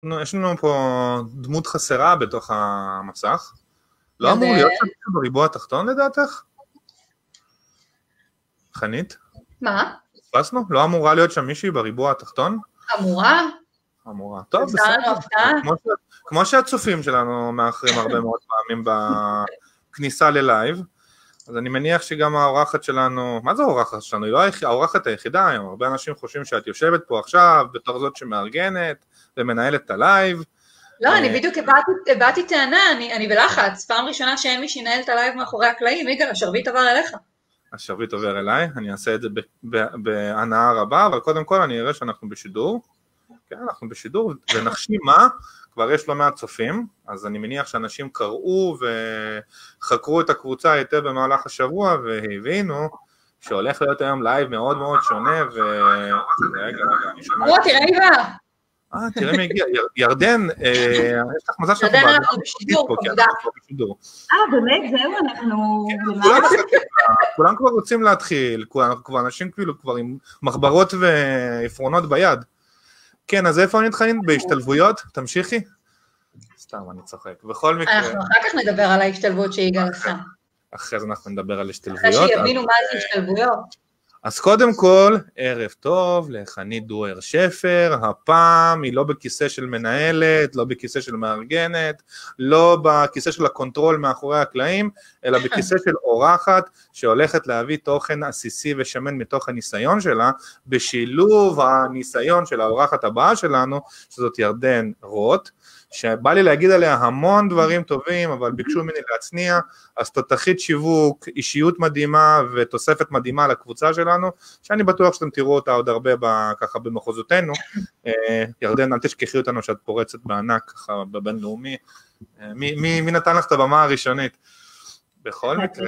יש לנו פה דמות חסרה בתוך המסך. לא אמור להיות שם מישהו בריבוע התחתון לדעתך? חנית? מה? תפסנו? לא אמורה להיות שם מישהי בריבוע התחתון? אמורה? אמורה. טוב, בסדר. כמו שהצופים שלנו מאחרים הרבה מאוד פעמים בכניסה ללייב, אז אני מניח שגם האורחת שלנו, מה זה האורחת שלנו? היא לא האורחת היחידה היום, הרבה אנשים חושבים שאת יושבת פה עכשיו, בתור זאת שמארגנת ומנהלת את הלייב. לא, אני בדיוק הבאתי טענה, אני בלחץ, פעם ראשונה שאין מי שינהל את הלייב מאחורי הקלעים, יגאל, השרביט עבר אליך. השרביט עובר אליי, אני אעשה את זה בהנאה רבה, אבל קודם כל אני אראה שאנחנו בשידור, כן, אנחנו בשידור, ונחשים מה, כבר יש לא מעט צופים, אז אני מניח שאנשים קראו וחקרו את הקבוצה היטב במהלך השבוע, והבינו שהולך להיות היום לייב מאוד מאוד שונה, רגע, אני שומע... תראה מי בא. תראה מי הגיע, ירדן, יש לך מזל שאנחנו בשידור. באמת, זהו, אנחנו... כולם כבר רוצים להתחיל, כבר אנשים כבר עם מחברות ועפרונות ביד. כן, אז איפה אני מתחיל? בהשתלבויות? תמשיכי. סתם, אני צוחק. בכל מקרה... אנחנו אחר כך נדבר על ההשתלבות שיגאל עשה. אחרי זה אנחנו נדבר על השתלבויות. אחרי שיבינו מה זה השתלבויות. אז קודם כל, ערב טוב לחנית דואר שפר, הפעם היא לא בכיסא של מנהלת, לא בכיסא של מארגנת, לא בכיסא של הקונטרול מאחורי הקלעים, אלא בכיסא של אורחת שהולכת להביא תוכן עסיסי ושמן מתוך הניסיון שלה, בשילוב הניסיון של האורחת הבאה שלנו, שזאת ירדן רוט, שבא לי להגיד עליה המון דברים טובים, אבל ביקשו ממני להצניע, אז תותחית שיווק, אישיות מדהימה ותוספת מדהימה לקבוצה שלנו, שאני בטוח שאתם תראו אותה עוד הרבה ככה במחוזותינו. ירדן, אל תשכחי אותנו שאת פורצת בענק ככה בבינלאומי, מי נתן לך את הבמה הראשונית? בכל מקרה,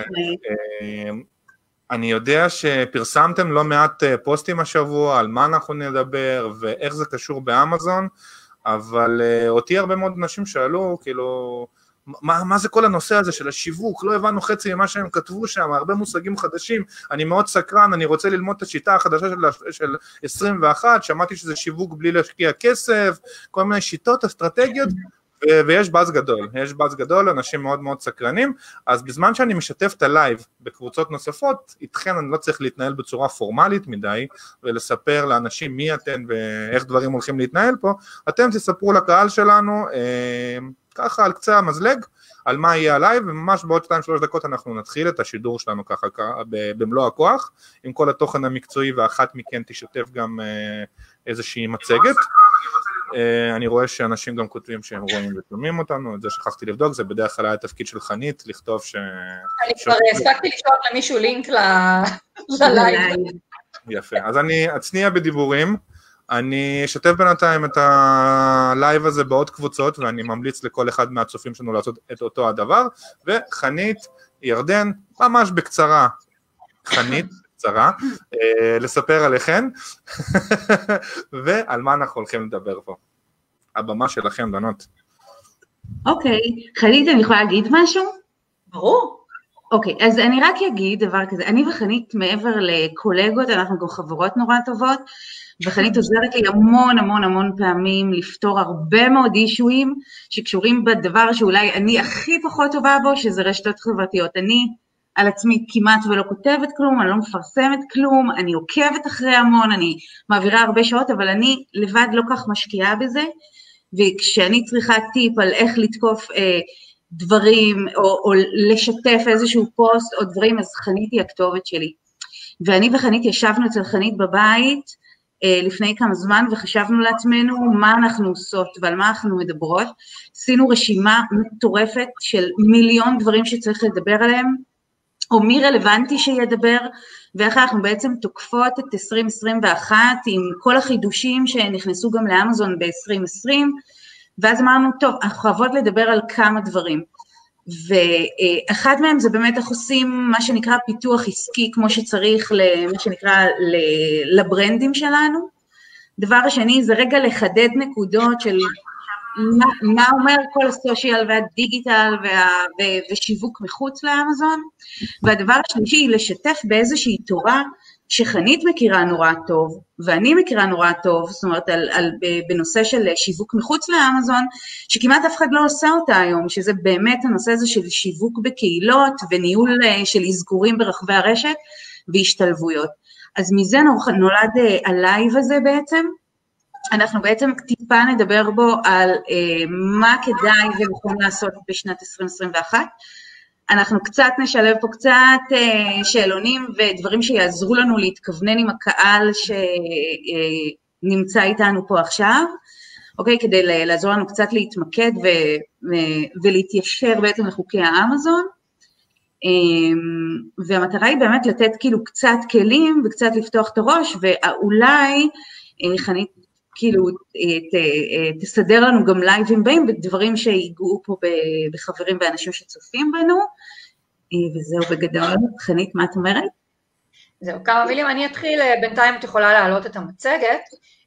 אני יודע שפרסמתם לא מעט פוסטים השבוע על מה אנחנו נדבר ואיך זה קשור באמזון, אבל אותי הרבה מאוד אנשים שאלו, כאילו, מה זה כל הנושא הזה של השיווק? לא הבנו חצי ממה שהם כתבו שם, הרבה מושגים חדשים, אני מאוד סקרן, אני רוצה ללמוד את השיטה החדשה של 21, שמעתי שזה שיווק בלי להשקיע כסף, כל מיני שיטות, אסטרטגיות, ויש באז גדול, אנשים מאוד מאוד סקרנים, אז בזמן שאני משתף את הלייב בקבוצות נוספות, איתכן אני לא צריך להתנהל בצורה פורמלית מדי, ולספר לאנשים מי אתן ואיך דברים הולכים להתנהל פה, אתם תספרו לקהל שלנו, ככה על קצה המזלג, על מה יהיה הלייב, וממש בעוד 2-3 דקות אנחנו נתחיל את השידור שלנו ככה במלוא הכוח, עם כל התוכן המקצועי, ואחת מכן תשתף גם איזושהי מצגת, אני רואה שאנשים גם כותבים שהם רואים ושומעים אותנו, את זה שכחתי לבדוק, זה בדרך כלל היה התפקיד של חנית, לכתוב ש... אני כבר הספקתי לשלוח למישהו לינק ללייב. יפה, אז אני אצניע בדיבורים, אני אשתף בינתיים את הלייב הזה בעוד קבוצות, ואני ממליץ לכל אחד מהצופים שלנו לעשות את אותו הדבר, וחנית, ירדן, ממש בקצרה, חנית, קצרה, לספר עליכן, ועל מה אנחנו הולכים לדבר פה. הבמה שלכם, בנות. אוקיי, חנית, אני יכולה להגיד משהו? ברור. אוקיי, אז אני רק אגיד דבר כזה, אני וחנית מעבר לקולגות, אנחנו גם חברות נורא טובות, וחנית עוזרת לי המון פעמים לפתור הרבה מאוד אישויים, שקשורים בדבר שאולי אני הכי פחות טובה בו, שזה רשתות חברתיות. אני על עצמי כמעט ולא כותבת כלום, אני לא מפרסמת כלום, אני עוקבת אחרי המון, אני מעבירה הרבה שעות, אבל אני לבד לא כך משקיעה בזה, וכשאני צריכה טיפ על איך לתקוף דברים, או לשתף איזשהו פוסט או דברים, אז חנית היא הכתובת שלי. ואני וחנית ישבנו אצל חנית בבית, לפני כמה זמן, וחשבנו לעצמנו מה אנחנו עושות ועל מה אנחנו מדברות, עשינו רשימה מטורפת של מיליון דברים שצריך לדבר עליהם, או מי רלוונטי שידבר, ואיך אנחנו בעצם תוקפות את 2021 עם כל החידושים שנכנסו גם לאמזון ב-2020, ואז אמרנו, טוב, אנחנו חייבות לדבר על כמה דברים, ואחד מהם זה באמת איך עושים מה שנקרא פיתוח עסקי, כמו שצריך למה שנקרא לברנדים שלנו. דבר השני זה רגע לחדד נקודות של מה אומר כל הסושיאל והדיגיטל ושיווק מחוץ לאמזון, והדבר השלישי היא לשתף באיזושהי תורה שחנית מכירה נורא טוב, ואני מכירה נורא טוב, זאת אומרת, בנושא של שיווק מחוץ לאמזון, שכמעט אף אחד לא עושה אותה היום, שזה באמת הנושא הזה של שיווק בקהילות, וניהול של אזכורים ברחבי הרשת, והשתלבויות. אז מזה נולד הלייב הזה בעצם, אנחנו בעצם טיפה נדבר בו על מה כדאי ונכון לעשות בשנת 2021, אנחנו קצת נשלב פה קצת שאלונים ודברים שיעזרו לנו להתכוונן עם הקהל שנמצא איתנו פה עכשיו, אוקיי? כדי לעזור לנו קצת להתמקד ולהתיישר בעצם לחוקי האמזון, והמטרה היא באמת לתת כאילו קצת כלים וקצת לפתוח את הראש, ואולי חנית כאילו תסדר לנו גם לייבים באים בדברים שיגעו פה בחברים ואנשים שצופים בנו, וזהו בגדול. חנית, מה את אומרת? זהו, כמה מילים, אני אתחיל, בינתיים את יכולה להעלות את המצגת,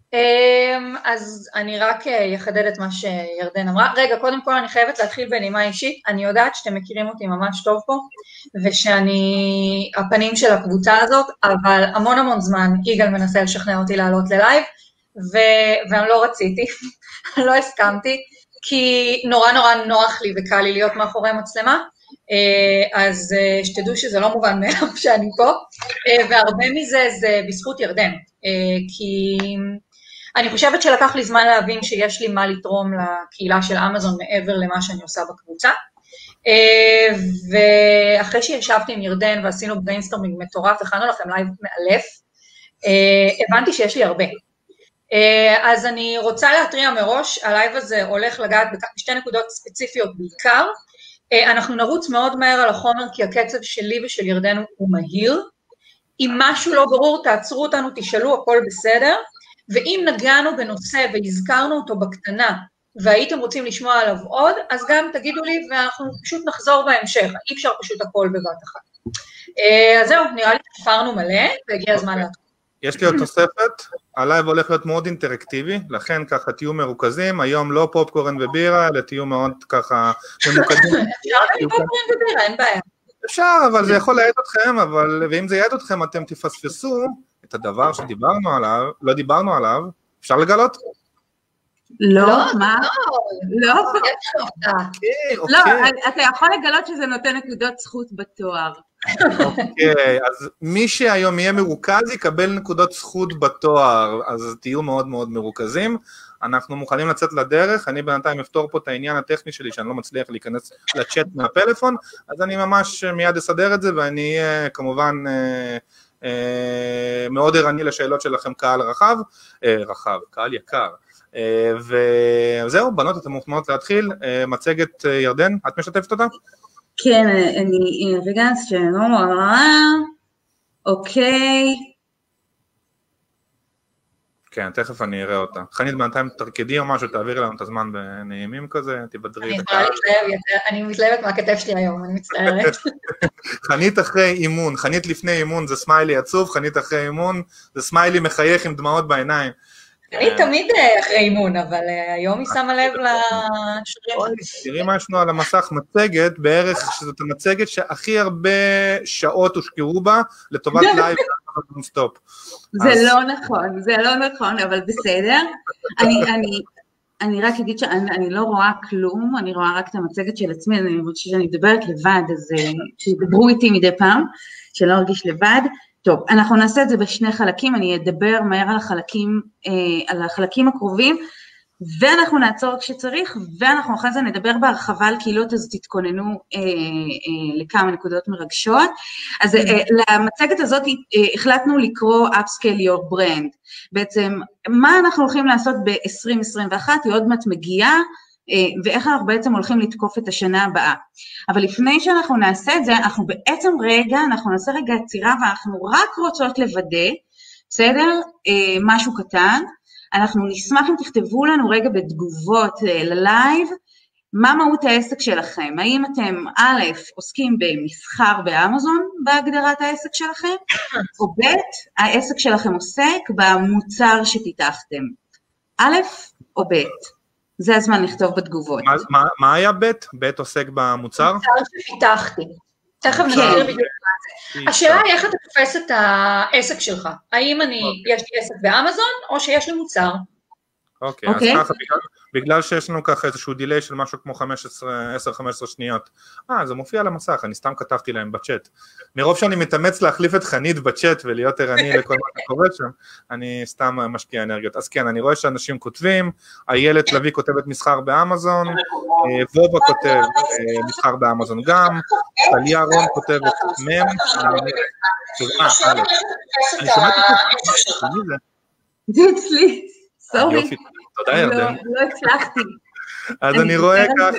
אז אני רק יחדד את מה שירדן אמרה. רגע, קודם כל אני חייבת להתחיל בנימה אישית, אני יודעת שאתם מכירים אותי ממש טוב פה, ושאני הפנים של הקבוצה הזאת, אבל המון זמן יגאל מנסה לשכנע אותי לעלות ללייב, ואני לא רציתי, לא הסכמתי, כי נורא נוח לי וקל לי להיות מאחורי מצלמה, אז שתדעו שזה לא מובן מאליו שאני פה, והרבה מזה זה בזכות ירדן, כי אני חושבת שלקח לי זמן להבין שיש לי מה לתרום לקהילה של אמזון מעבר למה שאני עושה בקבוצה, ואחרי שישבתי עם ירדן ועשינו בריינסטורמינג מטורף, הכנו לכם לייב מאלף, הבנתי שיש לי הרבה. אז אני רוצה להתריע מראש, הלייב הזה הולך לגעת בשתי נקודות ספציפיות בעיקר, אנחנו נרוץ מאוד מהר על החומר, כי הקצב שלי ושל ירדן הוא מהיר, אם משהו לא ברור תעצרו אותנו, תשאלו, הכל בסדר, ואם נגענו בנושא והזכרנו אותו בקטנה, והייתם רוצים לשמוע עליו עוד, אז גם תגידו לי, ואנחנו פשוט נחזור בהמשך, אי אפשר פשוט הכל בבת אחת. אז זהו, נראה לי תפרנו מלא, והגיע הזמן להתחיל. יש לי עוד תוספת, הלייב הולך להיות מאוד אינטראקטיבי, לכן ככה תהיו מרוכזים, היום לא פופקורן ובירה, אלא תהיו מאוד ככה ממוקדים. אפשר להביא פופקורן ובירה, אין בעיה. אפשר, אבל זה יכול להעד אתכם, ואם זה יעד אתכם, אתם תפספסו את הדבר שדיברנו עליו, לא דיברנו עליו, אפשר לגלות? לא, מה? לא. לא, אתה יכול לגלות שזה נותן נקודות זכות בתואר. אוקיי, אז מי שהיום יהיה מרוכז יקבל נקודות זכות בתואר, אז תהיו מאוד מאוד מרוכזים, אנחנו מוכנים לצאת לדרך, אני בינתיים אפתור פה את העניין הטכני שלי, שאני לא מצליח להיכנס לצ'אט מהפלאפון, אז אני ממש מיד אסדר את זה, ואני כמובן מאוד ערני לשאלות שלכם קהל קהל יקר, וזהו, בנות, אתם מוכנות להתחיל, מצגת ירדן, את משתפת אותה? כן, אני רגע, אוקיי. כן, תכף אני אראה אותה. חנית, בינתיים תרקדי או משהו, תעבירי לנו את הזמן בנעימים כזה, תבדרי את הקהל. אני מתלהבת מהכתף שלי היום, אני מצטערת. חנית אחרי אימון, חנית לפני אימון זה סמיילי עצוב, חנית אחרי אימון זה סמיילי מחייך עם דמעות בעיניים. אני תמיד אחרי אימון, אבל היום היא שמה לב לשרירים. תראי משהו על המסך, מצגת, בערך שזאת המצגת שהכי הרבה שעות הושקעו בה, לטובת לייב סטופ. זה לא נכון, אבל בסדר. אני רק אגיד שאני לא רואה כלום, אני רואה רק את המצגת של עצמי, אני רוצה שאני מדברת לבד, אז שידברו איתי מדי פעם, שלא ארגיש לבד. טוב, אנחנו נעשה את זה בשני חלקים, אני אדבר מהר על החלקים הקרובים, ואנחנו נעצור כשצריך, ואנחנו אחרי זה נדבר בהרחבה על קהילות, אז תתכוננו לכמה נקודות מרגשות. אז למצגת הזאת החלטנו לקרוא Upscale Your Brand, בעצם מה אנחנו הולכים לעשות ב-2021, היא עוד מעט מגיעה, ואיך אנחנו בעצם הולכים לתקוף את השנה הבאה. אבל לפני שאנחנו נעשה את זה, אנחנו בעצם אנחנו נעשה רגע עצירה, ואנחנו רק רוצות לוודא, בסדר? משהו קטן, אנחנו נשמח אם תכתבו לנו רגע בתגובות ללייב, מה מהות העסק שלכם? האם אתם א', עוסקים במסחר באמזון בהגדרת העסק שלכם, או ב', העסק שלכם עוסק במוצר שפיתחתם? א' או ב'? זה הזמן לכתוב בתגובות. מה היה ב'? ב' עוסק במוצר? מוצר שפיתחתי. תכף נסביר בדיוק מה זה. השאלה היא איך אתה תופס את העסק שלך. האם יש לי עסק באמזון, או שיש לי מוצר? אוקיי, אז ככה, בגלל שיש לנו ככה איזשהו דילי של משהו כמו 10-15 שניות, זה מופיע על המסך, אני סתם כתבתי להם בצ'אט. מרוב שאני מתאמץ להחליף את חנית בצ'אט ולהיות ערני לכל מה שקורה שם, אני סתם משקיע אנרגיות. אז כן, אני רואה שאנשים כותבים, איילת לוי כותבת מסחר באמזון, וובה כותב מסחר באמזון גם, טליה רון כותבת מם, אני שמעתי פה, מי זה? זה אצלי, סורי. תודה ירדן. לא הצלחתי. אז אני רואה ככה,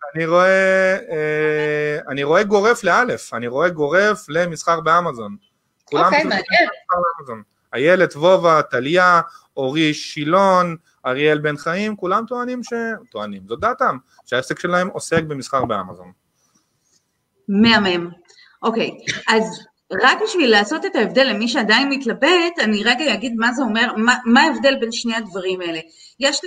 אני רואה גורף לאלף, אני רואה גורף למסחר באמזון. אוקיי, מעניין. איילת, וובה, טליה, אורי שילון, אריאל בן חיים, כולם טוענים, זו דעתם, שהעסק שלהם עוסק במסחר באמזון. מהמם. אוקיי, אז רק בשביל לעשות את ההבדל למי שעדיין מתלבט, אני רגע אגיד מה זה אומר, מה ההבדל בין שני הדברים האלה. יש לי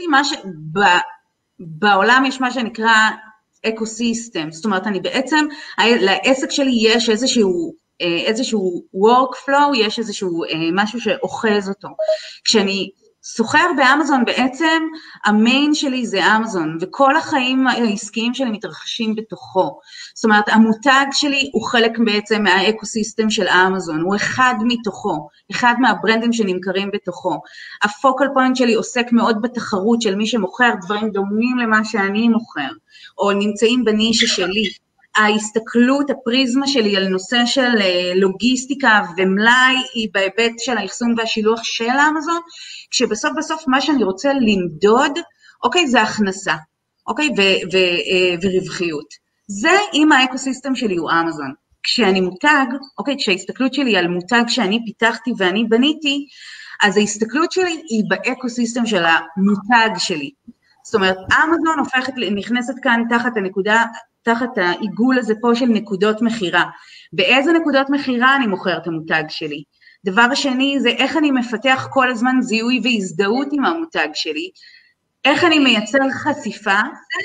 בעולם יש מה שנקרא אקוסיסטם, זאת אומרת, אני בעצם, לעסק שלי יש איזשהו workflow, יש איזשהו משהו שאוחז אותו. כשאני סוחר באמזון בעצם, המיין שלי זה אמזון, וכל החיים העסקיים שלי מתרחשים בתוכו. זאת אומרת, המותג שלי הוא חלק בעצם מהאקוסיסטם של אמזון, הוא אחד מתוכו, אחד מהברנדים שנמכרים בתוכו. הפוקל פוינט שלי עוסק מאוד בתחרות של מי שמוכר דברים דומים למה שאני מוכר, או נמצאים בנישה שלי. ההסתכלות, הפריזמה שלי על נושא של לוגיסטיקה ומלאי היא בהיבט של האחסון והשילוח של אמזון, כשבסוף מה שאני רוצה למדוד, אוקיי, זה הכנסה, אוקיי, ורווחיות. זה אם האקוסיסטם שלי הוא אמזון. כשאני מותג, אוקיי, כשההסתכלות שלי על מותג שאני פיתחתי ואני בניתי, אז ההסתכלות שלי היא באקוסיסטם של המותג שלי. זאת אומרת, אמזון נכנסת כאן תחת העיגול הזה פה של נקודות מחירה. באיזה נקודות מחירה אני מוכר את המותג שלי? דבר שני זה איך אני מפתח כל הזמן זיהוי והזדהות עם המותג שלי, איך אני מייצר חשיפה.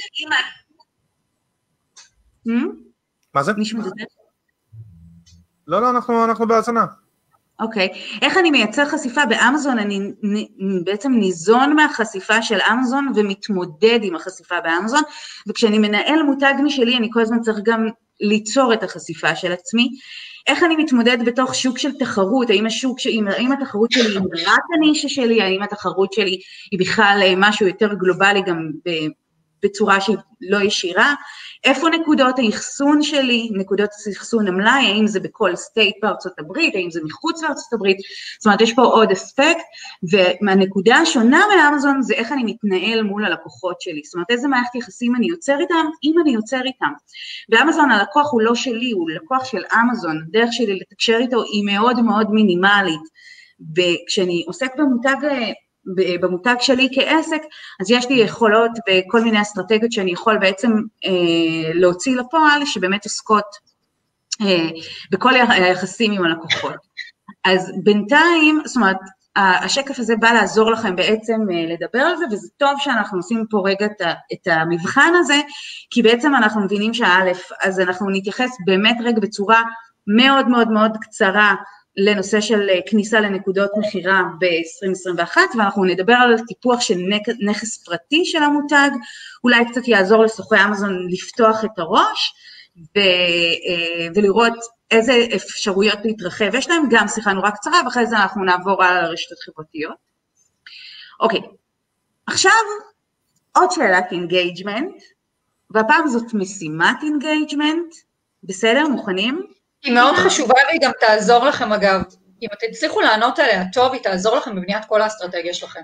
מה זה? לא, אנחנו בהאזנה. אוקיי, איך אני מייצר חשיפה באמזון, אני בעצם ניזון מהחשיפה של אמזון ומתמודד עם החשיפה באמזון, וכשאני מנהל מותג משלי אני כל הזמן צריך גם ליצור את החשיפה של עצמי. איך אני מתמודד בתוך שוק של תחרות, האם התחרות שלי היא רק הנישה שלי, האם התחרות שלי היא בכלל משהו יותר גלובלי גם בצורה שהיא לא ישירה, איפה נקודות האחסון שלי, נקודות האחסון המלאי, האם זה בכל סטייט בארצות הברית, האם זה מחוץ לארצות הברית, זאת אומרת יש פה עוד אספקט, והנקודה השונה מאמזון זה איך אני מתנהל מול הלקוחות שלי, זאת אומרת איזה מערכת יחסים אני יוצר איתם, אם אני יוצר איתם. באמזון הלקוח הוא לא שלי, הוא לקוח של אמזון, הדרך שלי לתקשר איתו היא מאוד מאוד מינימלית, וכשאני עוסק במותג שלי כעסק, אז יש לי יכולות וכל מיני אסטרטגיות שאני יכול בעצם להוציא לפועל, שבאמת עוסקות בכל היחסים עם הלקוחות. אז בינתיים, זאת אומרת, השקף הזה בא לעזור לכם בעצם לדבר על זה, וזה טוב שאנחנו עושים פה רגע את המבחן הזה, כי בעצם אנחנו מבינים אז אנחנו נתייחס באמת רגע בצורה מאוד מאוד מאוד קצרה, לנושא של כניסה לנקודות מחירה ב-2021, ואנחנו נדבר על טיפוח של נכס פרטי של המותג, אולי קצת יעזור לסוחרי אמזון לפתוח את הראש, ולראות איזה אפשרויות להתרחב יש להם, גם שיחה נורא קצרה, ואחרי זה אנחנו נעבור על הרשתות חברתיות. אוקיי, עכשיו עוד שאלת אינגייג'מנט, והפעם זאת משימת אינגייג'מנט, בסדר, מוכנים? היא מאוד חשובה והיא גם תעזור לכם אגב, אם אתם תצליחו לענות עליה טוב, היא תעזור לכם בבניית כל האסטרטגיה שלכם.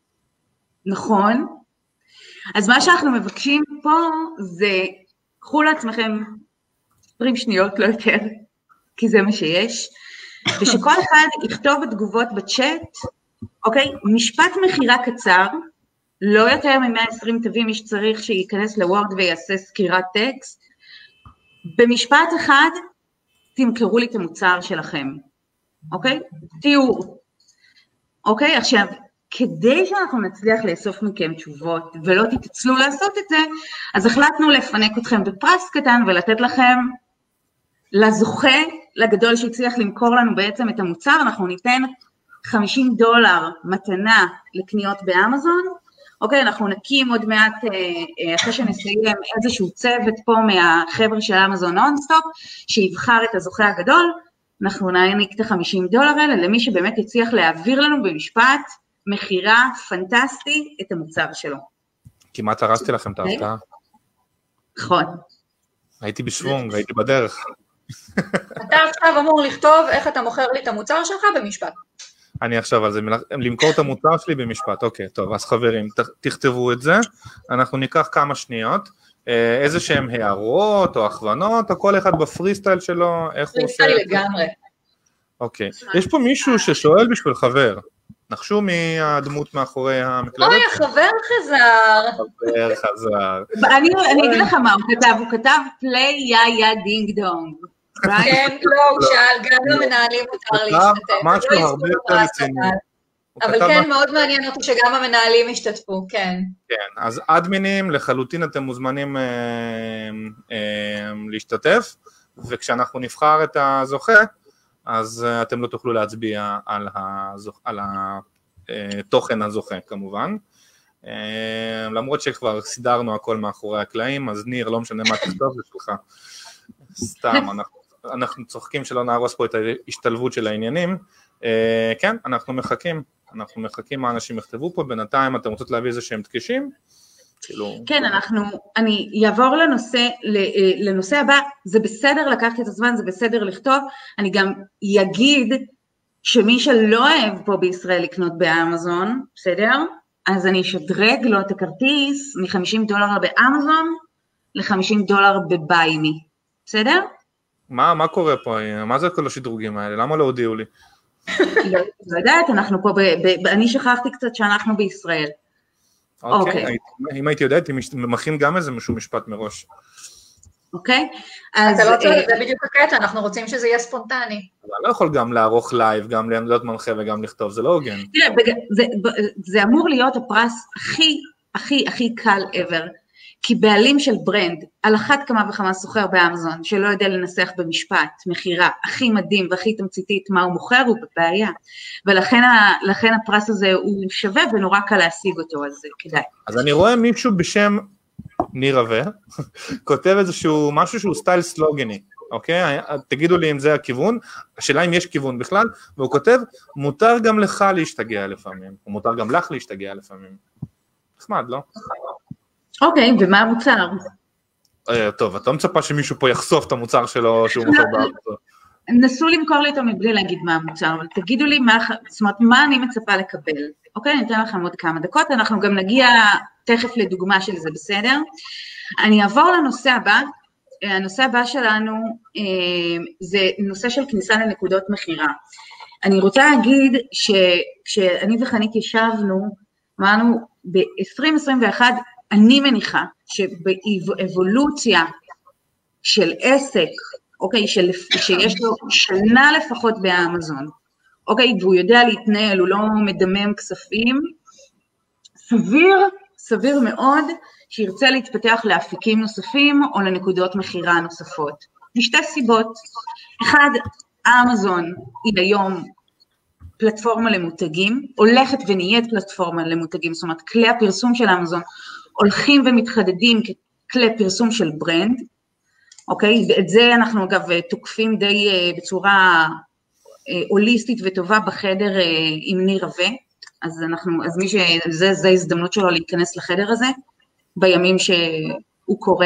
נכון. אז מה שאנחנו מבקשים פה זה, קחו לעצמכם 20 שניות, לא יותר, כי זה מה שיש, ושכל אחד יכתוב בתגובות בצ'אט, אוקיי, משפט מחירה קצר, לא יותר מ-120 תווים מי שצריך שייכנס לוורד ויעשה סקירת טקסט, במשפט אחד, תמכרו לי את המוצר שלכם, אוקיי? תיאור. אוקיי? עכשיו, כדי שאנחנו נצליח לאסוף מכם תשובות, ולא תתעצלו לעשות את זה, אז החלטנו לפנק אתכם בפרס קטן, ולתת לכם לזוכה, לגדול שהצליח למכור לנו בעצם את המוצר, אנחנו ניתן $50 מתנה לקניות באמזון, אוקיי, אנחנו נקים עוד מעט, אחרי שנסיים איזשהו צוות פה מהחבר'ה של אמזון נונסטופ, שיבחר את הזוכה הגדול, אנחנו נעניק את $50 האלה למי שבאמת יצליח להעביר לנו במשפט מחירה פנטסטי את המוצר שלו. כמעט הרסתי לכם את ההפתעה. נכון. הייתי בשוונג, הייתי בדרך. אתה עכשיו אמור לכתוב איך אתה מוכר לי את המוצר שלך במשפט. אני עכשיו על זה, למכור את המוצר שלי במשפט, אוקיי, טוב, אז חברים, תכתבו את זה, אנחנו ניקח כמה שניות, איזה שהם הערות או הכוונות, או כל אחד בפרי סטייל שלו, איך הוא עושה... פרי סטייל לגמרי. אוקיי, יש פה מישהו ששואל בשביל חבר, נחשו מי הדמות מאחורי המקלדת? אוי, החבר חזר. חבר חזר. אני אגיד לך מה הוא כתב פליי יא יא דינג דונג. כן, לא, הוא שאל, גם למנהלים מותר להשתתף. משהו הרבה יותר רציני. אבל כן, מאוד מעניין אותי שגם המנהלים ישתתפו, כן. כן, אז אדמינים, לחלוטין אתם מוזמנים להשתתף, וכשאנחנו נבחר את הזוכה, אז אתם לא תוכלו להצביע על התוכן הזוכה כמובן, למרות שכבר סידרנו הכל מאחורי הקלעים, אז ניר, לא משנה מה תכתוב, זה שלך. סתם, אנחנו צוחקים שלא נהרוס פה את ההשתלבות של העניינים, כן, אנחנו מחכים מה אנשים יכתבו פה, בינתיים אתם רוצות להביא איזה שהם דגשים? כן, אני אעבור לנושא הבא, זה בסדר לקחת את הזמן, זה בסדר לכתוב, אני גם אגיד שמי שלא אוהב פה בישראל לקנות באמזון, בסדר? אז אני אשדרג לו את הכרטיס $50 באמזון ל$50 בביימי, בסדר? מה קורה פה? מה זה כל השדרוגים האלה? למה לא הודיעו לי? לא יודעת, אנחנו פה, אני שכחתי קצת שאנחנו בישראל. אוקיי, אם הייתי יודעת, הייתי מכין גם איזה משהו משפט מראש. אוקיי, אז... אתה לא צריך, זה בדיוק הקטע, אנחנו רוצים שזה יהיה ספונטני. אני לא יכול גם לערוך לייב, גם להיות מנחה וגם לכתוב, זה לא הוגן. תראה, זה אמור להיות הפרס הכי קל ever, כי בעלים של ברנד, על אחת כמה וכמה סוחר באמזון, שלא יודע לנסח במשפט, מחירה, הכי מדהים והכי תמציתית מה הוא מוכר, הוא בבעיה. ולכן הפרס הזה הוא שווה ונורא קל להשיג אותו, אז כדאי. אז אני רואה מישהו בשם ניר רווה, כותב איזשהו משהו שהוא סטייל סלוגני, אוקיי? תגידו לי אם זה הכיוון, השאלה אם יש כיוון בכלל, והוא כותב, מותר גם לך להשתגע לפעמים, או מותר גם לך להשתגע לפעמים. נחמד, לא? אוקיי, ומה המוצר? טוב, אתה מצפה שמישהו פה יחשוף את המוצר שלו שהוא מוכר באמזון. נסו למכור לי אותו מבלי להגיד מה המוצר, אבל תגידו לי מה אני מצפה לקבל. אוקיי, אני אתן לכם עוד כמה דקות, אנחנו גם נגיע תכף לדוגמה של זה, בסדר? אני אעבור לנושא הבא, הנושא הבא שלנו זה נושא של כניסה לנקודות מחירה. אני רוצה להגיד שכשאני וחנית ישבנו, אמרנו ב-2021, אני מניחה שבאבולוציה של עסק, אוקיי, שיש לו שנה לפחות באמזון, אוקיי, והוא יודע להתנהל, הוא לא מדמם כספים, סביר מאוד שירצה להתפתח לאפיקים נוספים או לנקודות מחירה נוספות. משתי סיבות. אחד, אמזון היא היום פלטפורמה למותגים, הולכת ונהיית פלטפורמה למותגים, זאת אומרת, כלי הפרסום של אמזון הולכים ומתחדדים ככלי פרסום של ברנד, אוקיי? ואת זה אנחנו אגב תוקפים די בצורה הוליסטית וטובה בחדר עם ניר רווה, אז זה ההזדמנות שלו להיכנס לחדר הזה, בימים שהוא קורא,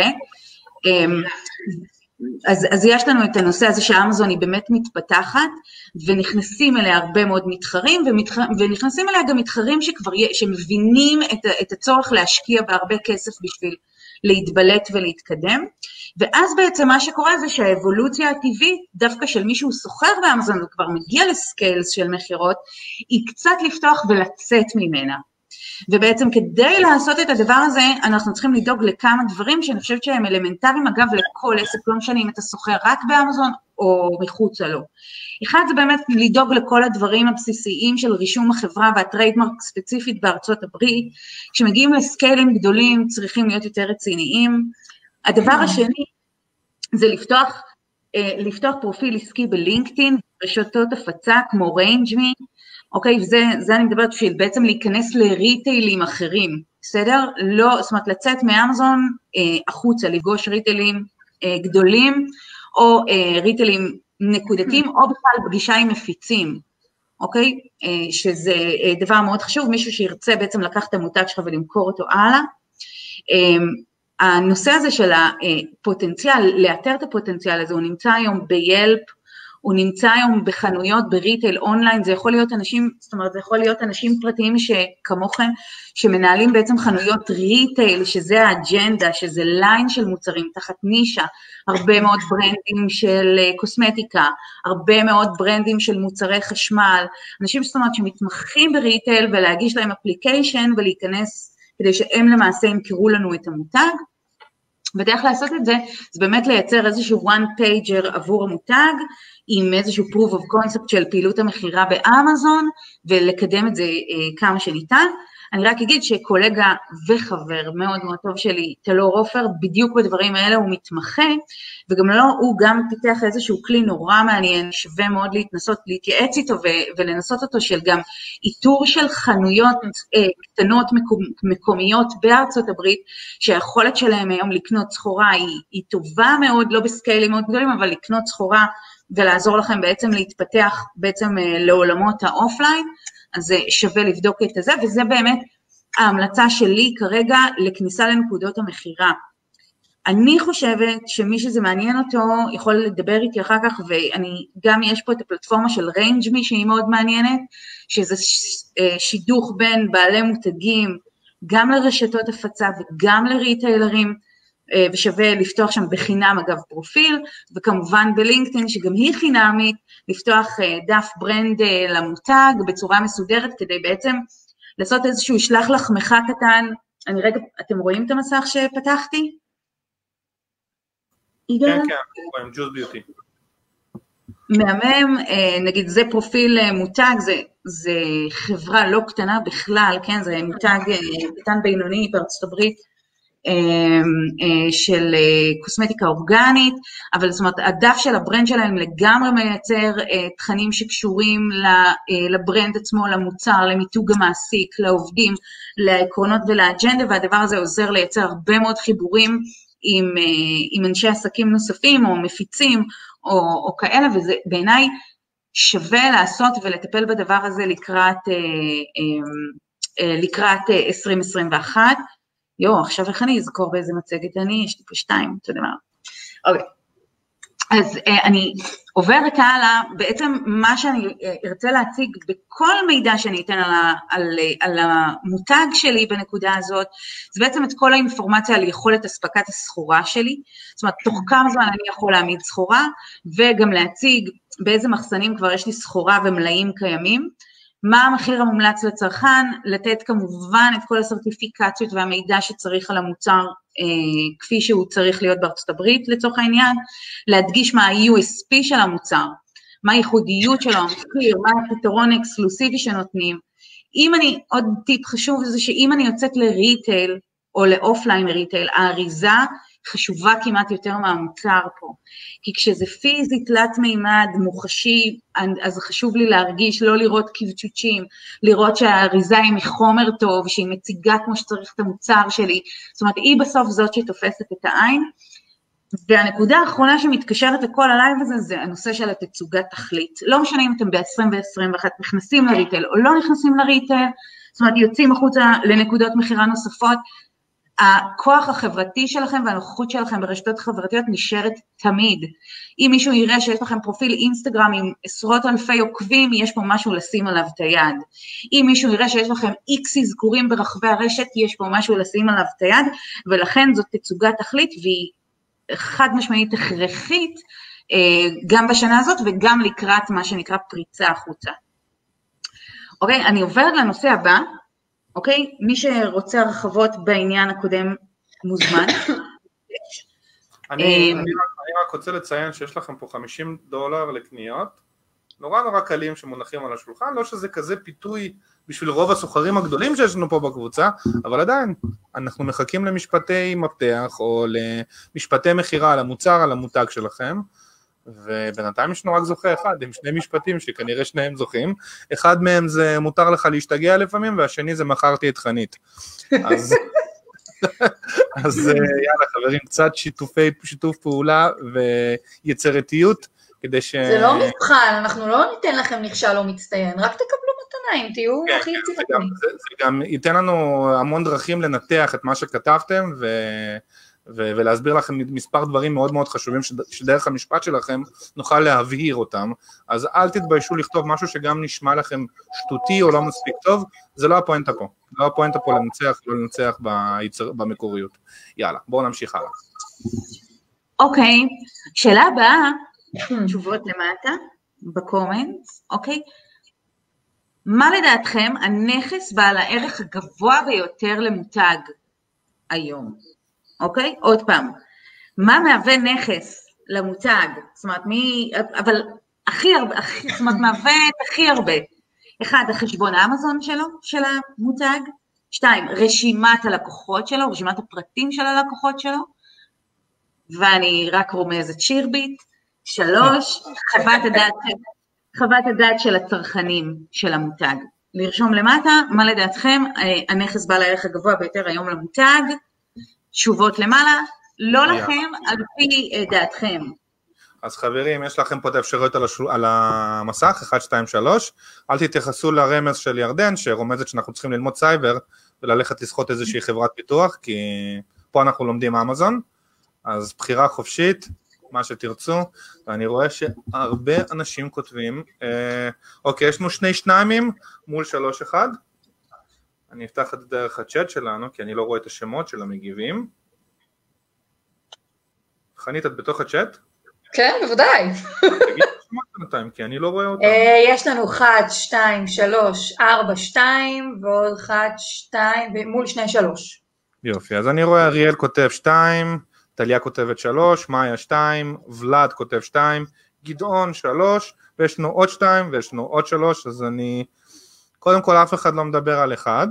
אז יש לנו את הנושא הזה שאמזון היא באמת מתפתחת, ונכנסים אליה הרבה מאוד מתחרים, ונכנסים אליה גם מתחרים שמבינים את הצורך להשקיע בהרבה כסף בשביל להתבלט ולהתקדם, ואז בעצם מה שקורה זה שהאבולוציה הטבעית, דווקא של מישהו סוחר באמזון, וכבר מגיע לסקיילס של מחירות, היא קצת לפתוח ולצאת ממנה. ובעצם כדי לעשות את הדבר הזה, אנחנו צריכים לדאוג לכמה דברים שאני חושבת שהם אלמנטריים, אגב, לכל עסק, לא משנה אם אתה סוחר רק באמזון או מחוצה לו. אחד זה באמת לדאוג לכל הדברים הבסיסיים של רישום החברה והטריידמרק ספציפית בארצות הברית, כשמגיעים לסקיילים גדולים צריכים להיות יותר רציניים. הדבר השני זה לפתוח לפתוח פרופיל עסקי בלינקדאין, רשתות הפצה כמו ריינג'מי, אוקיי, וזה אני מדברת בשביל בעצם להיכנס לריטיילים אחרים, בסדר? לא, זאת אומרת, לצאת מאמזון החוצה, לפגוש ריטיילים גדולים, או ריטיילים נקודתיים, או בכלל פגישה עם מפיצים, אוקיי? שזה דבר מאוד חשוב, מישהו שירצה בעצם לקחת את המותג שלך ולמכור אותו הלאה. הנושא הזה של הפוטנציאל, לאתר את הפוטנציאל הזה, הוא נמצא היום ביילפ, הוא נמצא היום בחנויות, בריטייל אונליין, זה יכול להיות אנשים, זאת אומרת, זה יכול להיות אנשים פרטיים שכמוכם, שמנהלים בעצם חנויות ריטייל, שזה האג'נדה, שזה ליין של מוצרים, תחת נישה, הרבה מאוד ברנדים של קוסמטיקה, הרבה מאוד ברנדים של מוצרי חשמל, אנשים זאת אומרת שמתמחים בריטייל, ולהגיש להם אפליקיישן, ולהיכנס, כדי שהם למעשה ימכרו לנו את המותג, בדרך לעשות את זה, זה באמת לייצר איזשהו one pager עבור המותג, עם איזשהו proof of concept של פעילות המחירה באמזון, ולקדם את זה כמה שניתן. אני רק אגיד שקולגה וחבר מאוד מאוד טוב שלי, טלור עופר, בדיוק בדברים האלה הוא מתמחה, וגם לא, הוא גם פיתח איזשהו כלי נורא מעניין, שווה מאוד להתייעץ איתו ולנסות אותו, של גם איתור של חנויות קטנות מקומיות בארצות הברית, שהיכולת שלהם היום לקנות סחורה היא טובה מאוד, לא בסקיילים מאוד גדולים, אבל לקנות סחורה ולעזור לכם בעצם להתפתח בעצם לעולמות האופליין, אז זה שווה לבדוק את זה, וזה באמת ההמלצה שלי כרגע לכניסה לנקודות המחירה. אני חושבת שמי שזה מעניין אותו יכול לדבר איתי אחר כך, ואני גם יש פה את הפלטפורמה של ריינג'מי שהיא מאוד מעניינת, שזה שידוך בין בעלי מותגים, גם לרשתות הפצה וגם לריטיילרים, ושווה לפתוח שם בחינם אגב פרופיל, וכמובן בלינקדאין שגם היא חינמית, לפתוח דף ברנד למותג בצורה מסודרת, כדי בעצם לעשות איזשהו שלח לחמך קטן. אני רגע, אתם רואים את המסך שפתחתי? כן, כן, ג'וז ביוטי. מהמם, נגיד זה פרופיל מותג, זה חברה לא קטנה בכלל, כן, זה מותג קטן בינוני בארצות הברית, של קוסמטיקה אורגנית, אבל זאת אומרת, הדף של הברנד שלהם לגמרי מייצר תכנים שקשורים לברנד עצמו, למוצר, למיתוג המעסיק, לעובדים, לעקרונות ולאג'נדה, והדבר הזה עוזר לייצר הרבה מאוד חיבורים עם אנשי עסקים נוספים, או מפיצים, או כאלה, וזה בעיניי שווה לעשות ולטפל בדבר הזה לקראת 2021, עכשיו איך אני אזכור באיזה מצגת יש לי פה 2, אתה יודע מה. אוקיי, אז אני עוברת הלאה, בעצם מה שאני ארצה להציג בכל מידע שאני אתן על המותג שלי בנקודה הזאת, זה בעצם את כל האינפורמציה על יכולת הספקת הסחורה שלי, זאת אומרת, תוך כמה זמן אני יכול להעמיד סחורה, וגם להציג באיזה מחסנים כבר יש לי סחורה ומלאים קיימים, מה המחיר המומלץ לצרכן, לתת כמובן את כל הסרטיפיקציות והמידע שצריך על המוצר, כפי שהוא צריך להיות בארצות הברית לצורך העניין, להדגיש מה ה-USP של המוצר, מה הייחודיות של המחיר, מה הפתרון האקסקלוסיבי שנותנים. עוד טיפ חשוב זה שאם אני יוצאת לריטייל, או לאופליין ריטייל, האריזה חשובה כמעט יותר מהמוצר פה, כי כשזה פיזי, תלת מימד, מוחשי, אז חשוב לי להרגיש, לא לראות קבצ'וצ'ים, לראות שהאריזה היא מחומר טוב, שהיא מציגה כמו שצריך את המוצר שלי, זאת אומרת, היא בסוף זאת שתופסת את העין, והנקודה האחרונה שמתקשרת לכל הלייב הזה, זה הנושא של התצוגת תכלית, לא משנה אם אתם ב-20 ו-21 נכנסים לריטייל או לא נכנסים לריטייל, זאת אומרת, יוצאים החוצה לנקודות מחירה נוספות, הכוח החברתי שלכם והנוכחות שלכם ברשתות חברתיות נשארת תמיד. אם מישהו יראה שיש לכם פרופיל אינסטגרם עם עשרות אלפי עוקבים, יש פה משהו לשים עליו את היד. אם מישהו יראה שיש לכם איקס אזכורים ברחבי הרשת, יש פה משהו לשים עליו את היד, ולכן זאת תצוגת תכלית, והיא חד משמעית הכרחית, גם בשנה הזאת וגם לקראת מה שנקרא פריצה החוצה. אוקיי, אני עוברת לנושא הבא, אוקיי? מי שרוצה הרחבות בעניין הקודם מוזמן. אני רק רוצה לציין שיש לכם פה $50 לקניות, נורא קלים שמונחים על השולחן, לא שזה כזה פיתוי בשביל רוב הסוחרים הגדולים שיש לנו פה בקבוצה, אבל עדיין אנחנו מחכים למשפטי מפתח או למשפטי מחירה על המוצר, על המותג שלכם, ובינתיים ישנו רק זוכה אחד, עם 2 משפטים שכנראה שניהם זוכים, אחד מהם זה מותר לך להשתגע לפעמים, והשני זה מכרתי את חנית. אז יאללה חברים, קצת שיתוף פעולה ויצירתיות, כדי ש... זה לא מבחן, אנחנו לא ניתן לכם נכשל או מצטיין, רק תקבלו מתנה אם תהיו הכי יצירתיים. זה גם ייתן לנו המון דרכים לנתח את מה שכתבתם, ולהסביר לכם מספר דברים מאוד מאוד חשובים, שדרך המשפט שלכם נוכל להבהיר אותם, אז אל תתביישו לכתוב משהו שגם נשמע לכם שטותי או לא מספיק טוב, זה לא הפואנטה פה, לא הפואנטה פה לנצח, לא לנצח במקוריות. יאללה, בואו נמשיך הלאה. אוקיי, שאלה הבאה, תשובות למטה, בקומנטס, אוקיי, מה לדעתכם הנכס בעל הערך הגבוה ביותר למותג היום? אוקיי? עוד פעם, מה מהווה נכס למותג? זאת אומרת, אבל הכי הרבה, זאת אומרת, מהווה את הכי הרבה. 1, החשבון האמזון שלו, של המותג. 2, רשימת הלקוחות שלו, רשימת הפרטים של הלקוחות שלו. ואני רק רומזת שירביט. 3, חוות הדעת של הצרכנים של המותג. לרשום למטה, מה לדעתכם הנכס בעל הערך הגבוה ביותר היום למותג? תשובות למעלה, לא לכם, על פי דעתכם. אז חברים, יש לכם פה את האפשרויות על המסך, 1, 2, 3, אל תתייחסו לרמז של ירדן, שרומזת שאנחנו צריכים ללמוד סייבר, וללכת לסחוט איזושהי חברת פיתוח, כי פה אנחנו לומדים אמזון, אז בחירה חופשית, מה שתרצו, ואני רואה שהרבה אנשים כותבים, אוקיי, יש לנו 2 מול 3-1, אני אפתח את דרך הצ'אט שלנו, כי אני לא רואה את השמות של המגיבים. חנית, את בתוך הצ'אט? כן, בוודאי. תגיד את השמות בינתיים, כי אני לא רואה אותם. יש לנו 1, 2, 3, 4, 2, ועוד 1, 2, מול 2, 3. יופי, אז אני רואה אריאל כותב 2, טליה כותבת 3, מאיה 2, ולד כותב 2, גדעון 3, ויש לנו עוד 2, ויש לנו עוד 3, אז אני... קודם כל אף אחד לא מדבר על 1,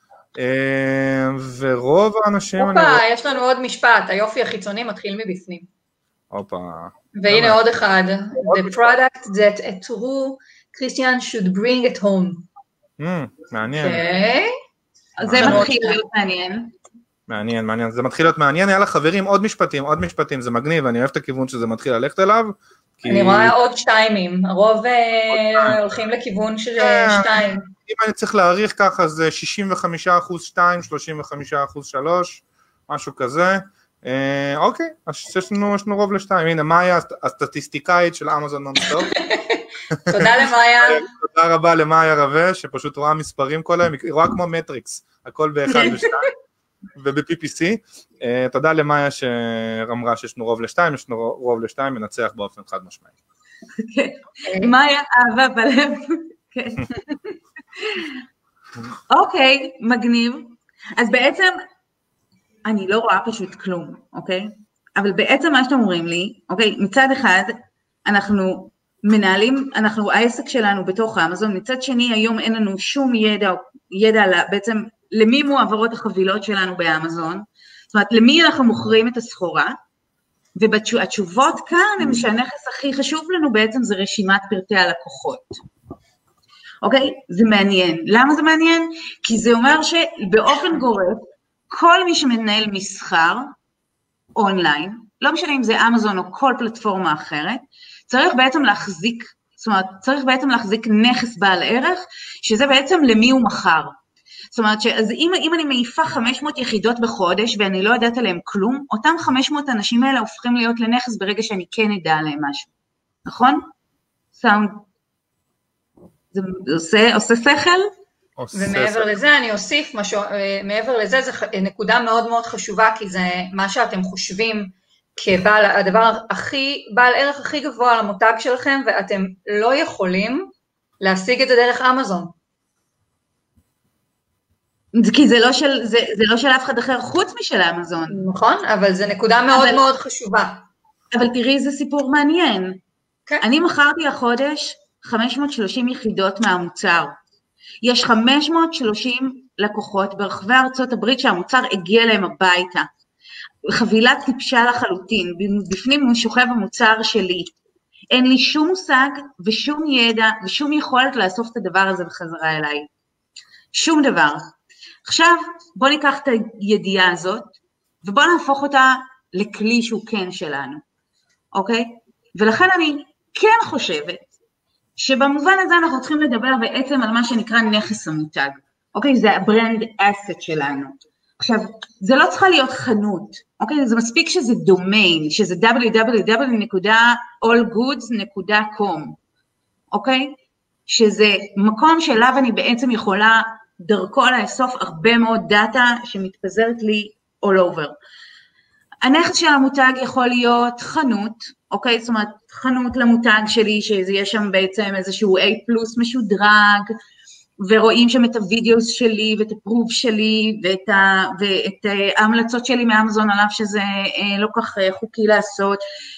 ורוב האנשים... אופה, יש לנו עוד משפט, היופי החיצוני מתחיל מבפנים. אופה. והנה עוד אחד, the product that a true Christian should bring at home. מעניין. זה מתחיל להיות מעניין. מעניין, זה מתחיל להיות מעניין, יאללה חברים, עוד משפטים, זה מגניב, אני אוהב את הכיוון שזה מתחיל ללכת אליו. אני רואה עוד 2, הרוב הולכים לכיוון של 2. אם אני צריך להעריך ככה, זה 65% 2, 35% 3, משהו כזה. אוקיי, אז יש לנו רוב ל2. הנה, מאיה, הסטטיסטיקאית של אמזון נונסטופ. תודה למאיה. תודה רבה למאיה רווה, שפשוט רואה מספרים כל היום, היא רואה כמו מטריקס, הכל ב1 ו2, וב-PPC. תודה למאיה שאמרה שיש לנו רוב ל2, יש לנו רוב ל2, מנצח באופן חד משמעי. מאיה, אהבה בלב. אוקיי, מגניב. אז בעצם, אני לא רואה פשוט כלום, אוקיי? אבל בעצם מה שאתם אומרים לי, אוקיי, מצד אחד, אנחנו מנהלים, העסק שלנו בתוך אמזון, מצד שני, היום אין לנו שום ידע בעצם למי מועברות החבילות שלנו באמזון, זאת אומרת, למי אנחנו מוכרים את הסחורה, והתשובות כאן הם שהנכס הכי חשוב לנו בעצם זה רשימת פרטי הלקוחות. אוקיי? זה מעניין. למה זה מעניין? כי זה אומר שבאופן גורף, כל מי שמנהל מסחר אונליין, לא משנה אם זה אמזון או כל פלטפורמה אחרת, צריך בעצם להחזיק, זאת אומרת, צריך בעצם להחזיק נכס בעל ערך, שזה בעצם למי הוא מחר. זאת אומרת, אז אם אני מעיפה 500 יחידות בחודש, ואני לא יודעת עליהם כלום, אותם 500 אנשים האלה הופכים להיות לנכס ברגע שאני כן אדע עליהם משהו. נכון? סאונד. זה עושה שכל? ומעבר לזה אני אוסיף משהו, מעבר לזה זו נקודה מאוד מאוד חשובה, כי זה מה שאתם חושבים כבעל, הדבר בעל ערך הכי גבוה על המותג שלכם, ואתם לא יכולים להשיג את זה דרך אמזון. כי זה לא של אף אחד אחר חוץ משל אמזון. נכון, אבל זו נקודה מאוד מאוד חשובה. אבל תראי, זה סיפור מעניין. כן. אני מכרתי החודש 530 יחידות מהמוצר. יש 530 לקוחות ברחבי ארצות הברית שהמוצר הגיע להם הביתה. חבילה טיפשה לחלוטין, בפנים הוא שוכב המוצר שלי. אין לי שום מושג ושום ידע ושום יכולת לאסוף את הדבר הזה בחזרה אליי. שום דבר. עכשיו בוא ניקח את הידיעה הזאת, ובוא נהפוך אותה לכלי שהוא כן שלנו, אוקיי? ולכן אני כן חושבת, שבמובן הזה אנחנו צריכים לדבר בעצם על מה שנקרא נכס המותג, אוקיי? זה הברנד אסט שלנו. עכשיו, זה לא צריכה להיות חנות, אוקיי? זה מספיק שזה דומיין, שזה www.allgoods.com, אוקיי? שזה מקום שאליו אני בעצם יכולה דרכו לאסוף הרבה מאוד דאטה שמתפזרת לי all over. הנכס של המותג יכול להיות חנות, אוקיי? זאת אומרת, חנות למותג שלי, שיש שם בעצם איזשהו A+ משודרג, ורואים שם את הוידאוס שלי, ואת הפרוב שלי, ואת ההמלצות שלי מאמזון, עליו שזה לא כך חוקי לעשות,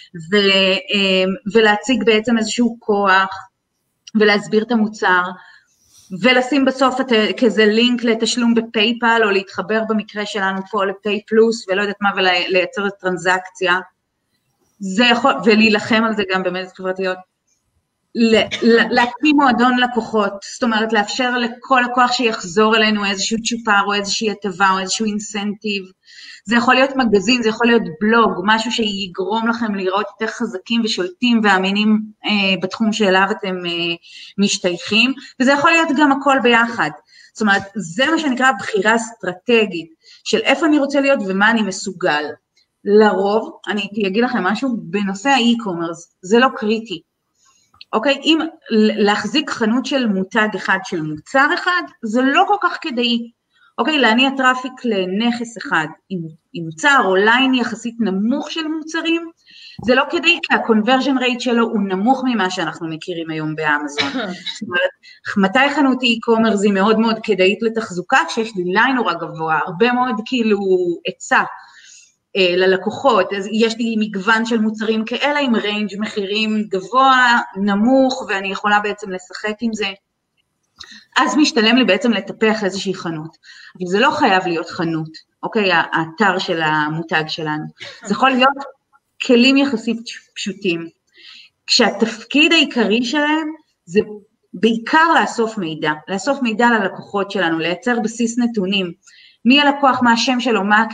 ולהציג בעצם איזשהו כוח, ולהסביר את המוצר, ולשים בסוף כזה לינק לתשלום בפייפל, או להתחבר במקרה שלנו פה לפיי פלוס, ולא יודעת מה, ולייצר את טרנזקציה, זה יכול, ולהילחם על זה גם במדיות חברתיות, להקים מועדון לקוחות, זאת אומרת, לאפשר לכל לקוח שיחזור אלינו איזשהו צ'ופר, או איזושהי הטבה, או איזשהו אינסנטיב, זה יכול להיות מגזין, זה יכול להיות בלוג, משהו שיגרום לכם לראות יותר חזקים ושולטים ואמינים בתחום שאליו אתם משתייכים, וזה יכול להיות גם הכל ביחד. זאת אומרת, זה מה שנקרא בחירה אסטרטגית, של איפה אני רוצה להיות ומה אני מסוגל. לרוב, אני אגיד לכם משהו, בנושא האי-קומרס, זה לא קריטי. אוקיי, אם להחזיק חנות של מותג אחד, של מוצר אחד, זה לא כל כך כדאי. אוקיי, להניע טראפיק לנכס אחד, עם מוצר או ליין יחסית נמוך של מוצרים, זה לא כדאי, כי ה-conversion rate שלו הוא נמוך ממה שאנחנו מכירים היום באמזון. זאת אומרת, מתי חנות e-commerce היא מאוד מאוד כדאית לתחזוקה, כשיש לי ליין נורא גבוה, הרבה מאוד כאילו עצה ללקוחות, אז יש לי מגוון של מוצרים כאלה עם ריינג' מחירים גבוה, נמוך, ואני יכולה בעצם לשחק עם זה. אז משתלם לי בעצם לטפח איזושהי חנות, אבל זה לא חייב להיות חנות, אוקיי, האתר של המותג שלנו, זה יכול להיות כלים יחסית פשוטים, כשהתפקיד העיקרי שלהם זה בעיקר לאסוף מידע ללקוחות שלנו, לייצר בסיס נתונים, מי הלקוח, מה השם שלו, מה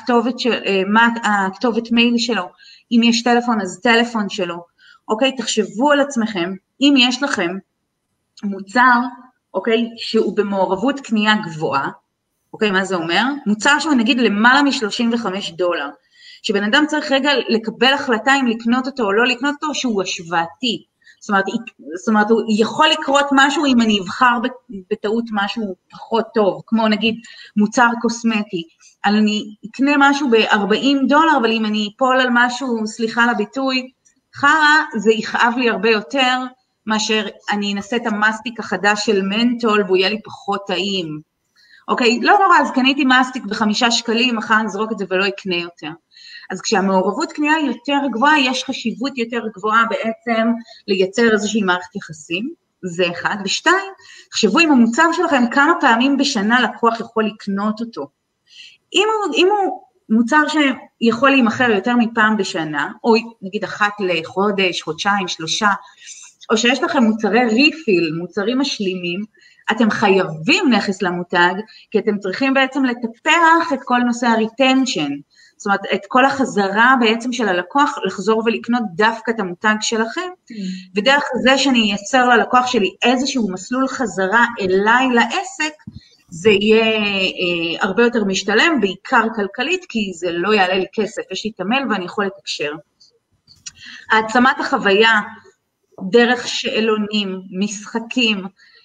הכתובת מייל שלו, אם יש טלפון אז טלפון שלו, אוקיי, תחשבו על עצמכם, אם יש לכם מוצר, אוקיי, שהוא במעורבות קנייה גבוהה, אוקיי, מה זה אומר? מוצר שהוא נגיד למעלה $35, שבן אדם צריך רגע לקבל החלטה אם לקנות אותו או לא לקנות אותו, שהוא השוואתי, זאת אומרת, הוא יכול לקרות משהו אם אני אבחר בטעות משהו פחות טוב, כמו נגיד מוצר קוסמטי, אני אקנה משהו $40, אבל אם אני אפול על משהו, סליחה לביטוי, חרה, זה יכאב לי הרבה יותר, מאשר אני אנסה את המסטיק החדש של מנטול, והוא יהיה לי פחות טעים. אוקיי, לא נורא, אז קניתי מסטיק ב$5, מחר נזרוק את זה ולא יקנה יותר. אז כשהמעורבות קנייה יותר גבוהה, יש חשיבות יותר גבוהה בעצם לייצר איזושהי מערכת יחסים, זה אחד. ושתיים, תחשבו עם המוצר שלכם כמה פעמים בשנה לקוח יכול לקנות אותו. אם הוא מוצר שיכול להימכר יותר מפעם בשנה, או נגיד אחת לחודש, חודשיים, 3, או שיש לכם מוצרי ריפיל, מוצרים משלימים, אתם חייבים נכס למותג, כי אתם צריכים בעצם לטפח את כל נושא הריטנשן, זאת אומרת, את כל החזרה בעצם של הלקוח, לחזור ולקנות דווקא את המותג שלכם, ודרך זה שאני אייצר ללקוח שלי איזשהו מסלול חזרה אליי לעסק, זה יהיה הרבה יותר משתלם, בעיקר כלכלית, כי זה לא יעלה לי כסף, יש לי תמל ואני יכול לתקשר. העצמת החוויה, דרך שאלונים, משחקים,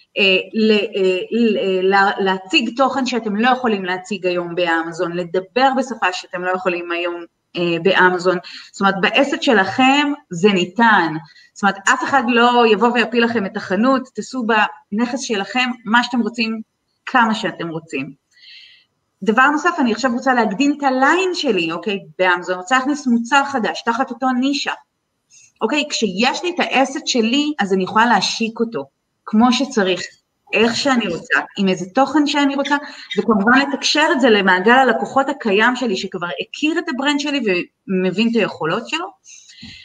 להציג תוכן שאתם לא יכולים להציג היום באמזון, לדבר בשפה שאתם לא יכולים היום באמזון, זאת אומרת, בעסק שלכם זה ניתן, זאת אומרת, אף אחד לא יבוא ויפיל לכם את החנות, תעשו בנכס שלכם מה שאתם רוצים, כמה שאתם רוצים. דבר נוסף, אני עכשיו רוצה להגדיל את הליין שלי, אוקיי, באמזון, רוצה להכניס מוצר חדש, תחת אותו נישה, אוקיי, כשיש לי את העסק שלי, אז אני יכולה להשיק אותו, כמו שצריך, איך שאני רוצה, עם איזה תוכן שאני רוצה, וכמובן לתקשר את זה למעגל הלקוחות הקיים שלי, שכבר הכיר את הברנד שלי ומבין את היכולות שלו,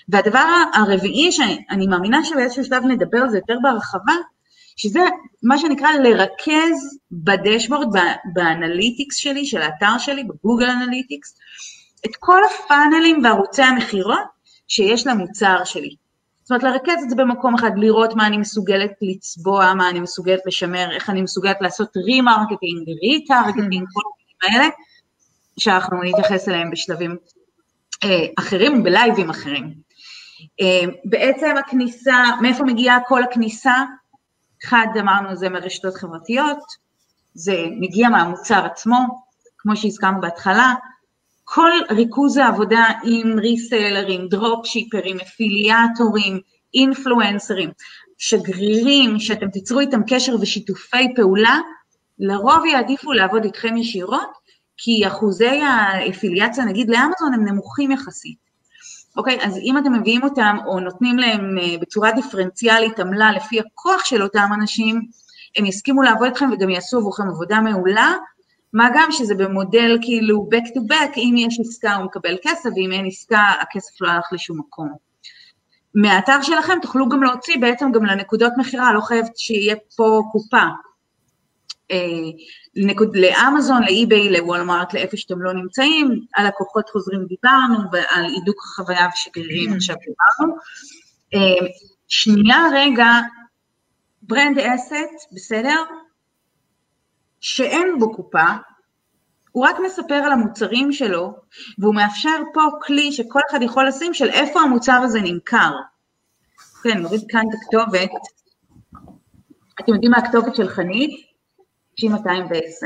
והדבר הרביעי שאני מאמינה שבאיזשהו שלב נדבר על זה יותר בהרחבה, שזה מה שנקרא לרכז בדשבורד, באנליטיקס שלי, של האתר שלי, בגוגל אנליטיקס, את כל הפאנלים וערוצי המחירות שיש למוצר שלי. זאת אומרת, לרכז את זה במקום אחד, לראות מה אני מסוגלת לצבוע, מה אני מסוגלת לשמר, איך אני מסוגלת לעשות רימרקטינג, ריטרגטינג, כל הדברים האלה, שאנחנו נתייחס אליהם בשלבים אחרים, בלייבים אחרים. בעצם הכניסה, מאיפה מגיעה כל הכניסה? אחד, אמרנו, זה מרשתות חברתיות, זה מגיע מהמוצר עצמו, כמו שהזכרנו בהתחלה, כל ריכוז העבודה עם ריסלרים, דרופשיפרים, אפיליאטורים, אינפלואנסרים, שגרירים, שאתם תיצרו איתם קשר ושיתופי פעולה, לרוב יעדיפו לעבוד איתכם ישירות, כי אחוזי האפיליאציה, נגיד לאמזון, הם נמוכים יחסית. אוקיי, אז אם אתם מביאים אותם, או נותנים להם בצורה דיפרנציאלית עמלה לפי הכוח של אותם אנשים, הם יסכימו לעבוד איתכם וגם יעשו עבורכם עבודה מעולה, מה גם שזה במודל כאילו back to back, אם יש עסקה הוא מקבל כסף, ואם אין עסקה הכסף לא הלך לשום מקום. מהאתר שלכם תוכלו גם להוציא בעצם גם לנקודות מחירה, לא חייבת שיהיה פה קופה. לאמזון, לאי-ביי, לוולמארט, לאיפה שאתם לא נמצאים, על לקוחות חוזרים דיברנו, על עידוק החוויה ושגרירים עכשיו דיברנו. שנייה רגע, ברנד אסט, בסדר? שאין בו קופה, הוא רק מספר על המוצרים שלו, והוא מאפשר פה כלי שכל אחד יכול לשים של איפה המוצר הזה נמכר. כן, נוריד כאן את הכתובת. אתם יודעים מה הכתובת של חנית? 210.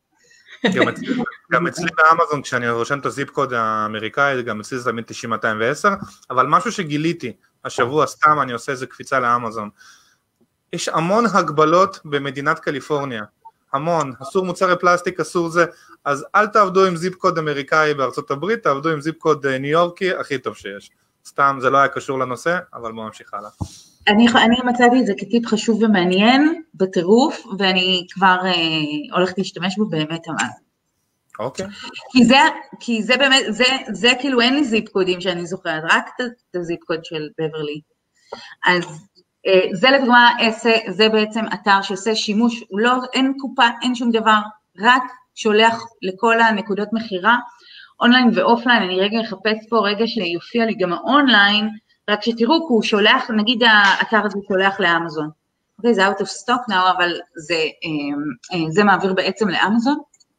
גם אצלי באמזון, כשאני רושם את הזיפ קוד האמריקאי, גם אצלי זה תמיד 210, אבל משהו שגיליתי, השבוע סתם אני עושה איזה קפיצה לאמזון. יש המון הגבלות במדינת קליפורניה. המון, אסור מוצרי פלסטיק, אסור זה, אז אל תעבדו עם זיפ קוד אמריקאי בארצות הברית, תעבדו עם זיפ קוד ניו יורקי, הכי טוב שיש. סתם, זה לא היה קשור לנושא, אבל בואו נמשיך הלאה. אני מצאתי את זה כטיפ חשוב ומעניין, בטירוף, ואני כבר הולכת להשתמש בו באמת אבל. אוקיי. כי זה באמת, זה כאילו אין לי זיפ קודים שאני זוכרת, רק את הזיפ קוד של בברלי. אז זה לדוגמה, זה בעצם אתר שעושה שימוש, אין קופה, אין שום דבר, רק שולח לכל הנקודות מחירה, אונליין ואופליין, אני רגע אחפש פה רגע שיופיע לי גם האונליין, רק שתראו, כי הוא שולח, נגיד האתר הזה שולח לאמזון. אוקיי, זה out of stock now, אבל זה מעביר בעצם לאמזון.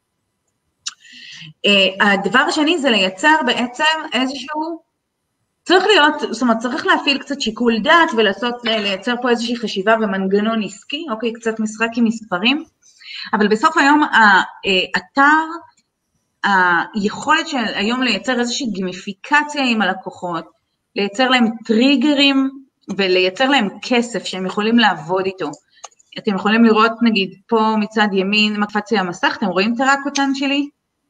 הדבר השני זה לייצר בעצם איזשהו, צריך להיות, זאת אומרת, צריך להפעיל קצת שיקול דעת לייצר פה איזושהי חשיבה ומנגנון עסקי, אוקיי, קצת משחק עם מספרים, אבל בסוף היום האתר, היכולת של היום לייצר איזושהי גימיפיקציה עם הלקוחות, לייצר להם טריגרים ולייצר להם כסף שהם יכולים לעבוד איתו. אתם יכולים לראות, נגיד, פה מצד ימין, מקפצי המסך, אתם רואים את הרקוטן שלי?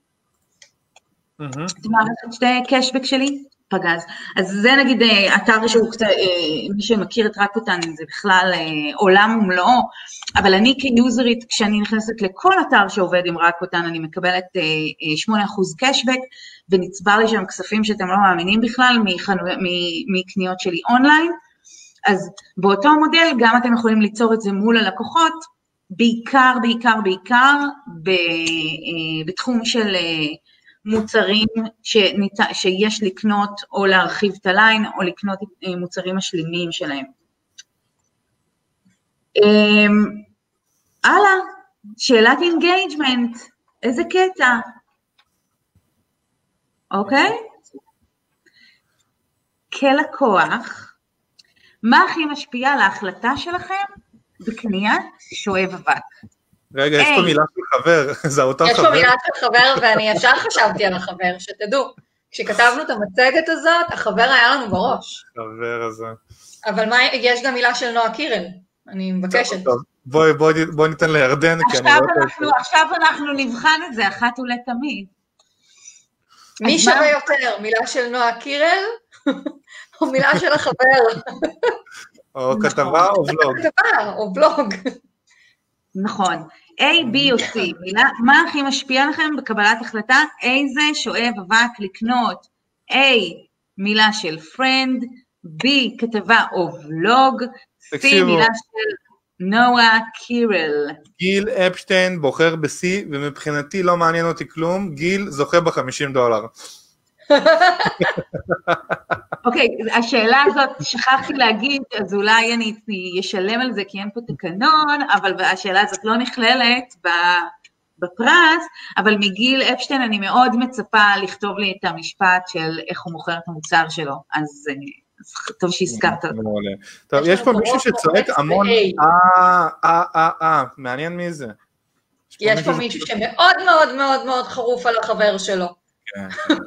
את מערכת שתי קשבק שלי? פגז. אז זה נגיד אתר שהוא קצת, מי שמכיר את רקוטן, זה בכלל עולם ומלואו, אבל אני כיוזרית, כשאני נכנסת לכל אתר שעובד עם רקוטן, אני מקבלת 8% קשבק, ונצבר לי שם כספים שאתם לא מאמינים בכלל, מקניות שלי אונליין, אז באותו מודל גם אתם יכולים ליצור את זה מול הלקוחות, בעיקר בתחום של מוצרים שיש לקנות או להרחיב את הליין, או לקנות מוצרים משלימים שלהם. הלאה, שאלת אינגייג'מנט, איזה קטע? אוקיי? כלקוח, מה הכי משפיע על ההחלטה שלכם בקניית שואב אבק? רגע, יש פה מילה של חבר, זה אותו חבר. יש פה מילה של חבר, ואני ישר חשבתי על החבר, שתדעו, כשכתבנו את המצגת הזאת, החבר היה לנו בראש. חבר הזה. אבל יש גם מילה של נועה קירל, אני מבקשת. בואי ניתן לירדן. עכשיו אנחנו נבחן את זה, אחת ולתמיד. מי שווה יותר, מילה של נועה קירל, או מילה של החבר? או כתבה או בלוג. כתבה או בלוג. נכון. A, B או C, מה הכי משפיע לכם בקבלת החלטה? איזה שואב אבק לקנות? A, מילה של friend, B, כתבה או ולוג, C, מילה של נועה קירל. גיל אפשטיין בוחר ב-C, ומבחינתי לא מעניין אותי כלום, גיל זוכה $50. אוקיי, השאלה הזאת שכחתי להגיד, אז אולי אני אשלם על זה כי אין פה תקנון, אבל השאלה הזאת לא נכללת בפרס, אבל מגיל אפשטיין אני מאוד מצפה לכתוב לי את המשפט של איך הוא מוכר את המוצר שלו, אז טוב שהזכרת אותו. טוב, יש פה מישהו שצועק המון, מעניין מי זה. יש פה מישהו שמאוד מאוד מאוד מאוד חרוף על החבר שלו. כן.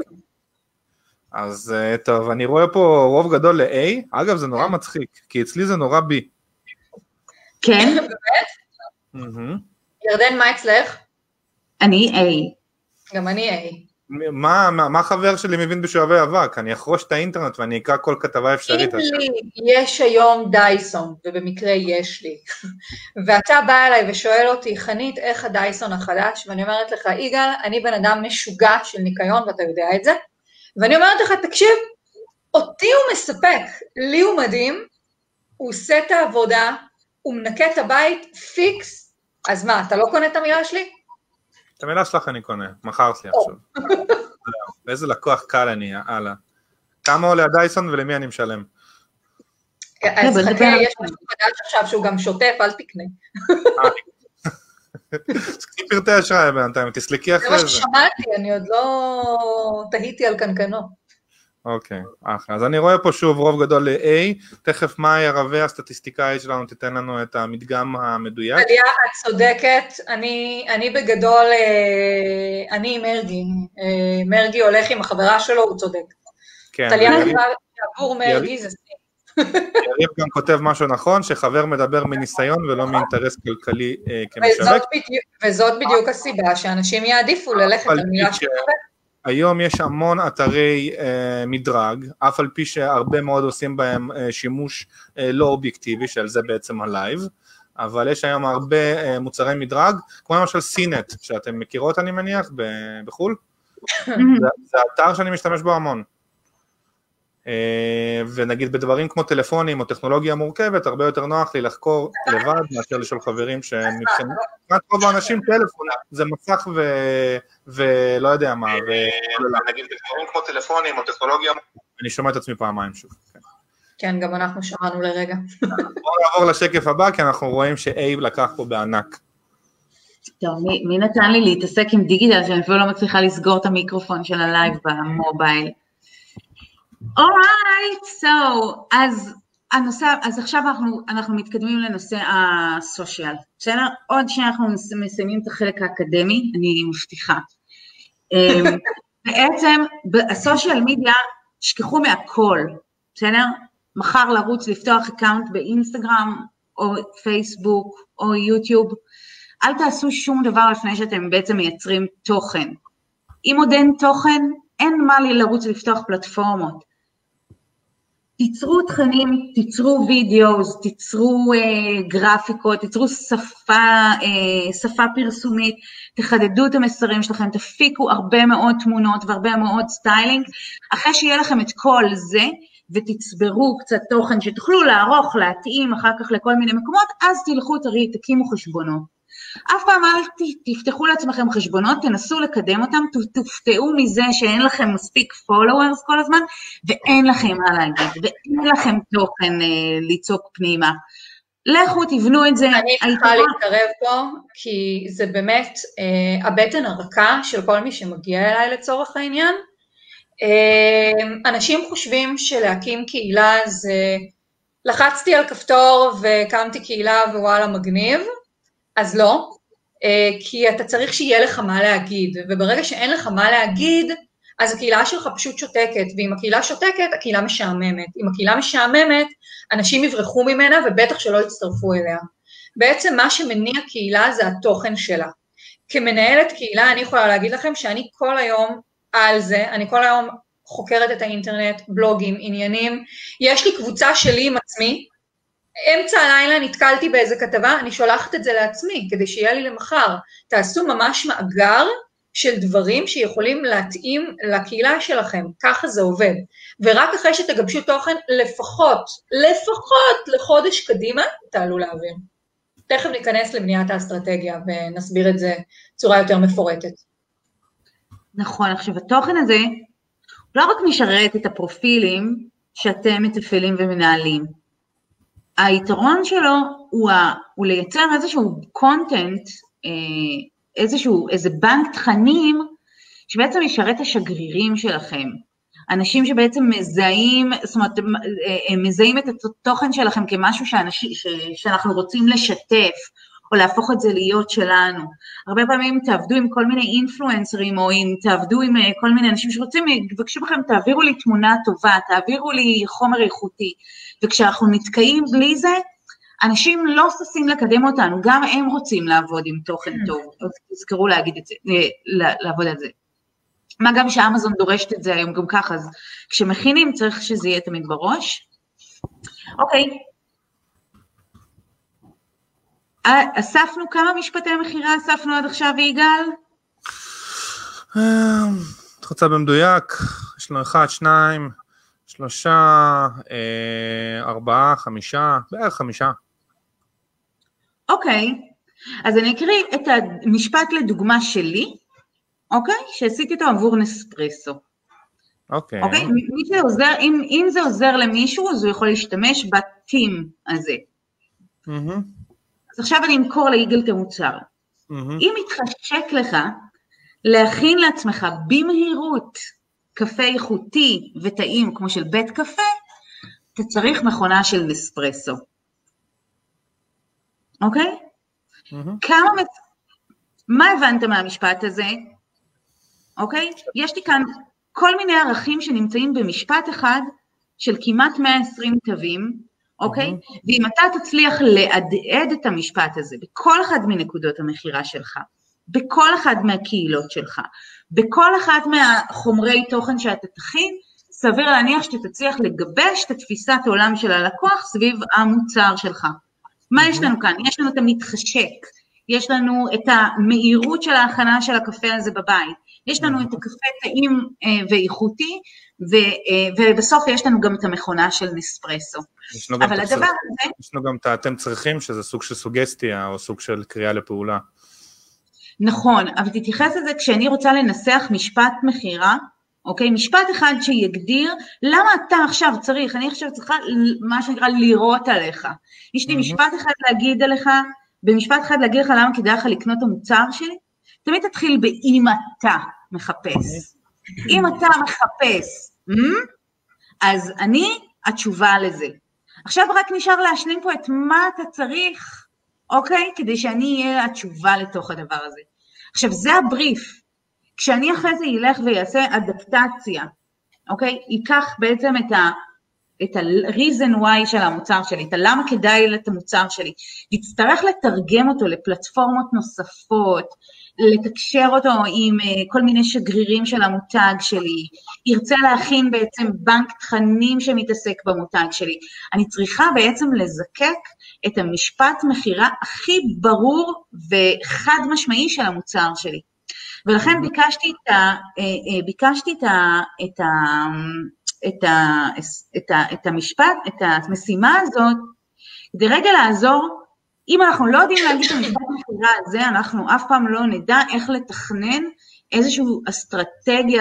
אז טוב, אני רואה פה רוב גדול ל-A, אגב זה נורא מצחיק, כי אצלי זה נורא B. כן? באמת? ירדן, מה אצלך? אני A. גם אני A. מה חבר שלי מבין בשואבי אבק? אני אחרוש את האינטרנט ואני אקרא כל כתבה אפשרית. אם לי יש היום דייסון, ובמקרה יש לי, ואתה בא אליי ושואל אותי, חנית, איך הדייסון החדש? ואני אומרת לך, יגאל, אני בן אדם משוגע של ניקיון, ואתה יודע את זה, ואני אומרת לך, תקשיב, אותי הוא מספק, לי הוא מדהים, הוא עושה את העבודה, הוא מנקה את הבית, פיקס, אז מה, אתה לא קונה את המילה שלי? את המילה שלך אני קונה, מכרת לי עכשיו. איזה לקוח קל אני, הלאה. כמה עולה הדייסון ולמי אני משלם? אז חכה, יש משהו חדש עכשיו שהוא גם שוטף, אל תקנה. תקני פרטי אשראי בינתיים, תסלקי אחרי זה. זה מה ששמעתי, אני עוד לא תהיתי על קנקנו. אוקיי, אז אני רואה פה שוב רוב גדול ל-A, תכף מאי הרווה הסטטיסטיקאית שלנו תיתן לנו את המדגם המדויק. עליה, את צודקת, אני בגדול, אני עם מרגי הולך עם החברה שלו, הוא צודק. טליה עבור מרגי זה סי. יריב גם כותב משהו נכון, שחבר מדבר מניסיון ולא מאינטרס כלכלי כמשווק. וזאת בדיוק הסיבה שאנשים יעדיפו ללכת על מילה של חבר. היום יש המון אתרי מדרג, אף על פי שהרבה מאוד עושים בהם שימוש לא אובייקטיבי, שעל זה בעצם הלייב, אבל יש היום הרבה מוצרי מדרג, כמו למשל סינט, שאתם מכירות אני מניח בחול, זה אתר שאני משתמש בו המון. ונגיד בדברים כמו טלפונים או טכנולוגיה מורכבת, הרבה יותר נוח לי לחקור לבד, מאשר לשאול חברים שמבחינת רוב האנשים טלפון, זה מסך ולא יודע מה, ונגיד בדברים כמו טלפונים או טכנולוגיה, אני שומע את עצמי פעמיים שוב. כן, גם אנחנו שמענו לרגע. בואו נעבור לשקף הבא, כי אנחנו רואים ש-A לקח פה בענק. טוב, מי נתן לי להתעסק עם דיגיטל, שאני אפילו לא מצליחה לסגור את המיקרופון של הלייב במובייל. Alright, so, אז עכשיו אנחנו מתקדמים לנושא הסושיאל, בסדר? עוד שאנחנו מסיימים את החלק האקדמי, אני מבטיחה. בעצם, הסושיאל מדיה, שכחו מהכל, בסדר? מחר לרוץ לפתוח אקאונט באינסטגרם, או פייסבוק, או יוטיוב, אל תעשו שום דבר לפני שאתם בעצם מייצרים תוכן. אם עוד אין תוכן, אין מה לי לרוץ לפתוח פלטפורמות. תיצרו תכנים, תיצרו וידאוס, תיצרו גרפיקות, תיצרו שפה פרסומית, תחדדו את המסרים שלכם, תפיקו הרבה מאוד תמונות והרבה מאוד סטיילינג, אחרי שיהיה לכם את כל זה, ותצברו קצת תוכן שתוכלו לערוך, להתאים אחר כך לכל מיני מקומות, אז תלכו, תקימו חשבונות. אף פעם אל תפתחו לעצמכם חשבונות, תנסו לקדם אותם, תופתעו מזה שאין לכם מספיק followers כל הזמן, ואין לכם מה להגיד, ואין לכם תוכן ליצוק פנימה. לכו, תבנו את זה. אני צריכה להתקרב פה, כי זה באמת הבטן הרכה של כל מי שמגיע אליי לצורך העניין. אנשים חושבים שלהקים קהילה זה, לחצתי על כפתור והקמתי קהילה ווואלה מגניב, אז לא, כי אתה צריך שיהיה לך מה להגיד, וברגע שאין לך מה להגיד, אז הקהילה שלך פשוט שותקת, ואם הקהילה שותקת, הקהילה משעממת. אם הקהילה משעממת, אנשים יברחו ממנה, ובטח שלא יצטרפו אליה. בעצם מה שמניע קהילה זה התוכן שלה. כמנהלת קהילה, אני יכולה להגיד לכם שאני כל היום על זה, אני כל היום חוקרת את האינטרנט, בלוגים, עניינים, יש לי קבוצה שלי עם עצמי, אמצע הלילה נתקלתי באיזה כתבה, אני שולחת את זה לעצמי, כדי שיהיה לי למחר. תעשו ממש מאגר של דברים שיכולים להתאים לקהילה שלכם, ככה זה עובד. ורק אחרי שתגבשו תוכן, לפחות לחודש קדימה, תעלו לאוויר. תכף ניכנס לבניית האסטרטגיה ונסביר את זה בצורה יותר מפורטת. נכון, עכשיו התוכן הזה לא רק משרת את הפרופילים שאתם מתפעלים ומנהלים, היתרון שלו הוא לייצר איזשהו קונטנט, איזה בנק תכנים שבעצם ישרת השגרירים שלכם, אנשים שבעצם מזהים, זאת אומרת, מזהים את התוכן שלכם כמשהו שאנחנו רוצים לשתף, או להפוך את זה להיות שלנו. הרבה פעמים תעבדו עם כל מיני אינפלואנסרים, או תעבדו עם כל מיני אנשים שרוצים, יבקשו בכם, תעבירו לי תמונה טובה, תעבירו לי חומר איכותי, וכשאנחנו נתקעים בלי זה, אנשים לא ששים לקדם אותנו, גם הם רוצים לעבוד עם תוכן טוב, אז תזכרו להגיד את זה, לעבוד על זה. מה גם שאמזון דורשת את זה היום גם ככה, אז כשמכינים צריך שזה יהיה תמיד בראש. אוקיי. אספנו כמה משפטי מחירה, אספנו עד עכשיו, יגאל? את רוצה במדויק, יש לנו 1, 2, 3, 4, 5, בערך 5. אוקיי, אז אני אקריא את המשפט לדוגמה שלי, אוקיי? שעשיתי אותו עבור נספרסו. אוקיי. אוקיי? מי שעוזר, אם זה עוזר למישהו, אז הוא יכול להשתמש בטים הזה. אז עכשיו אני אמכור ליגאל את המוצר. אם מתחשק לך להכין לעצמך במהירות קפה איכותי וטעים כמו של בית קפה, אתה צריך מכונה של נספרסו. אוקיי? מה הבנת מהמשפט הזה? אוקיי? יש לי כאן כל מיני ערכים שנמצאים במשפט אחד של כמעט 120 תווים, אוקיי? ואם אתה תצליח להדהד את המשפט הזה בכל אחד מנקודות המחירה שלך, בכל אחד מהקהילות שלך, בכל אחד מהחומרי תוכן שאתה תכין, סביר להניח שאתה תצליח לגבש את התפיסת העולם של הלקוח סביב המוצר שלך. מה יש לנו כאן? יש לנו את המתחשק, יש לנו את המהירות של ההכנה של הקפה הזה בבית, יש לנו את הקפה טעים ואיכותי, ובסוף יש לנו גם את המכונה של נספרסו. אבל הדבר הזה... יש לנו גם את אתם צריכים, שזה סוג של סוגסטיה, או סוג של קריאה לפעולה. נכון, אבל תתייחס לזה כשאני רוצה לנסח משפט מחירה, אוקיי? משפט אחד שיגדיר, למה אתה עכשיו צריך, אני עכשיו צריכה מה שנקרא לירות עליך. יש לי משפט אחד להגיד עליך, במשפט אחד להגיד לך למה כדאי לך לקנות את המוצר שלי, תמיד תתחיל באם אתה מחפש. אם אתה מחפש, אז אני התשובה לזה. עכשיו רק נשאר להשלים פה את מה אתה צריך, אוקיי? כדי שאני אהיה התשובה לתוך הדבר הזה. עכשיו זה הבריף. כשאני אחרי זה ילך ויעשה אדפטציה, אוקיי? ייקח בעצם את ה-reason why של המוצר שלי, את הלמה כדאי את המוצר שלי, יצטרך לתרגם אותו לפלטפורמות נוספות, לתקשר אותו עם כל מיני שגרירים של המותג שלי, ירצה להכין בעצם בנק תכנים שמתעסק במותג שלי, אני צריכה בעצם לזקק את המשפט מחירה הכי ברור וחד משמעי של המוצר שלי. ולכן ביקשתי את המשפט, את המשימה הזאת, כדי רגע לעזור, אם אנחנו לא יודעים להגיד את המשפט המחירה הזה, אנחנו אף פעם לא נדע איך לתכנן איזושהי אסטרטגיה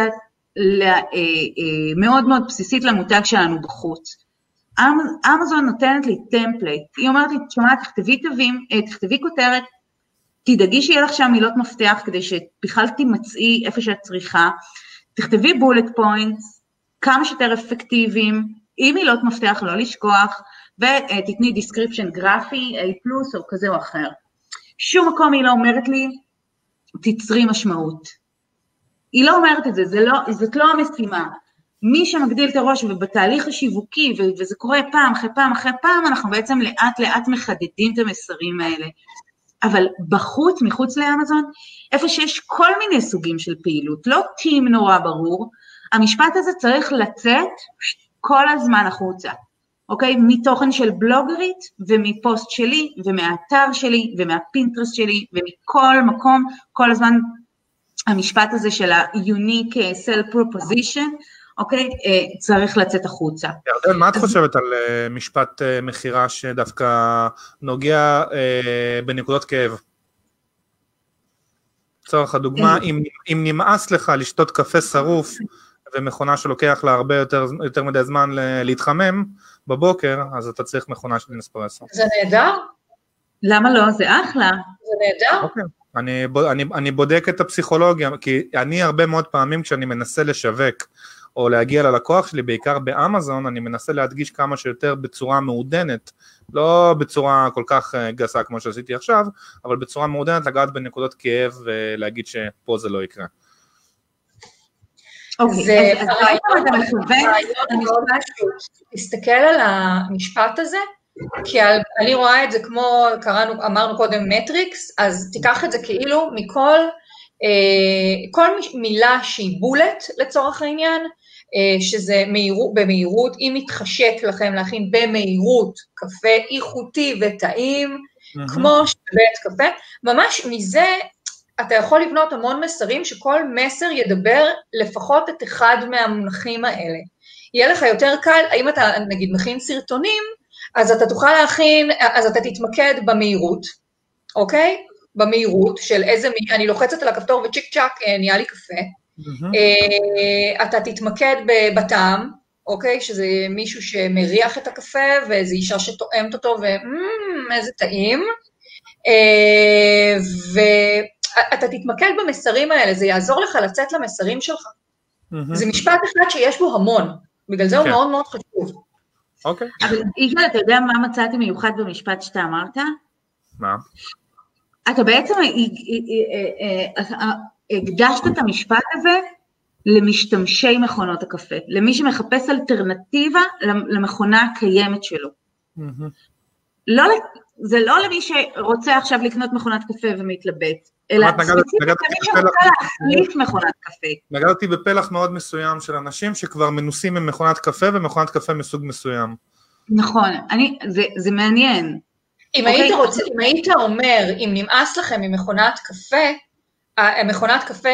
מאוד מאוד בסיסית למותג שלנו בחוץ. אמזון נותנת לי טמפלייט, היא אומרת לי, שומעת, תכתבי כותרת, תדאגי שיהיה לך שם מילות מפתח, כדי שבכלל תמצאי איפה שאת צריכה, תכתבי בולט פוינטס, כמה שיותר אפקטיביים, עם מילות מפתח, לא לשכוח, ותתני דיסקריפשן גרפי, A+, או כזה או אחר. שום מקום היא לא אומרת לי, תצרי משמעות. היא לא אומרת את זה, זאת לא המשימה. מי שמגדיל את הראש ובתהליך השיווקי, וזה קורה פעם אחרי פעם אחרי פעם, אנחנו בעצם לאט לאט מחדדים את המסרים האלה. אבל בחוץ, מחוץ לאמזון, איפה שיש כל מיני סוגים של פעילות, לא טים נורא ברור, המשפט הזה צריך לצאת כל הזמן החוצה, אוקיי? מתוכן של בלוגרית, ומפוסט שלי, ומהאתר שלי, ומהפינטרסט שלי, ומכל מקום, כל הזמן המשפט הזה של ה-unique sell proposition, אוקיי, צריך לצאת החוצה. ירדן, מה את חושבת על משפט מחירה שדווקא נוגע בנקודות כאב? צורך הדוגמה, אם נמאס לך לשתות קפה שרוף, ומכונה שלוקח לה הרבה יותר מדי זמן להתחמם בבוקר, אז אתה צריך מכונה של נספרסו. זה נהדר? למה לא? זה אחלה. זה נהדר? אוקיי. אני בודק את הפסיכולוגיה, כי אני הרבה מאוד פעמים כשאני מנסה לשווק, או להגיע ללקוח שלי, בעיקר באמזון, אני מנסה להדגיש כמה שיותר בצורה מעודנת, לא בצורה כל כך גסה כמו שעשיתי עכשיו, אבל בצורה מעודנת לגעת בנקודות כאב, ולהגיד שפה זה לא יקרה. זה תסתכל על המשפט הזה, כי אני רואה את זה כמו, אמרנו קודם מטריקס, אז תיקח את זה כאילו מכל מילה שהיא בולט לצורך העניין, שזה במהירות, אם מתחשק לכם להכין במהירות קפה איכותי וטעים, כמו שבית קפה, ממש מזה אתה יכול לבנות המון מסרים, שכל מסר ידבר לפחות את אחד מהמונחים האלה. יהיה לך יותר קל, האם אתה נגיד מכין סרטונים, אז אתה תוכל להכין, אז אתה תתמקד במהירות, אוקיי? במהירות של איזה, אני לוחצת על הכפתור וצ'יק צ'ק נהיה לי קפה, אתה תתמקד בטעם, אוקיי? שזה מישהו שמריח את הקפה, ואיזו אישה שטועמת אותו, איזה טעים, ואתה תתמקד במסרים האלה, זה יעזור לך לצאת למסרים שלך. זה משפט אחד שיש בו המון, בגלל זה הוא מאוד מאוד חשוב. אוקיי. אבל יגאל, אתה יודע מה מצאתי מיוחד במשפט שאתה אמרת? מה? אתה בעצם הקדשת את המשפט הזה למשתמשי מכונות הקפה, למי שמחפש אלטרנטיבה למכונה הקיימת שלו. זה לא למי שרוצה עכשיו לקנות מכונת קפה ומתלבט, אלא ספציפית למי שרוצה להחליף מכונת קפה. נגעתי בפלח מאוד מסוים של אנשים שכבר מנוסים ממכונת קפה ומכונת קפה מסוג מסוים. נכון, זה מעניין. אם היית אומר, אם נמאס לכם ממכונת קפה, מכונת קפה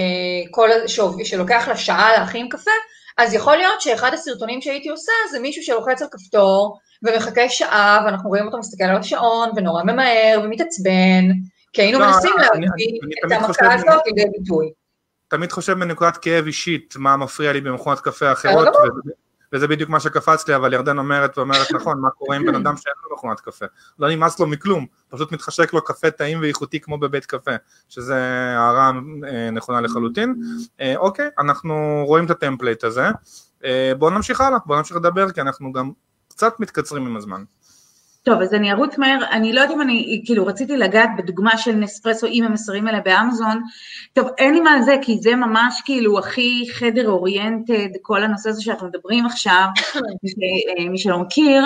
שלוקח לה שעה להכין קפה, אז יכול להיות שאחד הסרטונים שהייתי עושה, זה מישהו שלוחץ על כפתור, ומחכה שעה, ואנחנו רואים אותו מסתכל על השעון, ונורא ממהר, ומתעצבן, כי היינו מנסים להביא את המכה הזאת לידי ביטוי. תמיד חושב בנקודת כאב אישית, מה מפריע לי במכונת קפה אחרות, וזה בדיוק מה שקפץ לי, אבל ירדן אומרת נכון, מה קורה עם בן אדם שאין לו מכונת קפה? לא נמאס לו מכלום, פשוט מתחשק לו קפה טעים ואיכותי כמו בבית קפה, שזה הערה נכונה לחלוטין. אוקיי, אנחנו רואים את הטמפלייט הזה, בואו נמשיך הלאה, בואו נמשיך לדבר, כי אנחנו גם קצת מתקצרים עם הזמן. טוב, אז אני ארוץ מהר, אני לא יודעת אם אני, כאילו, רציתי לגעת בדוגמה של נספרסו עם המסרים האלה באמזון, טוב, אין לי מה על זה, כי זה ממש כאילו הכי חדר אוריינטד, כל הנושא הזה שאנחנו מדברים עכשיו, מי שלא מכיר,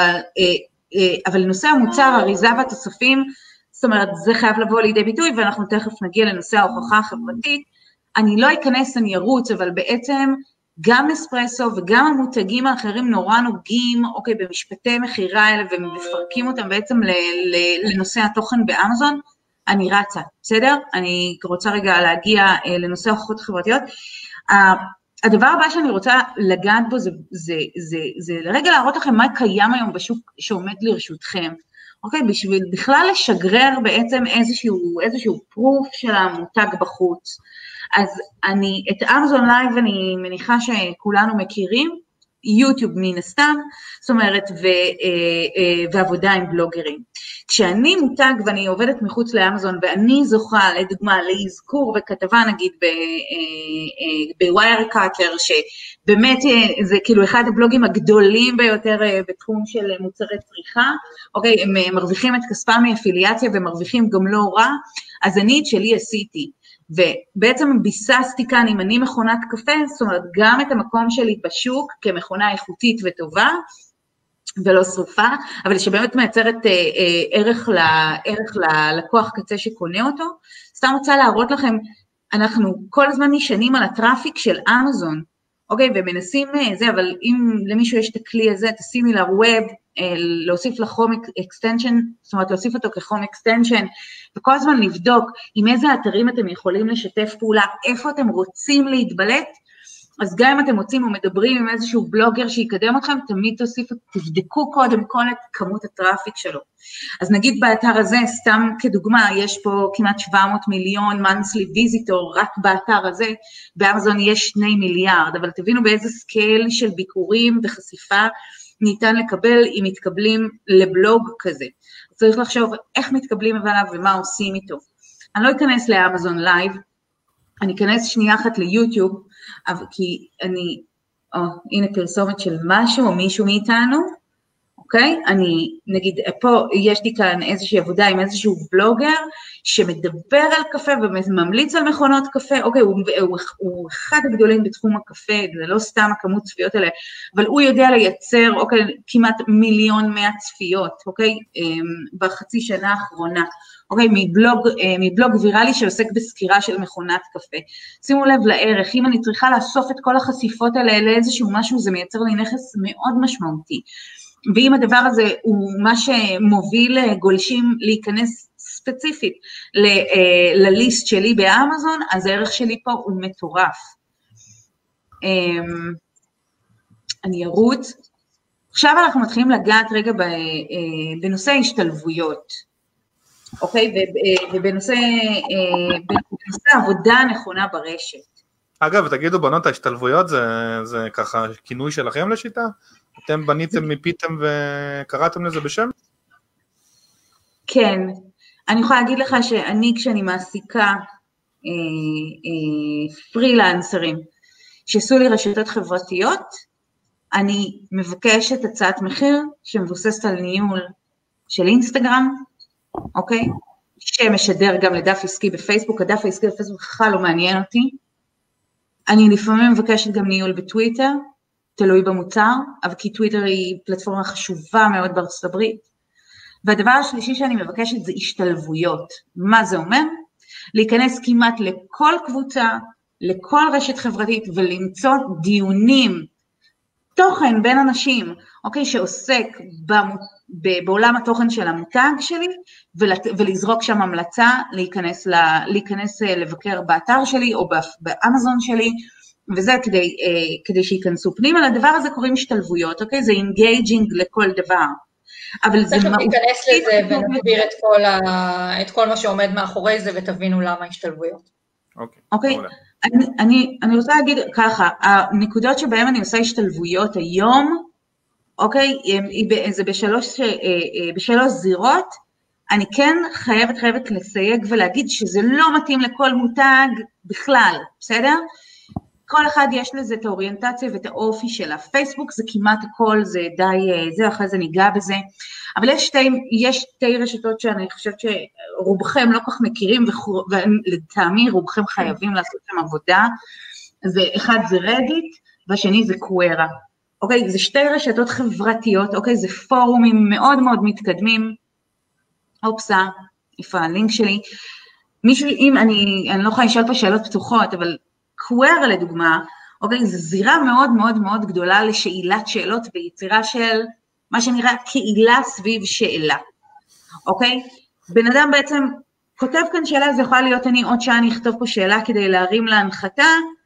אבל נושא המוצר, אריזה והתוספים, זאת אומרת, זה חייב לבוא לידי ביטוי, ואנחנו תכף נגיע לנושא ההוכחה החברתית, אני לא אכנס, אני ארוץ, אבל בעצם, גם נספרסו וגם המותגים האחרים נורא נוגעים, אוקיי, במשפטי מחירה האלה, ומפרקים אותם בעצם לנושא התוכן באמזון, אני רצה, בסדר? אני רוצה רגע להגיע לנושא ההוכחות החברתיות. הדבר הבא שאני רוצה לגעת בו, זה לרגע להראות לכם מה קיים היום בשוק שעומד לרשותכם, אוקיי? בשביל בכלל לשגרר בעצם איזשהו פרוף של המותג בחוץ. אז את אמזון לייב אני מניחה שכולנו מכירים, יוטיוב מן הסתם, זאת אומרת, ועבודה עם בלוגרים. כשאני מותג ואני עובדת מחוץ לאמזון, ואני זוכה לדוגמה להזכור וכתבה נגיד בווייר קאטר, שבאמת זה כאילו אחד הבלוגים הגדולים ביותר בתחום של מוצרי צריכה, אוקיי, הם מרוויחים את כספם מאפיליאציה ומרוויחים גם לא רע, אז אני את שלי עשיתי. ובעצם ביססתי כאן, אם אני מכונת קפה, זאת אומרת, גם את המקום שלי בשוק, כמכונה איכותית וטובה, ולא שרופה, אבל שבאמת מייצרת ערך ללקוח קצה שקונה אותו. סתם רוצה להראות לכם, אנחנו כל הזמן נשענים על הטראפיק של אמזון, אוקיי, ומנסים זה, אבל אם למישהו יש את הכלי הזה, תשימי לה ווב, להוסיף לחום extension, זאת אומרת להוסיף אותו כחום extension, וכל הזמן לבדוק עם איזה אתרים אתם יכולים לשתף פעולה, איפה אתם רוצים להתבלט, אז גם אם אתם רוצים או מדברים עם איזשהו בלוגר שיקדם אתכם, תמיד תבדקו קודם כל את כמות הטראפיק שלו. אז נגיד באתר הזה, סתם כדוגמה, יש פה כמעט 700 מיליון monthly visitor, רק באתר הזה, באמזון יש 2 מיליארד, אבל תבינו באיזה סקייל של ביקורים וחשיפה ניתן לקבל אם מתקבלים לבלוג כזה. צריך לחשוב איך מתקבלים עליו ומה עושים איתו. אני לא אכנס לאמזון לייב, אני אכנס שנייה אחת ליוטיוב, כי אני, הנה פרסומת של משהו או מישהו מאיתנו, אוקיי? אני, נגיד, פה יש לי כאן איזושהי עבודה עם איזשהו בלוגר, שמדבר על קפה וממליץ על מכונות קפה, אוקיי, הוא אחד הגדולים בתחום הקפה, זה לא סתם הכמות צפיות האלה, אבל הוא יודע לייצר, אוקיי, כמעט 1,100,000 צפיות, אוקיי, בחצי שנה האחרונה, אוקיי, מבלוג ויראלי שעוסק בסקירה של מכונת קפה. שימו לב לערך, אם אני צריכה לאסוף את כל החשיפות האלה לאיזשהו משהו, זה מייצר לי נכס מאוד משמעותי. ואם הדבר הזה הוא מה שמוביל גולשים להיכנס ספציפית לליסט שלי באמזון, אז הערך שלי פה הוא מטורף. אני ארוץ. עכשיו אנחנו מתחילים לגעת רגע בנושא השתלבויות. אוקיי, ובנושא עבודה נכונה ברשת. אגב, תגידו בנות, ההשתלבויות זה ככה כינוי שלכם לשיטה? אתם בניתם, מיפיתם וקראתם לזה בשם? כן, אני יכולה להגיד לך שאני כשאני מעסיקה פרילנסרים שעשו לי רשתות חברתיות, אני מבקשת הצעת מחיר שמבוססת על ניהול של אינסטגרם, אוקיי? שמשדר גם לדף עסקי בפייסבוק, הדף העסקי בפייסבוק בכלל לא מעניין אותי. אני לפעמים מבקשת גם ניהול בטוויטר, תלוי במוצר, אבל כי טוויטר היא פלטפורמה חשובה מאוד בארצות הברית. והדבר השלישי שאני מבקשת זה השתלבויות. מה זה אומר? להיכנס כמעט לכל קבוצה, לכל רשת חברתית, ולמצוא דיונים, תוכן בין אנשים, אוקיי, שעוסק בעולם התוכן של המותג שלי, ולזרוק שם המלצה, להיכנס לבקר באתר שלי, או באמזון שלי, וזה כדי שיכנסו פנימה. לדבר הזה קוראים השתלבויות, אוקיי? זה engaging לכל דבר. אבל זה תכף ניכנס לזה ונדביר את כל מה שעומד מאחורי זה, ותבינו למה השתלבויות. אוקיי? אני רוצה להגיד ככה, הנקודות שבהן אני עושה השתלבויות היום, אוקיי? זה בשלוש זירות, אני כן חייבת לסייג ולהגיד שזה לא מתאים לכל מותג בכלל, בסדר? כל אחד יש לזה את האוריינטציה ואת האופי של הפייסבוק, זה כמעט הכל, זה די, זה אחרי זה ניגע בזה, אבל יש שתי רשתות שאני חושבת שרובכם לא כך מכירים, ולטעמי רובכם חייבים לעשות שם עבודה, אחד זה רדיט, והשני זה קווירה, אוקיי, זה שתי רשתות חברתיות, אוקיי, זה פורומים מאוד מאוד מתקדמים, אופסה, איפה הלינק שלי, מישהו, אם אני לא יכולה לשאול פה שאלות פתוחות, אבל קווירה לדוגמה, אוקיי, זו זירה מאוד מאוד מאוד גדולה לשאלת שאלות ויצירה של מה שנראה קהילה סביב שאלה, אוקיי? בן אדם בעצם כותב כאן שאלה, זה יכולה להיות אני עוד שעה אני אכתוב פה שאלה כדי להרים להנחתה,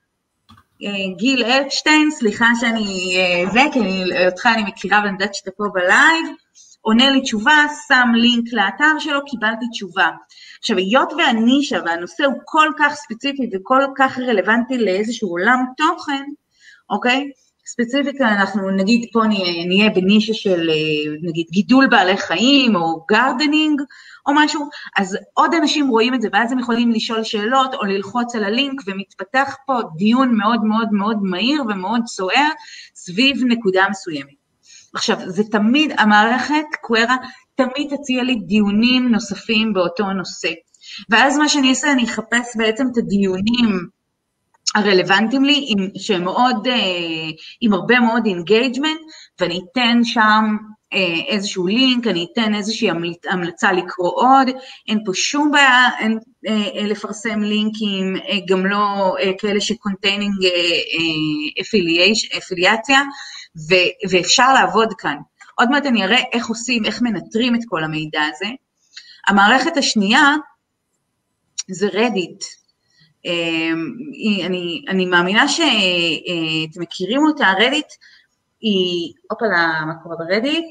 גיל אפשטיין, סליחה שאני כי אותך אני מכירה ואני יודעת שאתה פה בלייב, עונה לי תשובה, שם לינק לאתר שלו, קיבלתי תשובה. עכשיו, היות והנישה והנושא הוא כל כך ספציפי וכל כך רלוונטי לאיזשהו עולם תוכן, אוקיי? ספציפית אנחנו נגיד פה נהיה בנישה של נגיד גידול בעלי חיים או גרדנינג או משהו, אז עוד אנשים רואים את זה ואז הם יכולים לשאול שאלות או ללחוץ על הלינק ומתפתח פה דיון מאוד מאוד מאוד מהיר ומאוד סוער סביב נקודה מסוימת. עכשיו, זה תמיד, המערכת, קווירה, תמיד תציע לי דיונים נוספים באותו נושא. ואז מה שאני אעשה, אני אחפש בעצם את הדיונים הרלוונטיים לי, שהם מאוד, עם הרבה מאוד אינגייג'מנט, ואני אתן שם איזשהו לינק, אני אתן איזושהי המלצה לקרוא עוד, אין פה שום בעיה לפרסם לינקים, גם לא כאלה שקונטיינינג אפיליאציה, ואפשר לעבוד כאן, עוד מעט אני אראה איך עושים, איך מנטרים את כל המידע הזה. המערכת השנייה זה רדיט. אני מאמינה שאתם מכירים אותה, רדיט היא, מה קורה ברדיט?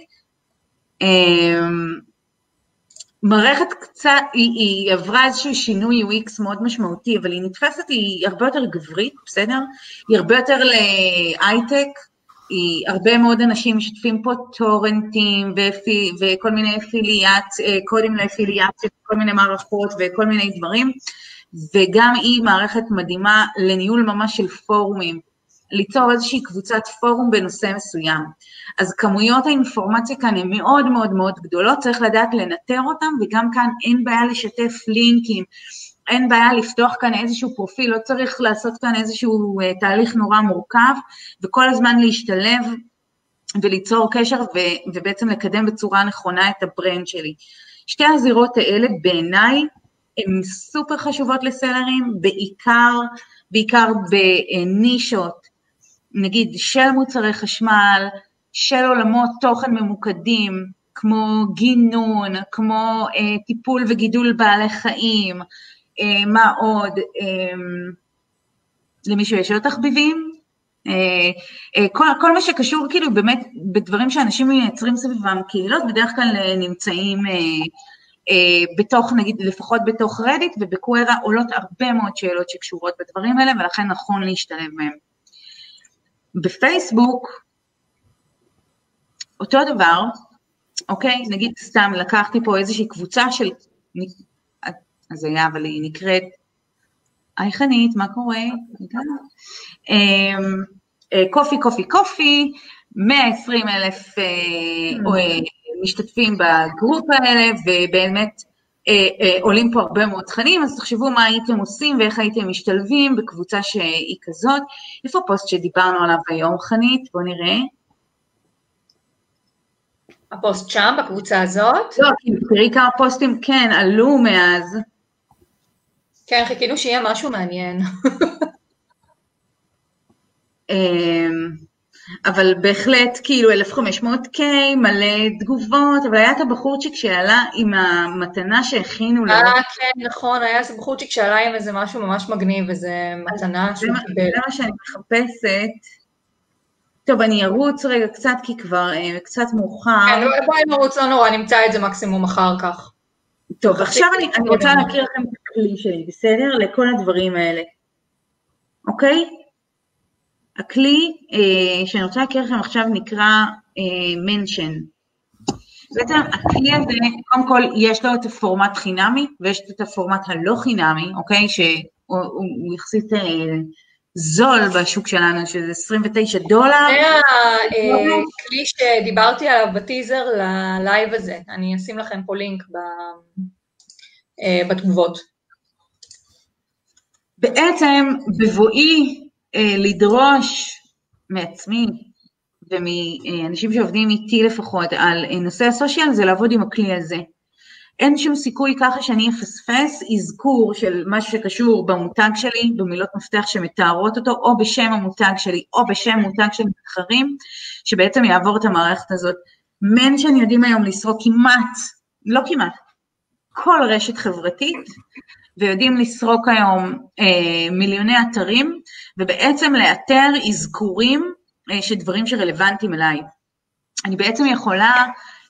מערכת קצת, היא עברה איזשהו שינוי UX מאוד משמעותי, אבל היא נתפסת, היא הרבה יותר גברית, בסדר? היא הרבה יותר להייטק, היא הרבה מאוד אנשים משתפים פה טורנטים וכל מיני קודים לאפיליאציות, כל מיני מערכות וכל מיני דברים, וגם היא מערכת מדהימה לניהול ממש של פורומים, ליצור איזושהי קבוצת פורום בנושא מסוים. אז כמויות האינפורמציה כאן הן מאוד מאוד מאוד גדולות, צריך לדעת לנטר אותם, וגם כאן אין בעיה לשתף לינקים, אין בעיה לפתוח כאן איזשהו פרופיל, לא צריך לעשות כאן איזשהו תהליך נורא מורכב, וכל הזמן להשתלב וליצור קשר ובעצם לקדם בצורה נכונה את הברנד שלי. שתי הזירות האלה בעיניי הן סופר חשובות לסלרים, בעיקר בנישות, נגיד של מוצרי חשמל, של עולמות תוכן ממוקדים, כמו גינון, כמו טיפול וגידול בעלי חיים, מה עוד, למישהו יש עוד תחביבים, כל מה שקשור כאילו באמת בדברים שאנשים מייצרים סביבם קהילות, בדרך כלל נמצאים בתוך, נגיד לפחות בתוך רדיט, ובקווירה עולות הרבה מאוד שאלות שקשורות בדברים האלה, ולכן נכון להשתלב מהם. בפייסבוק, אותו דבר, אוקיי, נגיד סתם לקחתי פה איזושהי קבוצה של, אז היה, אבל היא נקראת, חנית, מה קורה? קופי, 120,000 משתתפים בגרופ האלה, ובאמת עולים פה הרבה מאוד תכנים, אז תחשבו מה הייתם עושים, ואיך הייתם משתלבים בקבוצה שהיא כזאת. איפה הפוסט שדיברנו עליו היום, חנית? בואו נראה. הפוסט שם, בקבוצה הזאת? לא, כי תראי כמה פוסטים, כן, עלו מאז. כן, חיכינו שיהיה משהו מעניין. אבל בהחלט, כאילו, 1500K, מלא תגובות, אבל היה את הבחורצ'יק שעלה עם המתנה שהכינו לו. כן, נכון, היה איזה בחורצ'יק שעלה עם איזה משהו ממש מגניב, איזה מתנה שהוא קיבל. זה מה שאני מחפשת. טוב, אני ארוץ רגע קצת, כי כבר קצת מאוחר. כן, בואי נרוץ, לא נורא, נמצא את זה מקסימום אחר כך. טוב, עכשיו אני רוצה להכיר לכם את הכלי שלי, בסדר? לכל הדברים האלה. אוקיי? הכלי שאני רוצה להכיר לכם עכשיו נקרא מנשן. בעצם הכלי הזה, קודם כל יש לו את הפורמט חינמי, ויש את הפורמט הלא חינמי, אוקיי? שהוא יחסית זול בשוק שלנו, שזה $29. זה הכלי שדיברתי עליו בטיזר ללייב הזה, אני אשים לכם פה לינק בתגובות. בעצם בבואי לדרוש מעצמי ומאנשים שעובדים איתי לפחות על נושא הסושיאל, זה לעבוד עם הכלי הזה. אין שום סיכוי ככה שאני אפספס אזכור של משהו שקשור במותג שלי, במילות מפתח שמתארות אותו, או בשם המותג שלי, או בשם מותג של מתחרים, שבעצם יעבור את המערכת הזאת. מנשן יודעים היום לסרוק לא כמעט, כל רשת חברתית, ויודעים לסרוק היום מיליוני אתרים, ובעצם לאתר אזכורים שדברים שרלוונטיים אליי. אני בעצם יכולה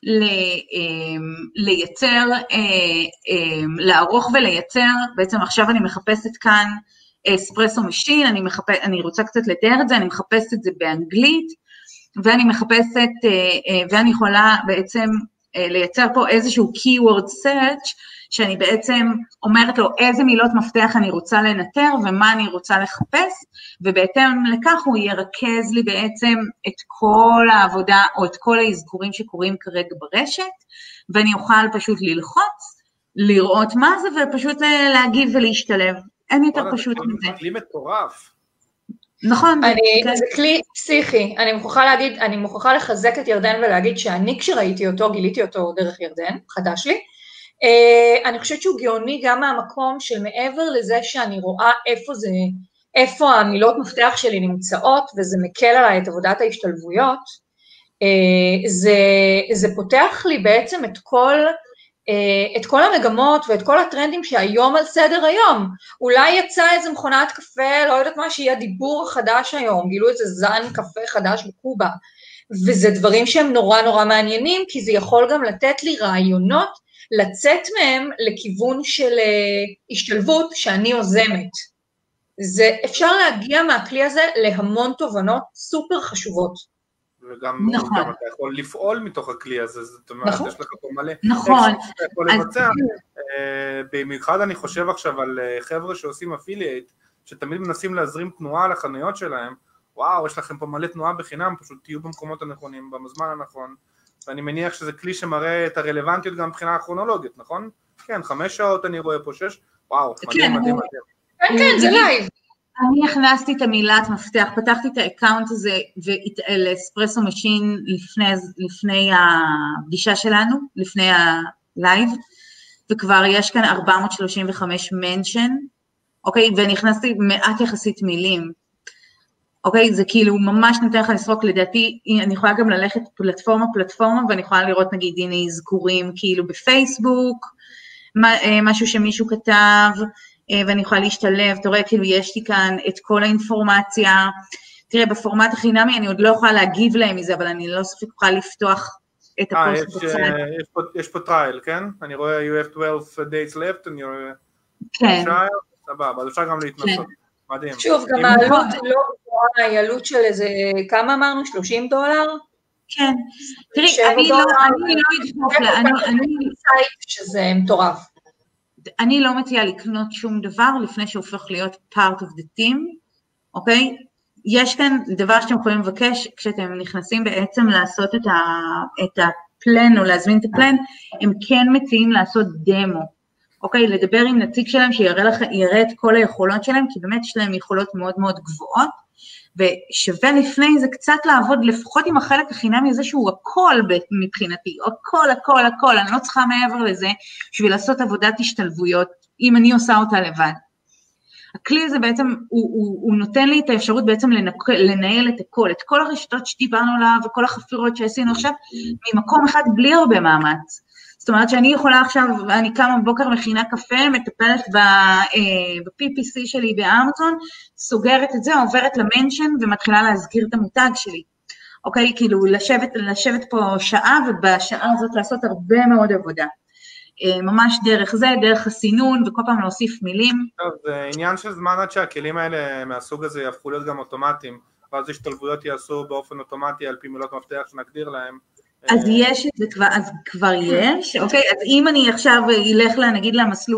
לייצר, לערוך ולייצר, בעצם עכשיו אני מחפשת כאן אספרסו משין, אני רוצה קצת לתאר את זה, אני מחפשת את זה באנגלית, ואני מחפשת, ואני יכולה בעצם לייצר פה איזשהו keyword search, שאני בעצם אומרת לו איזה מילות מפתח אני רוצה לנטר, ומה אני רוצה לחפש, ובהתאם לכך הוא ירכז לי בעצם את כל העבודה, או את כל האזכורים שקורים כרגע ברשת, ואני אוכל פשוט ללחוץ, לראות מה זה, ופשוט להגיב ולהשתלב. אין יותר פשוט מזה. זה כלי מטורף. נכון. זה כלי פסיכי. אני מוכרחה לחזק את ירדן ולהגיד שאני כשראיתי אותו, גיליתי אותו דרך ירדן, חדש לי, אני חושבת שהוא גאוני גם מהמקום של מעבר לזה שאני רואה איפה המילות מפתח שלי נמצאות, וזה מקל עליי את עבודת ההשתלבויות, זה פותח לי בעצם את כל המגמות ואת כל הטרנדים שהיום על סדר היום. אולי יצא איזה מכונת קפה, לא יודעת מה, שיהיה דיבור חדש היום, גילו איזה זן קפה חדש בקובה, וזה דברים שהם נורא נורא מעניינים, כי זה יכול גם לתת לי רעיונות, לצאת מהם לכיוון של השתלבות שאני יוזמת. אפשר להגיע מהכלי הזה להמון תובנות סופר חשובות. וגם אתה יכול לפעול מתוך הכלי הזה, זאת אומרת, יש לך פה מלא. נכון. אתה יכול לבצע. במיוחד אני חושב עכשיו על חבר'ה שעושים אפילייט, שתמיד מנסים להזרים תנועה לחנויות שלהם, וואו, יש לכם פה מלא תנועה בחינם, פשוט תהיו במקומות הנכונים, בזמן הנכון, ואני מניח שזה כלי שמראה את הרלוונטיות גם מבחינה כרונולוגית, נכון? כן, 5 שעות אני רואה פה 6, וואו, מדהים, מדהים, מדהים. כן, זה לייב. אני הכנסתי את המילת מפתח, פתחתי את האקאונט הזה לאספרסו משין לפני הפגישה שלנו, לפני הלייב, וכבר יש כאן 435 מנשן, אוקיי, ונכנסתי מעט יחסית מילים, אוקיי, זה כאילו ממש נותן לך לסרוק, לדעתי, אני יכולה גם ללכת פלטפורמה, ואני יכולה לראות נגיד, הנה אזכורים כאילו בפייסבוק, משהו שמישהו כתב, ואני יכולה להשתלב, אתה רואה, כאילו יש לי כאן את כל האינפורמציה, תראה, בפורמט החינמי אני עוד לא יכולה להגיב להם מזה, אבל אני לא ספק יכולה לפתוח את הפוסט בצד. יש פה טרייל, כן? אני רואה, you have 12 days left, and you're... כן. סבבה, אז אפשר גם להתנסות. מדהים. שוב, גם העלות לא גבוהה, היא עלות של איזה, כמה אמרנו? $30? כן. תראי, אני לא אדחוף לה, שזה מטורף. אני לא מציעה לקנות שום דבר לפני שהופך להיות part of the team, אוקיי? יש כאן דבר שאתם יכולים לבקש, כשאתם נכנסים בעצם לעשות את הפלן, או להזמין את הפלן, הם כן מציעים לעשות דמו, אוקיי? לדבר עם נציג שלהם שיראה את כל היכולות שלהם, כי באמת יש להם יכולות מאוד מאוד גבוהות, ושווה לפני זה קצת לעבוד, לפחות עם החלק החינמי הזה שהוא הכל מבחינתי, הכל, אני לא צריכה מעבר לזה, בשביל לעשות עבודת השתלבויות, אם אני עושה אותה לבד. הכלי הזה בעצם, הוא נותן לי את האפשרות בעצם לנהל את הכל, את כל הרשתות שדיברנו עליו, וכל החפירות שעשינו עכשיו, ממקום אחד בלי הרבה מאמץ. זאת אומרת שאני יכולה עכשיו, אני קמה בבוקר מכינה קפה, מטפלת ב-PPC שלי באמזון, סוגרת את זה, עוברת למנשן ומתחילה להזכיר את המותג שלי. אוקיי? כאילו לשבת פה שעה, ובשעה הזאת לעשות הרבה מאוד עבודה. ממש דרך זה, דרך הסינון, וכל פעם להוסיף מילים. טוב, זה עניין של זמן עד שהכלים האלה מהסוג הזה יהפכו להיות גם אוטומטיים, ואז השתלבויות יעשו באופן אוטומטי על פי מילות מפתח שנגדיר להם. אז יש את זה כבר, אז כבר יש, אוקיי? אז אם אני עכשיו אלך נגיד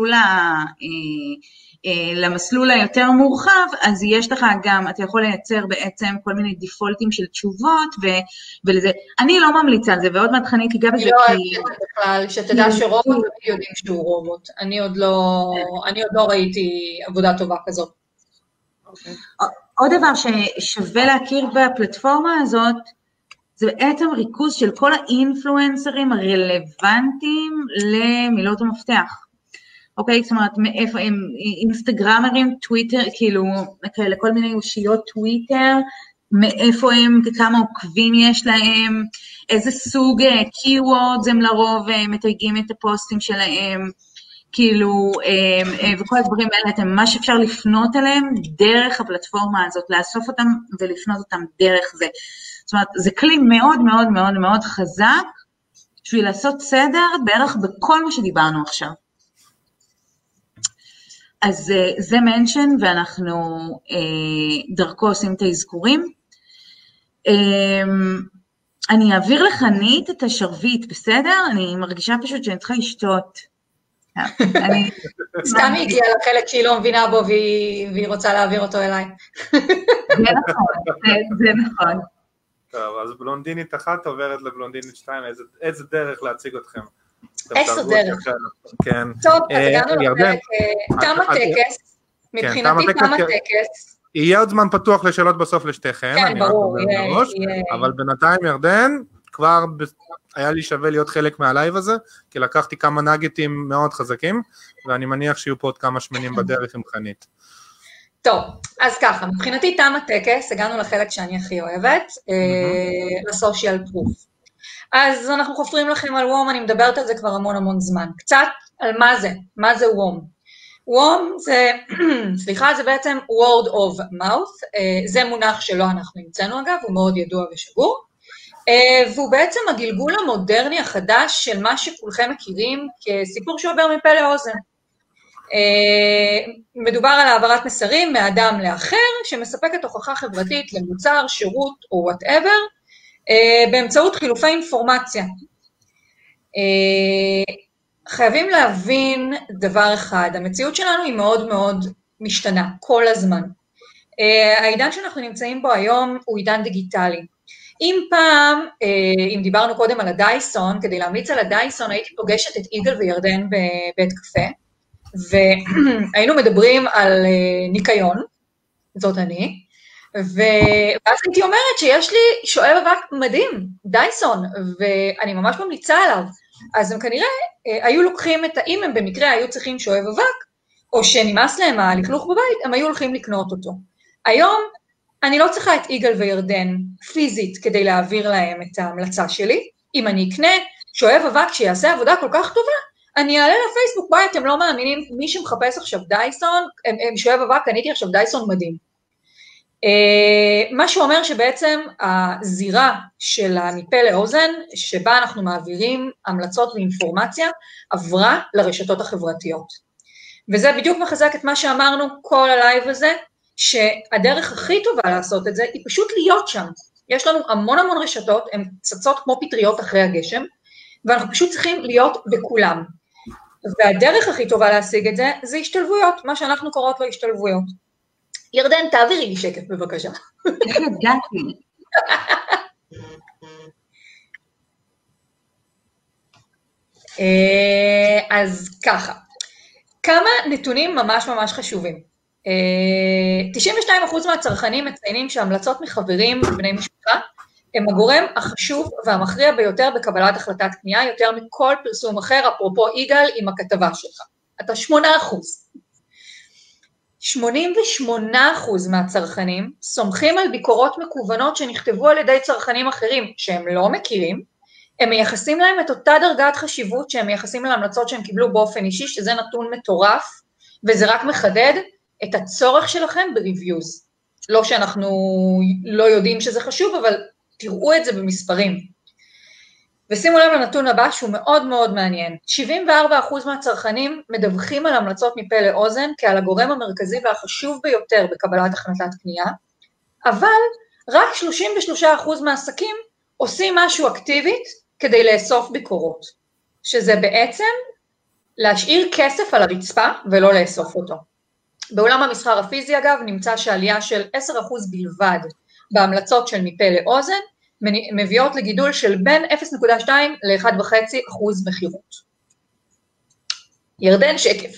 למסלול היותר מורחב, אז יש לך גם, אתה יכול לייצר בעצם כל מיני דיפולטים של תשובות, ולזה, אני לא ממליצה על זה, ועוד מעט חנית תיגע בזה, אני לא אוהבת בכלל, שתדע שרובוט יודעים שהוא רובוט, אני עוד לא ראיתי עבודה טובה כזאת. עוד דבר ששווה להכיר בפלטפורמה הזאת, זה בעצם ריכוז של כל האינפלואנסרים הרלוונטיים למילות המפתח. אוקיי? זאת אומרת, מאיפה הם, אינסטגרמרים, טוויטר, כאילו, כאלה, כל מיני אושיות טוויטר, מאיפה הם, כמה עוקבים יש להם, איזה סוג keywords הם לרוב מתייגים את הפוסטים שלהם, כאילו, וכל הדברים האלה, אתם ממש אפשר לפנות עליהם דרך הפלטפורמה הזאת, לאסוף אותם ולפנות אותם דרך זה. זאת אומרת, זה כלי מאוד מאוד מאוד מאוד חזק, בשביל לעשות סדר בערך בכל מה שדיברנו עכשיו. אז זה מנשן, ואנחנו דרכו עושים את האזכורים. אני אעביר לחנית את השרביט, בסדר? אני מרגישה פשוט שאני צריכה לשתות. סתם היא הגיעה לחלק שהיא לא מבינה בו, והיא רוצה להעביר אותו אליי. זה נכון. טוב, אז בלונדינית אחת עוברת לבלונדינית 2, איזה דרך להציג אתכם. איזה דרך. כן. טוב, אז הגענו לפרק, תם הטקס, מבחינתי תם הטקס. יהיה עוד זמן פתוח לשאלות בסוף לשתיכם. כן, ברור. אבל בינתיים ירדן, כבר היה לי שווה להיות חלק מהלייב הזה, כי לקחתי כמה נגטים מאוד חזקים, ואני מניח שיהיו פה עוד כמה שמנים בדרך עם חנית. טוב, אז ככה, מבחינתי תם הטקס, הגענו לחלק שאני הכי אוהבת, לסושיאל פרוף. אז אנחנו חופרים לכם על וום, אני מדברת על זה כבר המון זמן. קצת על מה זה וום. וום זה, סליחה, זה בעצם word of mouth, זה מונח שלא אנחנו המצאנו אגב, הוא מאוד ידוע ושגור, והוא בעצם הגלגול המודרני החדש של מה שכולכם מכירים כסיפור שעובר מפה לאוזן. מדובר על העברת מסרים מאדם לאחר, שמספקת הוכחה חברתית למוצר, שירות או whatever, באמצעות חילופי אינפורמציה. חייבים להבין דבר אחד, המציאות שלנו היא מאוד משתנה, כל הזמן. העידן שאנחנו נמצאים בו היום הוא עידן דיגיטלי. אם פעם, אם דיברנו קודם על הדייסון, כדי להמליץ על הדייסון, הייתי פוגשת את יגאל וירדן בבית קפה, והיינו מדברים על ניקיון, זאת אני, ואז הייתי אומרת שיש לי שואב אבק מדהים, דייסון, ואני ממש ממליצה עליו. אז הם כנראה היו לוקחים אם הם במקרה היו צריכים שואב אבק, או שנמאס להם הלכלוך בבית, הם היו הולכים לקנות אותו. היום אני לא צריכה את יגאל וירדן פיזית כדי להעביר להם את ההמלצה שלי. אם אני אקנה שואב אבק שיעשה עבודה כל כך טובה, אני אעלה לפייסבוק, ביי, אתם לא מאמינים, מי שמחפש עכשיו דייסון, שואב אבק, קניתי עכשיו דייסון מדהים. מה שאומר שבעצם הזירה של מפה לאוזן, שבה אנחנו מעבירים המלצות ואינפורמציה, עברה לרשתות החברתיות. וזה בדיוק מחזק את מה שאמרנו כל הלייב הזה, שהדרך הכי טובה לעשות את זה, היא פשוט להיות שם. יש לנו המון רשתות, הן צצות כמו פטריות אחרי הגשם, ואנחנו פשוט צריכים להיות בכולם. והדרך הכי טובה להשיג את זה, זה השתלבויות, מה שאנחנו קוראות לו השתלבויות. ירדן, תעבירי לי שקף בבקשה. איך הגעתי? אז ככה, כמה נתונים ממש חשובים. 92% מהצרכנים מציינים שהמלצות מחברים ובני משפחה, הם הגורם החשוב והמכריע ביותר בקבלת החלטת קנייה, יותר מכל פרסום אחר, אפרופו יגאל עם הכתבה שלך. אתה 8%. 88% מהצרכנים סומכים על ביקורות מקוונות שנכתבו על ידי צרכנים אחרים שהם לא מכירים, הם מייחסים להם את אותה דרגת חשיבות שהם מייחסים להמלצות שהם קיבלו באופן אישי, שזה נתון מטורף, וזה רק מחדד את הצורך שלכם בריוויוז. לא שאנחנו לא יודעים שזה חשוב, אבל תראו את זה במספרים. ושימו לב לנתון הבא שהוא מאוד מעניין. 74% מהצרכנים מדווחים על המלצות מפה לאוזן כעל הגורם המרכזי והחשוב ביותר בקבלת החלטת קנייה, אבל רק 33% מהעסקים עושים משהו אקטיבית כדי לאסוף ביקורות, שזה בעצם להשאיר כסף על הרצפה ולא לאסוף אותו. בעולם המסחר הפיזי אגב נמצא שעלייה של 10% בלבד בהמלצות של מפה לאוזן, מביאות לגידול של בין 0.2 ל-1.5% מחירות. ירדן שקף.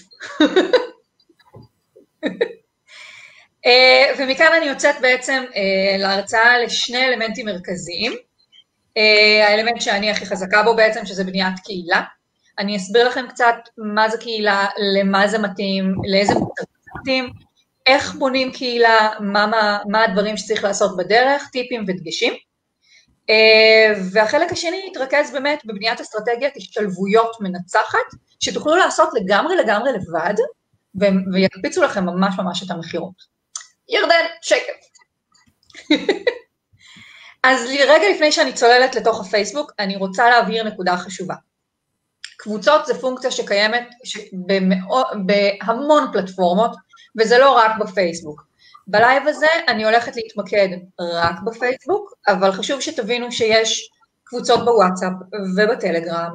ומכאן אני יוצאת בעצם להרצאה לשני אלמנטים מרכזיים. האלמנט שאני הכי חזקה בו בעצם, שזה בניית קהילה. אני אסביר לכם קצת מה זה קהילה, למה זה מתאים, לאיזה מוצרים זה מתאים, איך בונים קהילה, מה הדברים שצריך לעשות בדרך, טיפים ודגשים. והחלק השני יתרכז באמת בבניית אסטרטגיית השתלבויות מנצחת, שתוכלו לעשות לגמרי לבד, ויקפיצו לכם ממש את המחירות. ירדן, שקף. אז רגע לפני שאני צוללת לתוך הפייסבוק, אני רוצה להבהיר נקודה חשובה. קבוצות זה פונקציה שקיימת בהמון פלטפורמות, וזה לא רק בפייסבוק. בלייב הזה אני הולכת להתמקד רק בפייסבוק, אבל חשוב שתבינו שיש קבוצות בוואטסאפ ובטלגרם,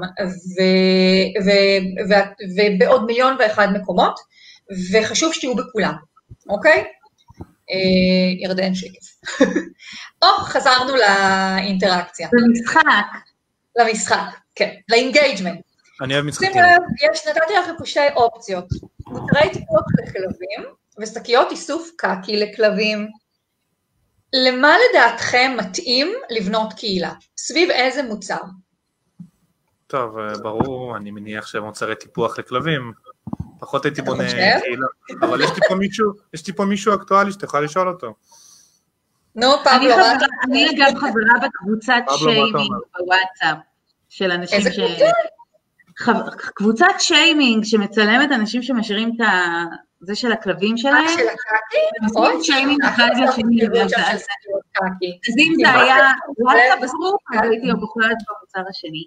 ובעוד 1,000,001 מקומות, וחשוב שתהיו בכולם, אוקיי? ירדן שקף. חזרנו לאינטראקציה. למשחק, כן, לאינגייג'מנט. אני אוהב משחקים. שימו לב, נתתי לכם פה 2 אופציות, מוצרי טיפוח לכלבים, ושקיות איסוף קקי לכלבים. למה לדעתכם מתאים לבנות קהילה? סביב איזה מוצר? טוב, ברור, אני מניח שמוצרי טיפוח לכלבים פחות הייתי בונה קהילה. אבל יש לי פה מישהו אקטואלי שאתה יכול לשאול אותו. נו, פבלו, מה אתה... אני אגב חברה בקבוצת שיימינג בוואטסאפ, של אנשים ש... איזה קבוצה? קבוצת שיימינג שמצלמת אנשים שמשאירים את זה של הכלבים שלהם. של הקאקי? עושים שיימינג אחד לשני. אז אם זה היה וואטסאפ גרופ, אז הייתי בוחרת במוצר השני.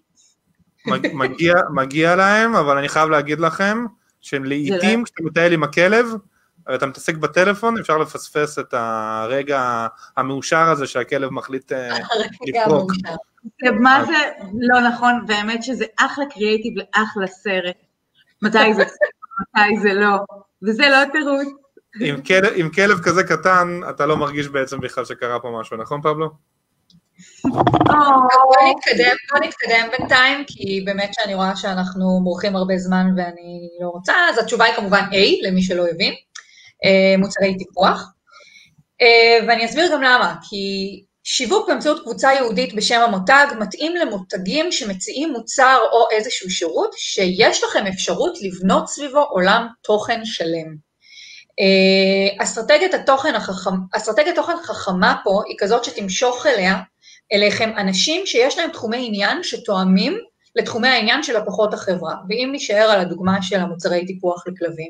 מגיע להם, אבל אני חייב להגיד לכם, שהם לעיתים, כשאתה מטייל עם הכלב, ואתה מתעסק בטלפון, אפשר לפספס את הרגע המאושר הזה שהכלב מחליט לפרוק. מה זה לא נכון, באמת שזה אחלה קריאייטיב לאחלה סרט. מתי זה לא, וזה לא תירוץ. עם כלב כזה קטן, אתה לא מרגיש בעצם בכלל שקרה פה משהו, נכון פבלו? בוא נתקדם בינתיים, כי באמת שאני רואה שאנחנו מורחים הרבה זמן ואני לא רוצה, אז התשובה היא כמובן A, למי שלא הבין, מוצרי טיפוח, ואני אסביר גם למה, כי שיווק באמצעות קבוצה יהודית בשם המותג מתאים למותגים שמציעים מוצר או איזשהו שירות שיש לכם אפשרות לבנות סביבו עולם תוכן שלם. אסטרטגיית תוכן חכמה פה היא כזאת שתמשוך אליכם אנשים שיש להם תחומי עניין שתואמים לתחומי העניין של לקוחות החברה. ואם נשאר על הדוגמה של המוצרי טיפוח לכלבים,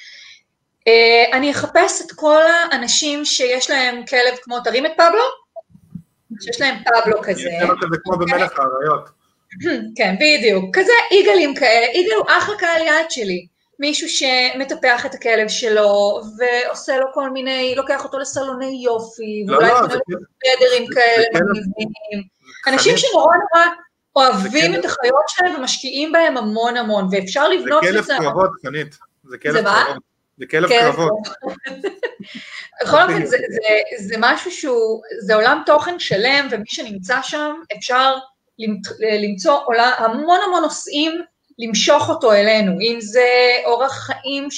אני אחפש את כל האנשים שיש להם כלב כמו, תרים את פבלו? שיש להם פבלו כזה. זה כמו במלך האריות. כן, בדיוק. כזה עיגלים כאלה, עיגל הוא אחלה קהל יעד שלי. מישהו שמטפח את הכלב שלו, ועושה לו כל מיני, לוקח אותו לסלוני יופי, ואולי קונה לו פדרים כאלה מגניבים. אנשים שנורא נורא אוהבים את החיות שלהם, ומשקיעים בהם המון המון, ואפשר לבנות לזה. זה כלב קרבות, חנית. זה כלב קרבות. זה כלב קרבות. בכל אופן, זה משהו שהוא, זה עולם תוכן שלם, ומי שנמצא שם, אפשר למצוא המון המון נושאים, למשוך אותו אלינו, אם זה אורח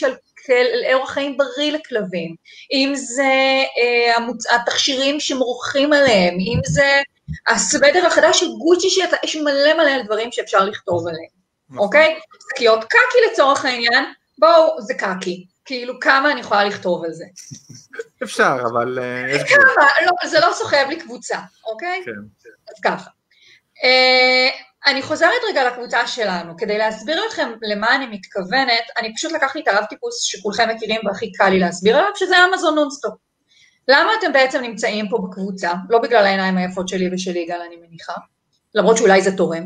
חיים בריא לכלבים, אם זה התכשירים שמורחים עליהם, אם זה הסוודר החדש של גוצ'י, שיש מלא מלא דברים שאפשר לכתוב עליהם, אוקיי? שקיות קאקי לצורך העניין, בואו, זה קאקי, כאילו כמה אני יכולה לכתוב על זה. אפשר, אבל... כמה, זה לא סוחב לי קבוצה, אוקיי? כן. אז ככה. אני חוזרת רגע לקבוצה שלנו, כדי להסביר לכם למה אני מתכוונת, אני פשוט לקחתי את הרב טיפוס שכולכם מכירים והכי קל לי להסביר עליו, שזה אמזון נונסטופ. למה אתם בעצם נמצאים פה בקבוצה? לא בגלל העיניים היפות שלי ושל יגאל, אני מניחה, למרות שאולי זה תורם.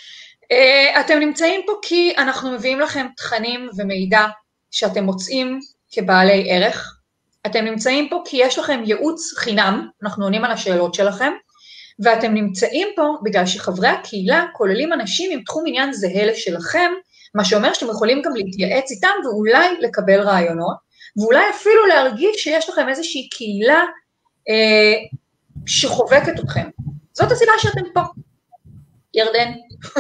אתם נמצאים פה כי אנחנו מביאים לכם תכנים ומידע שאתם מוצאים כבעלי ערך, אתם נמצאים פה כי יש לכם ייעוץ חינם, אנחנו עונים על השאלות שלכם, ואתם נמצאים פה בגלל שחברי הקהילה כוללים אנשים עם תחום עניין זהה לשלכם, מה שאומר שאתם יכולים גם להתייעץ איתם ואולי לקבל רעיונות, ואולי אפילו להרגיש שיש לכם איזושהי קהילה שחובקת אתכם. זאת הסיבה שאתם פה. ירדן.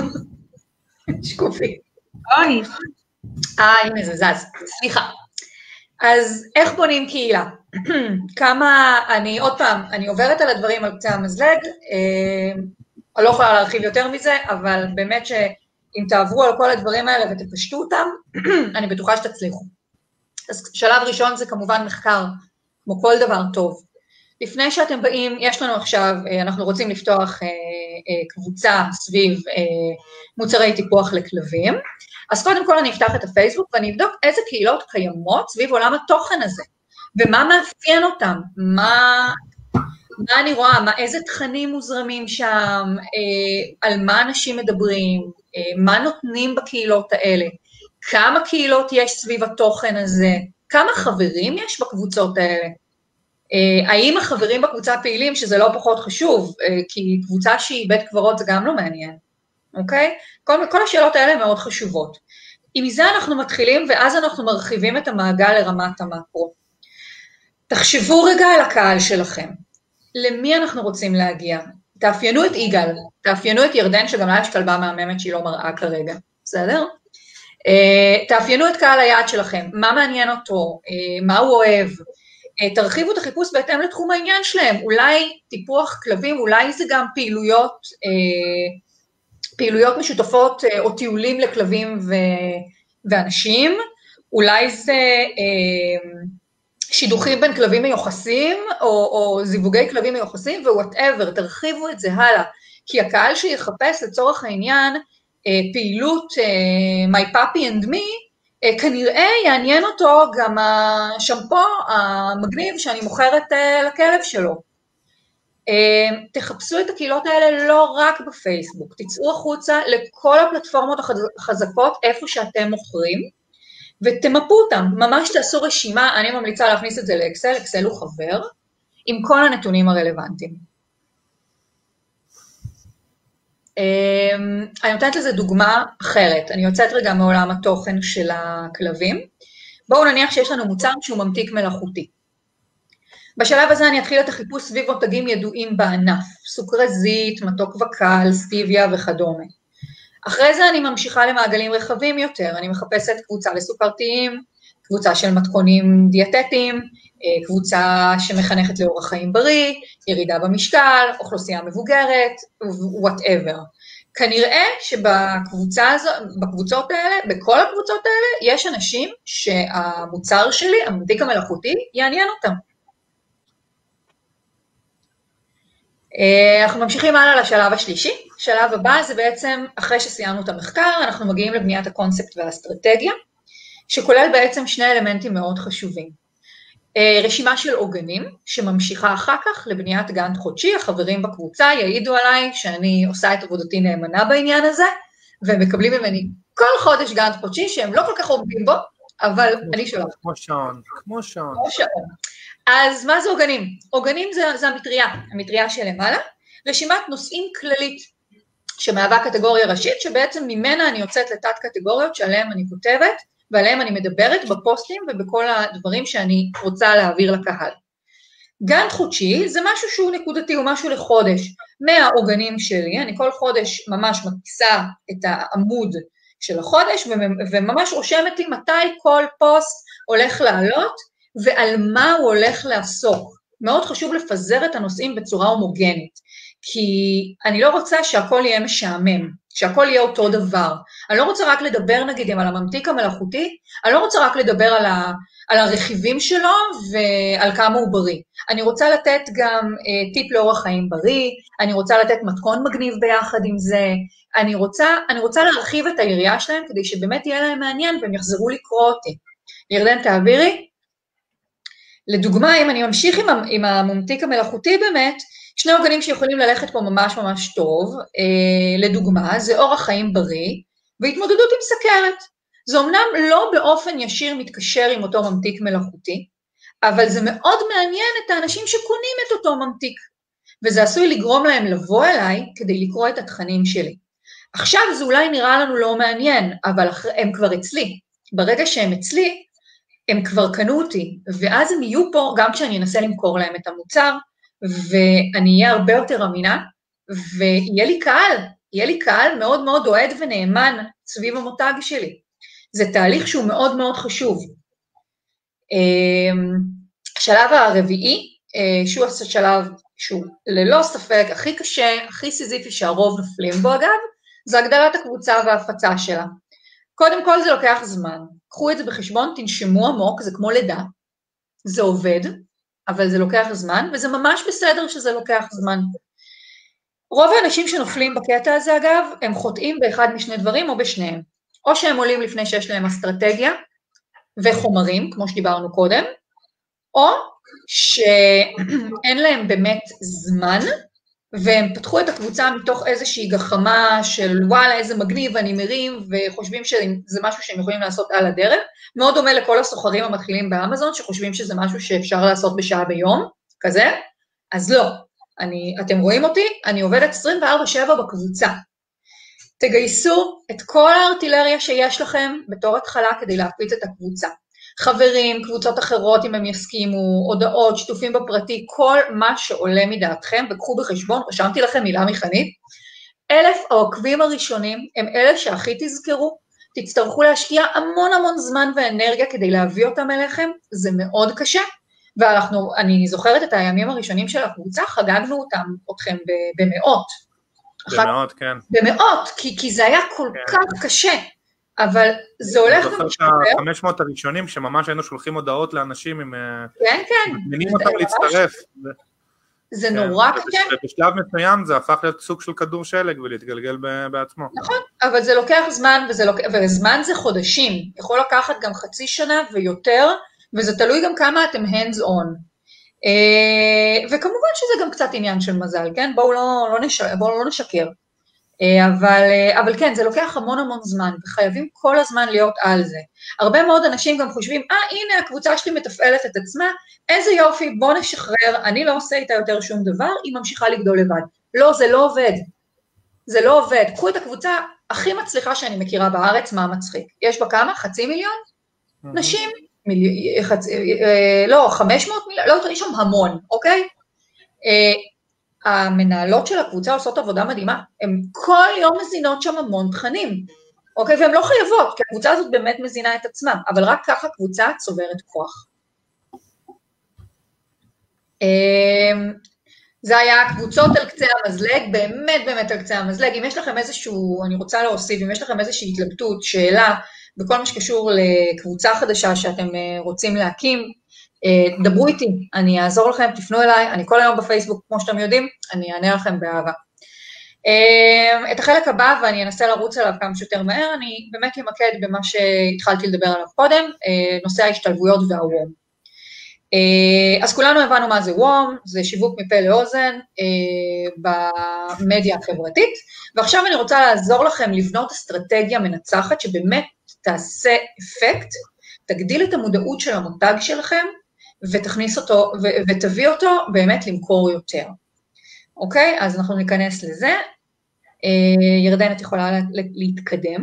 שקופי. אוי. הנה זה זז. סליחה. אז איך בונים קהילה? כמה, עוד פעם, אני עוברת על הדברים על קצה המזלג, אני לא יכולה להרחיב יותר מזה, אבל באמת שאם תעברו על כל הדברים האלה ותפשטו אותם, אני בטוחה שתצליחו. אז שלב ראשון זה כמובן מחקר, כמו כל דבר טוב. לפני שאתם באים, יש לנו עכשיו, אנחנו רוצים לפתוח קבוצה סביב מוצרי טיפוח לכלבים, אז קודם כל אני אפתח את הפייסבוק ואני אבדוק איזה קהילות קיימות סביב עולם התוכן הזה, ומה מאפיין אותם, מה אני רואה, איזה תכנים מוזרמים שם, על מה אנשים מדברים, מה נותנים בקהילות האלה, כמה קהילות יש סביב התוכן הזה, כמה חברים יש בקבוצות האלה, האם החברים בקבוצה פעילים, שזה לא פחות חשוב, כי קבוצה שהיא בית קברות זה גם לא מעניין, אוקיי? כל השאלות האלה מאוד חשובות. מזה אנחנו מתחילים, ואז אנחנו מרחיבים את המעגל לרמת המקרו. תחשבו רגע על הקהל שלכם. למי אנחנו רוצים להגיע? תאפיינו את יגאל, תאפיינו את ירדן, שגם לה יש כלבה מהממת שהיא לא מראה כרגע, בסדר? תאפיינו את קהל היעד שלכם, מה מעניין אותו, מה הוא אוהב, תרחיבו את החיפוש בהתאם לתחום העניין שלהם, אולי טיפוח כלבים, אולי זה גם פעילויות משותפות או טיולים לכלבים ואנשים, אולי זה שידוכים בין כלבים מיוחסים, או זיווגי כלבים מיוחסים, ו-whatever, תרחיבו את זה הלאה, כי הקהל שיחפש לצורך העניין, פעילות My Puppy and Me, כנראה יעניין אותו גם השמפו המגניב שאני מוכרת לכלב שלו. תחפשו את הקהילות האלה לא רק בפייסבוק, תצאו החוצה לכל הפלטפורמות החזקות איפה שאתם מוכרים, ותמפו אותם, ממש תעשו רשימה, אני ממליצה להכניס את זה לאקסל, אקסל הוא חבר, עם כל הנתונים הרלוונטיים. אני נותנת לזה דוגמה אחרת, אני יוצאת רגע מעולם התוכן של הכלבים, בואו נניח שיש לנו מוצר שהוא ממתיק מלאכותי. בשלב הזה אני אתחיל את החיפוש סביב מותגים ידועים בענף, סוכרזית, מתוק וקל, סטיביה וכדומה. אחרי זה אני ממשיכה למעגלים רחבים יותר, אני מחפשת קבוצה לסוכרתיים, קבוצה של מתכונים דיאטטיים, קבוצה שמחנכת לאורח חיים בריא, ירידה במשקל, אוכלוסייה מבוגרת, whatever. כנראה שבקבוצות האלה, בכל הקבוצות האלה, יש אנשים שהמוצר שלי, הממתיק המלאכותי, יעניין אותם. אנחנו ממשיכים הלאה לשלב השלישי. שלב הבא זה בעצם, אחרי שסיימנו את המחקר, אנחנו מגיעים לבניית הקונספט והאסטרטגיה, שכולל בעצם שני אלמנטים מאוד חשובים. רשימה של עוגנים, שממשיכה אחר כך לבניית גאנט חודשי, החברים בקבוצה יעידו עליי שאני עושה את עבודתי נאמנה בעניין הזה, והם מקבלים ממני כל חודש גאנט חודשי, שהם לא כל כך עובדים בו, אבל אני שולחת. כמו שעון. אז מה זה עוגנים? עוגנים זה המטריה שלמעלה, רשימת נושאים כללית, שמהווה קטגוריה ראשית, שבעצם ממנה אני יוצאת לתת קטגוריות שעליהן אני כותבת, ועליהם אני מדברת בפוסטים ובכל הדברים שאני רוצה להעביר לקהל. גאנט חודשי זה משהו שהוא נקודתי, הוא משהו לחודש. מהעוגנים שלי, אני כל חודש ממש מקפיצה את העמוד של החודש, וממש רושמת לי מתי כל פוסט הולך לעלות, ועל מה הוא הולך לעסוק. מאוד חשוב לפזר את הנושאים בצורה הומוגנית, כי אני לא רוצה שהכל יהיה משעמם, שהכל יהיה אותו דבר. אני לא רוצה רק לדבר נגיד על הממתיק המלאכותי, אני לא רוצה רק לדבר על הרכיבים שלו ועל כמה הוא בריא. אני רוצה לתת גם טיפ לאורח חיים בריא, אני רוצה לתת מתכון מגניב ביחד עם זה, אני רוצה להרחיב את היריעה שלהם כדי שבאמת יהיה להם מעניין והם יחזרו לקרוא אותי. ירדן, תעבירי? לדוגמה, אם אני ממשיך עם הממתיק המלאכותי באמת, שני עוגנים שיכולים ללכת פה ממש ממש טוב, לדוגמה, זה אורח חיים בריא, והתמודדות עם סכרת. זה אומנם לא באופן ישיר מתקשר עם אותו ממתיק מלאכותי, אבל זה מאוד מעניין את האנשים שקונים את אותו ממתיק, וזה עשוי לגרום להם לבוא אליי כדי לקרוא את התכנים שלי. עכשיו זה אולי נראה לנו לא מעניין, אבל הם כבר אצלי. ברגע שהם אצלי, הם כבר קנו אותי, ואז הם יהיו פה גם כשאני אנסה למכור להם את המוצר, ואני אהיה הרבה יותר אמינה, ויהיה לי קהל מאוד מאוד אוהד ונאמן סביב המותג שלי. זה תהליך שהוא מאוד מאוד חשוב. השלב הרביעי, שהוא השלב שהוא ללא ספק הכי קשה, הכי סיזיפי שהרוב נופלים בו אגב, זה הגדלת הקבוצה וההפצה שלה. קודם כל זה לוקח זמן, קחו את זה בחשבון, תנשמו עמוק, זה כמו לידה, זה עובד, אבל זה לוקח זמן, וזה ממש בסדר שזה לוקח זמן. רוב האנשים שנופלים בקטע הזה אגב, הם חוטאים באחד משני דברים או בשניהם, או שהם עולים לפני שיש להם אסטרטגיה וחומרים, כמו שדיברנו קודם, או שאין להם באמת זמן, והם פתחו את הקבוצה מתוך איזושהי גחמה של וואלה איזה מגניב אני מרים, וחושבים שזה משהו שהם יכולים לעשות על הדרך, מאוד דומה לכל הסוחרים המתחילים באמזון, שחושבים שזה משהו שאפשר לעשות בשעה ביום, כזה, אז לא, אתם רואים אותי, אני עובדת 24/7 בקבוצה, תגייסו את כל הארטילריה שיש לכם בתור התחלה כדי להפיץ את הקבוצה, חברים, קבוצות אחרות אם הם יסכימו, הודעות, שיתופים בפרטי, כל מה שעולה מדעתכם, וקחו בחשבון, רשמתי לכם מילה מחנית, 1,000 העוקבים הראשונים הם אלה שהכי תזכרו, תצטרכו להשקיע המון המון זמן ואנרגיה כדי להביא אותם אליכם, זה מאוד קשה, ואני זוכרת את הימים הראשונים של הקבוצה, חגגנו אתכם במאות. במאות, כן. במאות, כי זה היה כל כך קשה, אבל זה הולך גם משתפר. אני זוכר את ה500 הראשונים, שממש היינו שולחים הודעות לאנשים, כן. מזמינים אותם להצטרף. זה נורא קשה. ובשלב מסוים זה הפך להיות סוג של כדור שלג ולהתגלגל בעצמו. נכון, אבל זה לוקח זמן, וזמן זה חודשים, יכול לקחת גם חצי שנה ויותר, וזה תלוי גם כמה אתם hands on. וכמובן שזה גם קצת עניין של מזל, כן? בואו לא נשקר. אבל כן, זה לוקח המון זמן, וחייבים כל הזמן להיות על זה. הרבה מאוד אנשים גם חושבים, הנה הקבוצה שלי מתפעלת את עצמה, איזה יופי, בוא נשחרר, אני לא עושה איתה יותר שום דבר, היא ממשיכה לגדול לבד. לא, זה לא עובד. זה לא עובד. קחו את הקבוצה הכי מצליחה שאני מכירה בארץ, מה מצחיק. יש בה כמה? 500,000? נשים? לא, 500 מיליון? לא, יש שם המון, אוקיי? המנהלות של הקבוצה עושות עבודה מדהימה, הן כל יום מזינות שם המון תכנים, אוקיי? והן לא חייבות, כי הקבוצה הזאת באמת מזינה את עצמה, אבל רק ככה קבוצה צוברת כוח. זה היה קבוצות על קצה המזלג, באמת על קצה המזלג. אם יש לכם איזשהו, אני רוצה להוסיף, אם יש לכם איזושהי התלבטות, שאלה, בכל מה שקשור לקבוצה חדשה שאתם רוצים להקים, דברו איתי, אני אעזור לכם, תפנו אליי, אני כל היום בפייסבוק, כמו שאתם יודעים, אני אענה לכם באהבה. את החלק הבא, ואני אנסה לרוץ עליו כמה שיותר מהר, אני באמת אמקד במה שהתחלתי לדבר עליו קודם, נושא ההשתלבויות והוום. אז כולנו הבנו מה זה וום, זה שיווק מפה לאוזן במדיה החברתית, ועכשיו אני רוצה לעזור לכם לבנות אסטרטגיה מנצחת שבאמת תעשה אפקט, תגדיל את המודעות של המותג שלכם, ותכניס אותו, ותביא אותו באמת למכור יותר. אוקיי? אז אנחנו ניכנס לזה. ירדן, את יכולה להתקדם.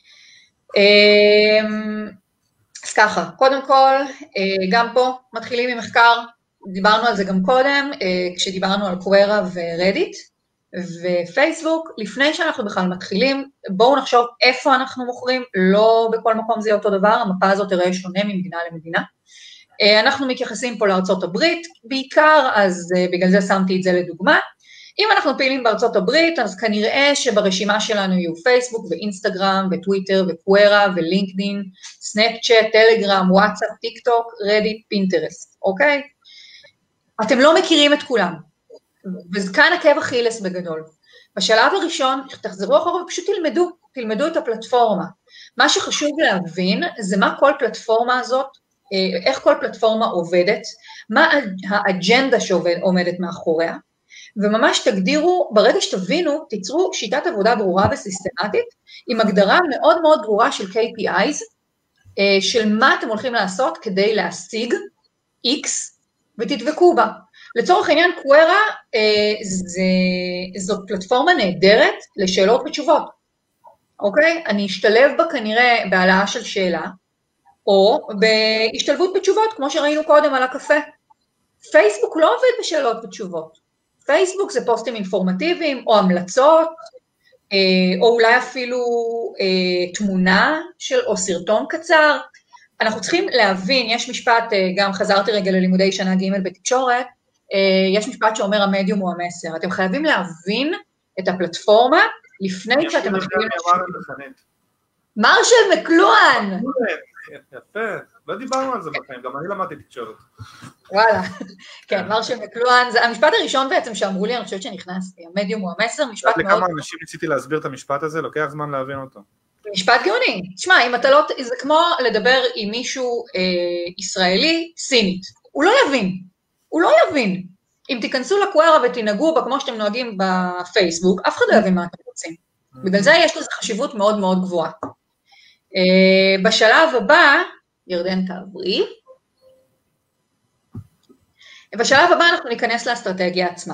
אז ככה, קודם כל, גם פה מתחילים עם מחקר, דיברנו על זה גם קודם, כשדיברנו על קוורה ורדיט, ופייסבוק, לפני שאנחנו בכלל מתחילים, בואו נחשוב איפה אנחנו מוכרים, לא בכל מקום זה אותו דבר, המפה הזאת תראה שונה ממדינה למדינה. אנחנו מתייחסים פה לארצות הברית, בעיקר, אז בגלל זה שמתי את זה לדוגמה. אם אנחנו פעילים בארצות הברית, אז כנראה שברשימה שלנו יהיו פייסבוק ואינסטגרם וטוויטר וקוורה ולינקדין, סנאפצ'אט, טלגרם, וואטסאפ, טיק טוק, רדיט, פינטרסט, אוקיי? אתם לא מכירים את כולם. וכאן עקב אכילס בגדול. בשלב הראשון, תחזרו אחורה ופשוט תלמדו את הפלטפורמה. מה שחשוב להבין זה מה כל פלטפורמה הזאת, איך כל פלטפורמה עובדת, מה האג'נדה שעומדת מאחוריה, וממש תגדירו, ברגע שתבינו, תיצרו שיטת עבודה ברורה וסיסטמטית, עם הגדרה מאוד מאוד ברורה של KPIs, של מה אתם הולכים לעשות כדי להשיג X, ותדבקו בה. לצורך העניין, קוורה זאת פלטפורמה נהדרת לשאלות ותשובות, אוקיי? אני אשתלב בה כנראה בהעלאה של שאלה, או בהשתלבות בתשובות, כמו שראינו קודם על הקפה. פייסבוק לא עובד בשאלות ותשובות. פייסבוק זה פוסטים אינפורמטיביים, או המלצות, או אולי אפילו תמונה או סרטון קצר. אנחנו צריכים להבין, יש משפט, גם חזרתי רגע ללימודי שנה ג' בתקשורת, יש משפט שאומר המדיום הוא המסר. אתם חייבים להבין את הפלטפורמה לפני שאתם מתחילים... מרשל מקלואן! יפה, לא דיברנו על זה בחיים, גם אני למדתי תקשורת. וואלה, כן, מרשל מקלואן, זה המשפט הראשון בעצם שאמרו לי, אני חושבת שנכנסתי, המדיום הוא המסר, משפט מאוד... לכמה אנשים ניסיתי להסביר את המשפט הזה, לוקח זמן להבין אותו. משפט גאוני, תשמע, אם אתה לא... זה כמו לדבר עם מישהו ישראלי, סינית, הוא לא יבין. אם תיכנסו לקוורה ותנהגו בה כמו שאתם נוהגים בפייסבוק, אף אחד לא יבין מה אתם רוצים. בגלל זה יש לזה חשיבות מאוד מאוד גבוהה. בשלב הבא, ירדן תעברי, בשלב הבא אנחנו ניכנס לאסטרטגיה עצמה.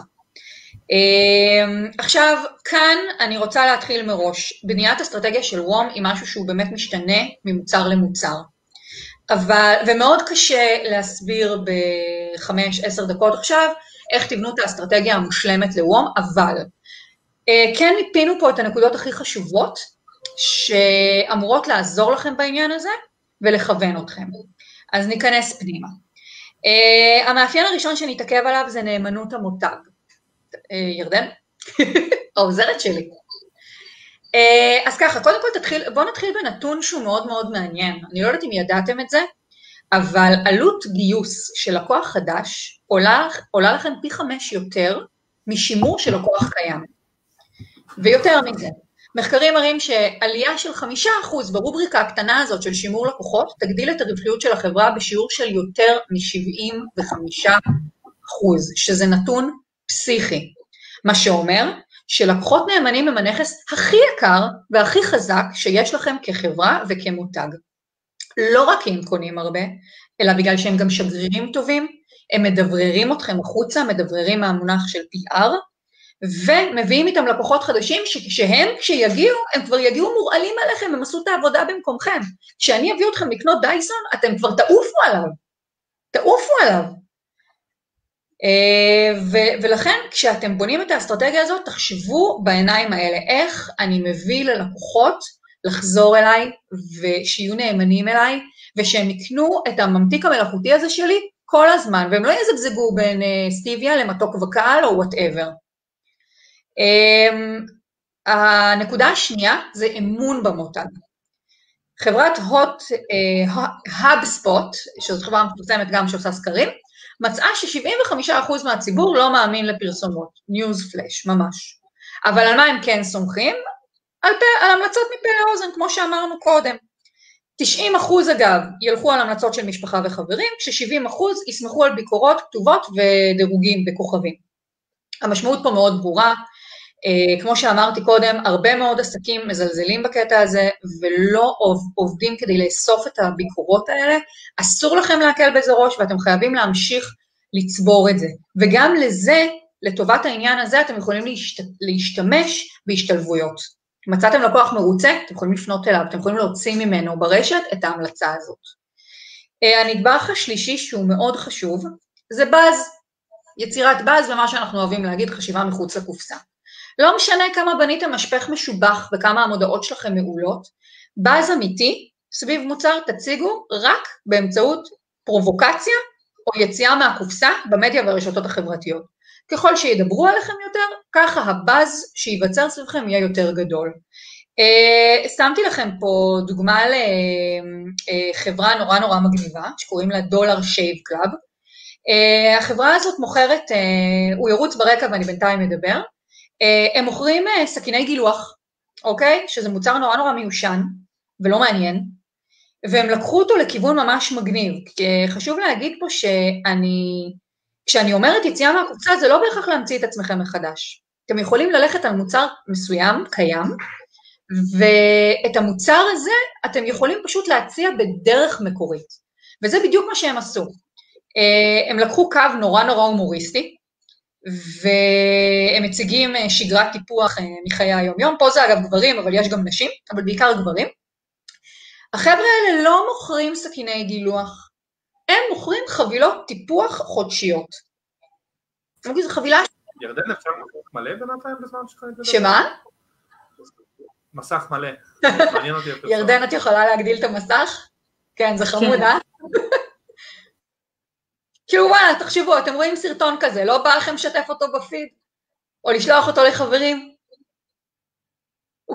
עכשיו, כאן אני רוצה להתחיל מראש. בניית אסטרטגיה של וום היא משהו שהוא באמת משתנה ממוצר למוצר. ומאוד קשה להסביר ב5-10 דקות עכשיו, איך תבנו את האסטרטגיה המושלמת לוום, אבל כן מיפינו פה את הנקודות הכי חשובות, שאמורות לעזור לכם בעניין הזה, ולכוון אתכם. אז ניכנס פנימה. המאפיין הראשון שנתעכב עליו זה נאמנות המותג. ירדן? העוזרת שלי. אז ככה, קודם כל בואו נתחיל בנתון שהוא מאוד מאוד מעניין. אני לא יודעת אם ידעתם את זה, אבל עלות גיוס של לקוח חדש עולה לכם פי 5 יותר משימור של לקוח קיים. ויותר מזה, מחקרים מראים שעלייה של 5% ברובריקה הקטנה הזאת של שימור לקוחות, תגדיל את הרווחיות של החברה בשיעור של יותר מ-75%, שזה נתון פסיכי. מה שאומר שלקוחות נאמנים הם הנכס הכי יקר והכי חזק שיש לכם כחברה וכמותג. לא רק כי הם קונים הרבה, אלא בגלל שהם גם שגרירים טובים, הם מדבררים אתכם החוצה, מדבררים מהמונח של PR, ומביאים איתם לקוחות חדשים כשיגיעו, הם כבר יגיעו מורעלים עליכם, הם עשו את העבודה במקומכם. כשאני אביא אתכם לקנות דייסון, אתם כבר תעופו עליו. ולכן כשאתם בונים את האסטרטגיה הזאת, תחשבו בעיניים האלה, איך אני מביא ללקוחות לחזור אליי, ושיהיו נאמנים אליי, ושהם יקנו את הממתיק המלאכותי הזה שלי כל הזמן, והם לא יזגזגו בין סטיביה למתוק וקל או whatever. הנקודה השנייה זה אמון במותג. חברת HubSpot, שזו חברה מפורסמת גם שעושה סקרים, מצאה ש75% מהציבור לא מאמין לפרסומות, ניוז פלאש, ממש. אבל על מה הם כן סומכים? על המלצות מפה לאוזן, כמו שאמרנו קודם. 90% אגב ילכו על המלצות של משפחה וחברים, כש70% יסמכו על ביקורות כתובות ודירוגים בכוכבים. המשמעות פה מאוד ברורה, כמו שאמרתי קודם, הרבה מאוד עסקים מזלזלים בקטע הזה, ולא עובדים כדי לאסוף את הביקורות האלה, אסור לכם להקל בזה ראש, ואתם חייבים להמשיך לצבור את זה. וגם לזה, לטובת העניין הזה, אתם יכולים להשתמש בהשתלבויות. מצאתם לקוח מרוצה, אתם יכולים לפנות אליו, אתם יכולים להוציא ממנו ברשת את ההמלצה הזאת. הנדבך השלישי שהוא מאוד חשוב, זה באז, יצירת באז, ומה שאנחנו אוהבים להגיד, חשיבה מחוץ לקופסה. לא משנה כמה בניתם משפך משובח וכמה המודעות שלכם מעולות, באז אמיתי סביב מוצר תציגו רק באמצעות פרובוקציה או יציאה מהקופסה במדיה והרשתות החברתיות. ככל שידברו עליכם יותר, ככה הבאז שיווצר סביבכם יהיה יותר גדול. שמתי לכם פה דוגמה לחברה נורא נורא מגניבה, שקוראים לה דולר שייב קלאב. החברה הזאת מוכרת, הוא ירוץ ברקע ואני בינתיים מדבר, הם מוכרים סכיני גילוח, אוקיי? שזה מוצר נורא נורא מיושן ולא מעניין, והם לקחו אותו לכיוון ממש מגניב, כי חשוב להגיד פה כשאני אומרת יציאה מהקופסה, זה לא בהכרח להמציא את עצמכם מחדש. אתם יכולים ללכת על מוצר מסוים, קיים, ואת המוצר הזה אתם יכולים פשוט להציע בדרך מקורית, וזה בדיוק מה שהם עשו. הם לקחו קו נורא נורא הומוריסטי, והם מציגים שגרת טיפוח מחיי היום-יום, פה זה אגב גברים, אבל יש גם נשים, אבל בעיקר גברים. החבר'ה האלה לא מוכרים סכיני גילוח, הם מוכרים חבילות טיפוח חודשיות. זו חבילה... ירדן, אפשר מסך מלא בינתיים בזמן שקוראים את זה? שמה? מסך מלא. ירדן, את יכולה להגדיל את המסך? כן, זה חמוד, כאילו וואלה, תחשבו, אתם רואים סרטון כזה, לא בא לכם לשתף אותו בפיד, או לשלוח אותו לחברים? הוא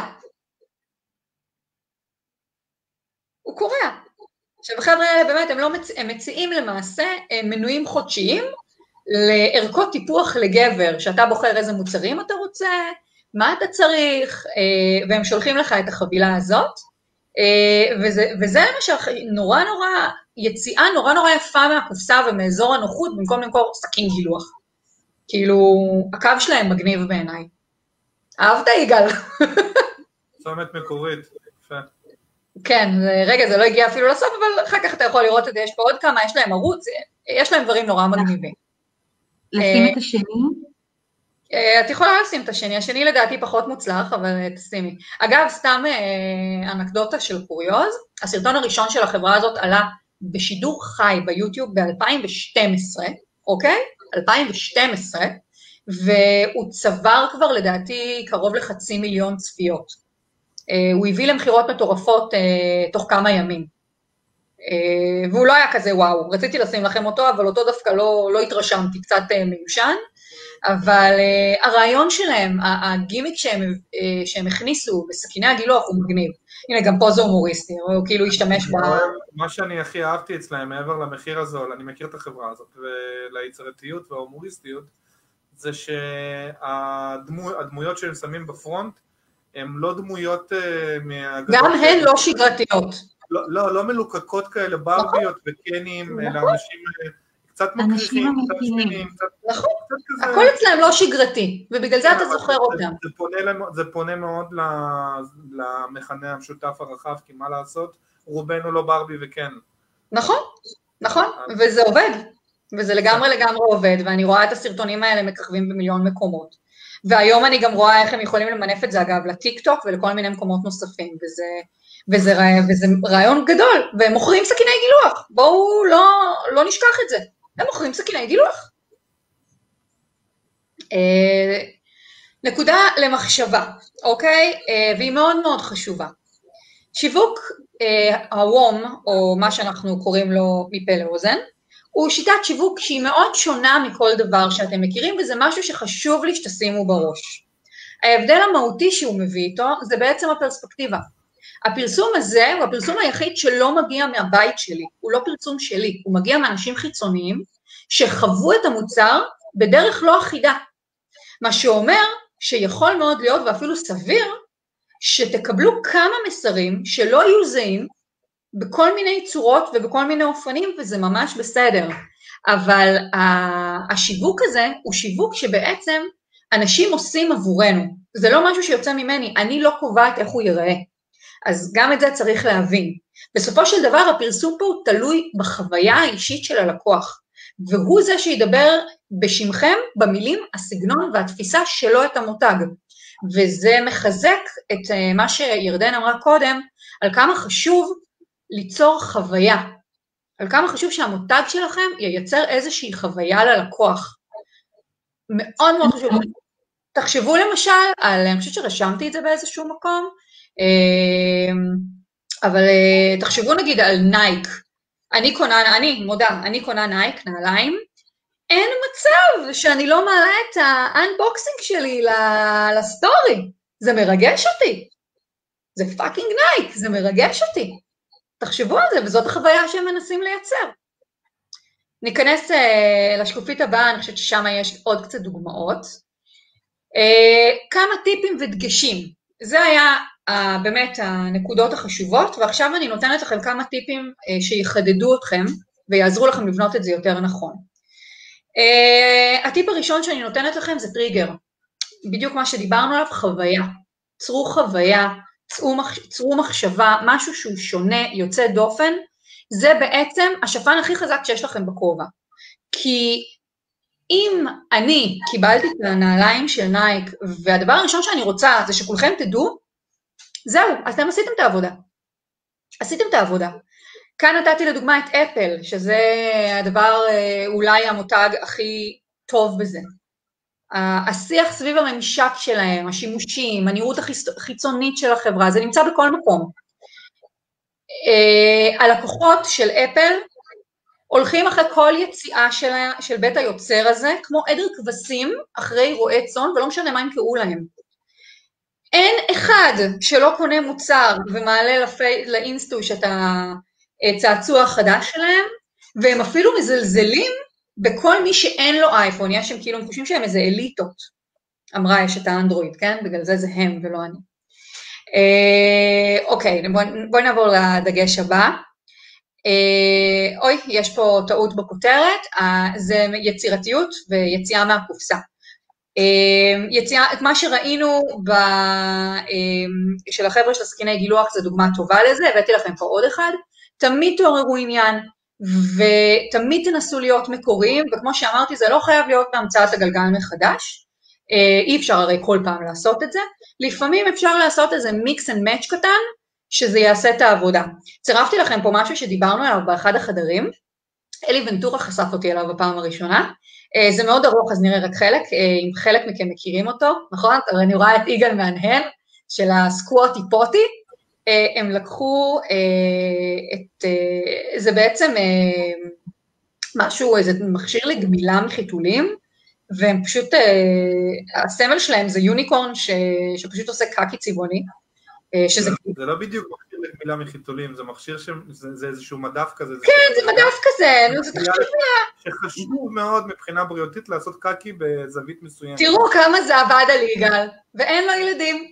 קורע. עכשיו, החבר'ה האלה באמת, הם מציעים למעשה מנויים חודשיים לערכות טיפוח לגבר, שאתה בוחר איזה מוצרים אתה רוצה, מה אתה צריך, והם שולחים לך את החבילה הזאת, וזה למשל נורא נורא, יציאה נורא נורא יפה מהקופסה ומאזור הנוחות, במקום למכור סכין גילוח. כאילו, הקו שלהם מגניב בעיניי. אהבת יגאל? צומת מקורית, יפה. כן, רגע, זה לא הגיע אפילו לסוף, אבל אחר כך אתה יכול לראות את זה, יש פה עוד כמה, יש להם ערוץ, יש להם דברים נורא מגניבים. לשים את השני? את יכולה לשים את השני לדעתי פחות מוצלח, אבל תשימי. אגב, סתם אנקדוטה של קוריוז, הסרטון הראשון של החברה הזאת עלה בשידור חי ביוטיוב ב-2012, אוקיי? 2012, והוא צבר כבר לדעתי קרוב ל500,000 צפיות. הוא הביא למחירות מטורפות תוך כמה ימים. והוא לא היה כזה וואו, רציתי לשים לכם אותו, אבל אותו דווקא לא התרשמתי, קצת מיושן. אבל הרעיון שלהם, הגימיק שהם הכניסו בסכיני הגילוח הוא מגניב. הנה, גם פה זה הומוריסטי, הוא כאילו השתמש מה שאני הכי אהבתי אצלהם, מעבר למחיר הזול, אני מכיר את החברה הזאת, וליצירתיות וההומוריסטיות, זה שהדמויות שהם שמים בפרונט, הן לא דמויות גם הן לא שגרתיות. לא מלוקקות כאלה, ברביות וקנים, אלא אנשים קצת מקריחים, קצת שמינים, נכון, הכל אצלם לא שגרתי, ובגלל זה אתה זוכר אותם. זה פונה מאוד למכנה המשותף הרחב, כי מה לעשות, רובנו לא ברבי וקן. נכון, וזה עובד, וזה לגמרי עובד, ואני רואה את הסרטונים האלה מככבים במיליון מקומות, והיום אני גם רואה איך הם יכולים למנף את זה אגב לטיק טוק ולכל מיני מקומות נוספים, וזה רעיון גדול, והם מוכרים סכיני גילוח, בואו לא נשכח את זה, הם מוכרים סכיני גילוח. נקודה למחשבה, אוקיי? והיא מאוד מאוד חשובה. שיווק הוום, או מה שאנחנו קוראים לו מפה לאוזן, הוא שיטת שיווק שהיא מאוד שונה מכל דבר שאתם מכירים, וזה משהו שחשוב לי שתשימו בראש. ההבדל המהותי שהוא מביא איתו, זה בעצם הפרספקטיבה. הפרסום הזה הוא הפרסום היחיד שלא מגיע מהבית שלי, הוא לא פרסום שלי, הוא מגיע מאנשים חיצוניים, שחוו את המוצר בדרך לא אחידה. מה שאומר שיכול מאוד להיות, ואפילו סביר, שתקבלו כמה מסרים שלא יהיו זהים, בכל מיני צורות ובכל מיני אופנים, וזה ממש בסדר. אבל השיווק הזה הוא שיווק שבעצם אנשים עושים עבורנו. זה לא משהו שיוצא ממני, אני לא קובעת איך הוא ייראה. אז גם את זה צריך להבין. בסופו של דבר הפרסום פה הוא תלוי בחוויה האישית של הלקוח, והוא זה שידבר בשמכם במילים, הסגנון והתפיסה שלו את המותג. וזה מחזק את מה שירדן אמרה קודם, על כמה חשוב ליצור חוויה, על כמה חשוב שהמותג שלכם ייצר איזושהי חוויה ללקוח. מאוד מאוד חשוב. תחשבו למשל על, אני חושבת שרשמתי את זה באיזשהו מקום, אבל תחשבו נגיד על נייק. אני קונה נייק, נעליים, אין מצב שאני לא מעלה את האנבוקסינג שלי לסטורי. זה מרגש אותי. זה פאקינג נייק, זה מרגש אותי. תחשבו על זה, וזאת החוויה שהם מנסים לייצר. ניכנס לשקופית הבאה, אני חושבת ששם יש עוד קצת דוגמאות. כמה טיפים ודגשים. זה היה באמת הנקודות החשובות, ועכשיו אני נותנת לכם כמה טיפים שיחדדו אתכם, ויעזרו לכם לבנות את זה יותר נכון. הטיפ הראשון שאני נותנת לכם זה טריגר. בדיוק מה שדיברנו עליו, חוויה. צרו חוויה, צרו מחשבה, משהו שהוא שונה, יוצא דופן, זה בעצם השפן הכי חזק שיש לכם בכובע. כי אם אני קיבלתי את הנעליים של נייק, והדבר הראשון שאני רוצה זה שכולכם תדעו, זהו, אז אתם עשיתם את העבודה. עשיתם את העבודה. כאן נתתי לדוגמה את אפל, שזה הדבר אולי המותג הכי טוב בזה. השיח סביב הממשק שלהם, השימושים, הנראות החיצונית של החברה, זה נמצא בכל מקום. הלקוחות של אפל הולכים אחרי כל יציאה של בית היוצר הזה, כמו עדר כבשים אחרי רועי צאן, ולא משנה מה הם קראו להם. אין אחד שלא קונה מוצר ומעלה לאינסטוש את הצעצוע החדש שלהם, והם אפילו מזלזלים בכל מי שאין לו אייפון, יש הם כאילו, הם חושבים שהם איזה אליטות. אמרה, יש את האנדרואיד, כן? בגלל זה הם ולא אני. אוקיי, בואי נעבור לדגש הבא. אוי, יש פה טעות בכותרת, זה יצירתיות ויציאה מהקופסה. מה שראינו של החבר'ה של סכיני גילוח זה דוגמה טובה לזה, הבאתי לכם פה עוד אחד, תמיד תעוררו עניין ותמיד תנסו להיות מקוריים, וכמו שאמרתי זה לא חייב להיות בהמצאת הגלגל מחדש, אי אפשר הרי כל פעם לעשות את זה, לפעמים אפשר לעשות איזה מיקס אנד מאץ' קטן, שזה יעשה את העבודה. צירפתי לכם פה משהו שדיברנו עליו באחד החדרים, אלי ונטורה חשף אותי עליו בפעם הראשונה, זה מאוד ארוך אז נראה רק חלק, אם חלק מכם מכירים אותו, נכון? אני רואה את יגאל מהנהן של הסקווטי פוטי, הם לקחו זה בעצם משהו, איזה מכשיר לגמילה מחיתולים, והם פשוט, הסמל שלהם זה יוניקורן שפשוט עושה קקי צבעוני, שזה... זה לא בדיוק מכשיר לגמילה מחיתולים, זה מכשיר שזה איזשהו מדף כזה. כן, זה מדף כזה, זה תחשוב שחשוב מאוד מבחינה בריאותית לעשות קקי בזווית מסוימת. תראו כמה זה עבד על יגאל, ואין לו ילדים.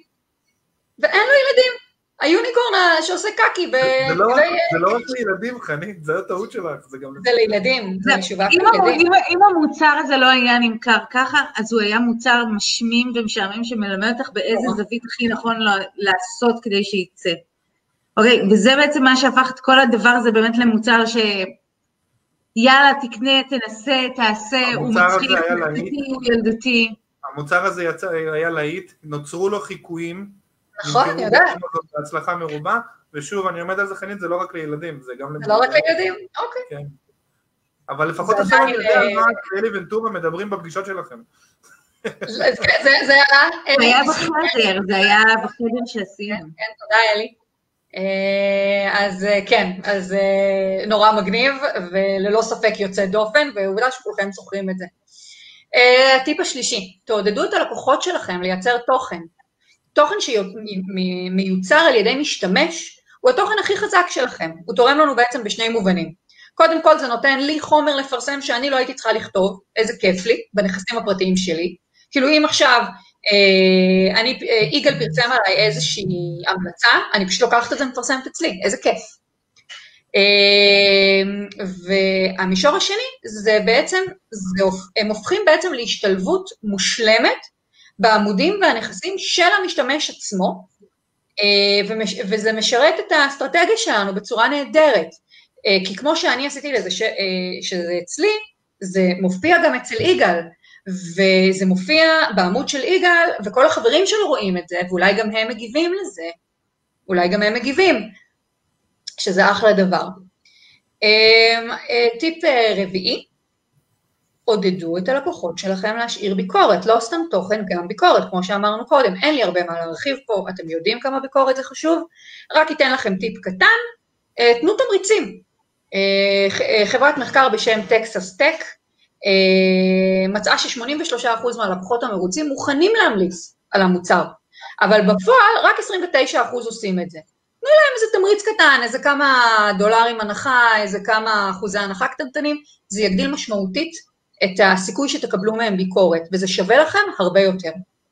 היוניקורן שעושה קקי זה לא רק לילדים, חנית, זה הטעות שלך, זה גם... זה לילדים, זה משווק לילדים. אם המוצר הזה לא היה נמכר ככה, אז הוא היה מוצר משמים ומשעמם שמלמד אותך באיזה זווית הכי נכון לעשות כדי שייצא. אוקיי, וזה בעצם מה שהפך את כל הדבר הזה באמת למוצר יאללה, תקנה, תנסה, תעשה, הוא מצחיק, הוא ילדותי. המוצר הזה היה להיט, נוצרו לו חיקויים, נכון, אני יודעת. בהצלחה מרובה, ושוב, אני עומד על זה חנית, זה לא רק לילדים, זה גם... זה לא רק לילדים? אוקיי. כן. אבל לפחות עכשיו אני יודע על מה אלי ונטורה מדברים בפגישות שלכם. זה היה... זה היה בחדר שעשינו. כן, תודה אלי. אז כן, אז נורא מגניב, וללא ספק יוצא דופן, ועובדה שכולכם זוכרים את זה. הטיפ השלישי, תעודדו את הלקוחות שלכם לייצר תוכן. תוכן שמיוצר על ידי משתמש, הוא התוכן הכי חזק שלכם. הוא תורם לנו בעצם בשני מובנים. קודם כל זה נותן לי חומר לפרסם שאני לא הייתי צריכה לכתוב, איזה כיף לי, בנכסים הפרטיים שלי. כאילו אם עכשיו יגאל פרסם עליי איזושהי המלצה, אני פשוט לוקחת את זה ומפרסמת אצלי, איזה כיף. והמישור השני זה בעצם, הם הופכים בעצם להשתלבות מושלמת, בעמודים והנכסים של המשתמש עצמו, וזה משרת את האסטרטגיה שלנו בצורה נהדרת, כי כמו שאני עשיתי לזה שזה אצלי, זה מופיע גם אצל יגאל, וזה מופיע בעמוד של יגאל, וכל החברים שלו רואים את זה, ואולי גם הם מגיבים לזה, שזה אחלה דבר. טיפ רביעי, עודדו את הלקוחות שלכם להשאיר ביקורת, לא סתם תוכן, גם ביקורת, כמו שאמרנו קודם, אין לי הרבה מה להרחיב פה, אתם יודעים כמה ביקורת זה חשוב, רק אתן לכם טיפ קטן, תנו תמריצים. חברת מחקר בשם טקסס טק, מצאה ש83% מהלקוחות המרוצים מוכנים להמליץ על המוצר, אבל בפועל רק 29% עושים את זה. תנו להם איזה תמריץ קטן, איזה כמה דולרים הנחה, איזה כמה אחוזי הנחה קטנטנים, זה יגדיל משמעותית את הסיכוי שתקבלו מהם ביקורת, וזה שווה לכם הרבה יותר.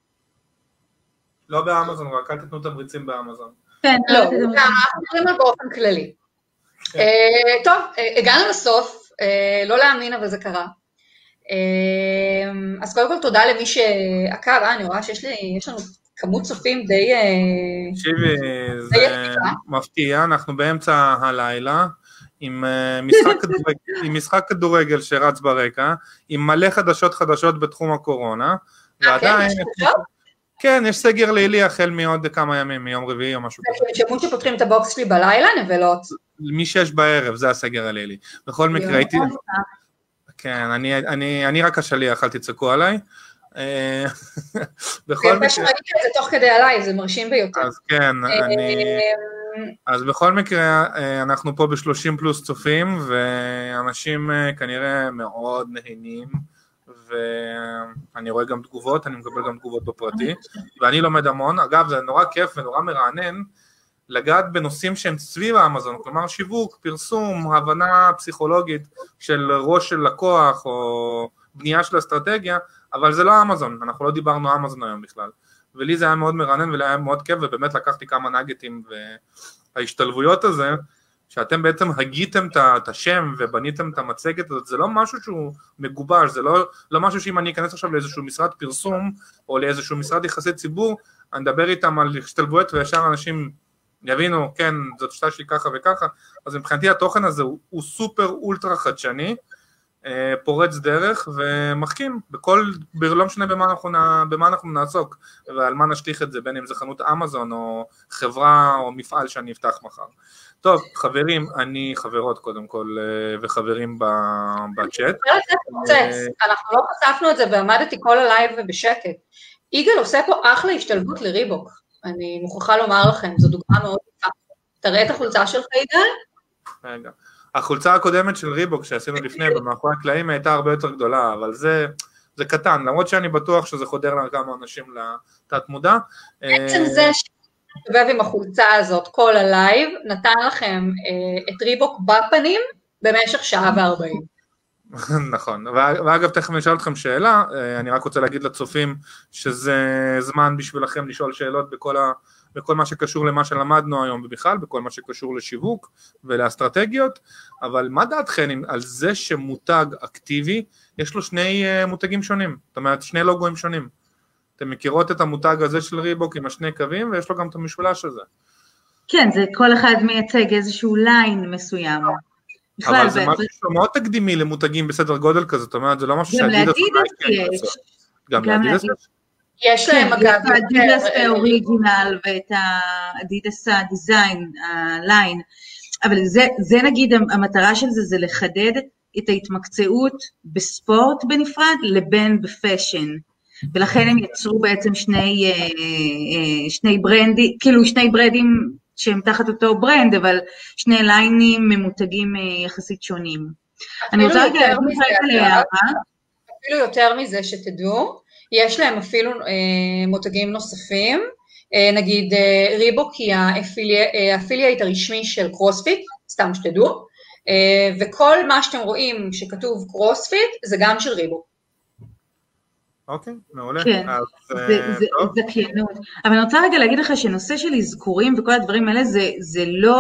לא באמזון, רק אל תתנו תמריצים באמזון. כן, לא, אנחנו מדברים באופן כללי. טוב, הגענו לסוף, לא להאמין אבל זה קרה. אז קודם כל תודה למי שעקב, אני רואה שיש לנו כמות צופים די... תקשיבי, זה מפתיע, אנחנו באמצע הלילה, עם משחק כדורגל שרץ ברקע, עם מלא חדשות בתחום הקורונה, ועדיין... כן, יש סגר לילי החל מעוד כמה ימים, מיום רביעי או משהו כזה. שמות שפותחים את הבוקס שלי בלילה, נבלות. מ-6 בערב, זה הסגר הלילי. בכל מקרה, הייתי... כן, אני רק השליח, אל תצעקו עליי. ויפה שראיתי את זה תוך כדי עליי, זה מרשים ביותר. אז כן, אז בכל מקרה, אנחנו פה ב-30 פלוס צופים, ואנשים כנראה מאוד נהנים, ואני רואה גם תגובות, אני מקבל גם תגובות בפרטי, ואני לומד המון. אגב, זה נורא כיף ונורא מרענן, לגעת בנושאים שהם סביב האמזון, כלומר שיווק, פרסום, הבנה פסיכולוגית של ראש של לקוח, או בנייה של אסטרטגיה, אבל זה לא אמזון, אנחנו לא דיברנו אמזון היום בכלל, ולי זה היה מאוד מרענן והיה מאוד כיף, ובאמת לקחתי כמה נגטים, וההשתלבויות הזה, שאתם בעצם הגיתם את השם ובניתם את המצגת הזאת, זה לא משהו שהוא מגובש, זה לא משהו שאם אני אכנס עכשיו לאיזשהו משרד פרסום, או לאיזשהו משרד יחסי ציבור, אני אדבר איתם על השתלבויות, וישר אנשים יבינו, כן, זאת שיטה שלי ככה וככה, אז מבחינתי התוכן הזה הוא סופר אולטרה חדשני, פורץ דרך ומחכים, לא משנה במה אנחנו נעסוק, ועל מה נשליך את זה, בין אם זה חנות אמזון, או חברה, או מפעל שאני אפתח מחר. טוב, חברים, חברות קודם כל, וחברים בצ'אט. אנחנו לא חשפנו את זה, ועמדתי כל הלייב ובשקט. יגאל עושה פה אחלה השתלבות לריבוק, אני מוכרחה לומר לכם, זו דוגמה מאוד יפה. תראה את החולצה שלך, יגאל? רגע. החולצה הקודמת של ריבוק שעשינו לפני, במאחורי הקלעים הייתה הרבה יותר גדולה, אבל זה קטן, למרות שאני בטוח שזה חודר לכמה אנשים לתת מודע. בעצם זה שתובב עם החולצה הזאת כל הלייב, נתן לכם את ריבוק בפנים במשך שעה ו40. נכון, ואגב תכף אני אשאל אתכם שאלה, אני רק רוצה להגיד לצופים שזה זמן בשבילכם לשאול שאלות בכל מה שקשור למה שלמדנו היום ובכלל, בכל מה שקשור לשיווק ולאסטרטגיות, אבל מה דעתכם על זה שמותג אקטיבי, יש לו שני מותגים שונים, זאת אומרת שני לוגוים שונים, אתם מכירות את המותג הזה של ריבוק עם השני קווים, ויש לו גם את המשולש הזה. כן, זה כל אחד מייצג איזשהו ליין מסוים. אבל זה משהו מאוד תקדימי למותגים בסדר גודל כזה, זאת אומרת, זה לא משהו שאדידס יש. גם לאדידס יש? יש להם אגב. יש את האדידס האוריג'ינל ואת האדידס הדיזיין, הליין, אבל זה נגיד המטרה של זה לחדד את ההתמקצעות בספורט בנפרד לבין בפשן, ולכן הם יצרו בעצם שני ברנדים, כאילו שני ברנדים שהם תחת אותו ברנד, אבל שני ליינים ממותגים יחסית שונים. אני רוצה להגיד אפילו יותר מזה שתדעו, יש להם אפילו מותגים נוספים, נגיד ריבוק היא האפילייט הרשמי של קרוספיט, סתם שתדעו, וכל מה שאתם רואים שכתוב קרוספיט זה גם של ריבוק. אוקיי, מעולה. כן, זה קיינות. אבל אני רוצה רגע להגיד לך שנושא של אזכורים וכל הדברים האלה זה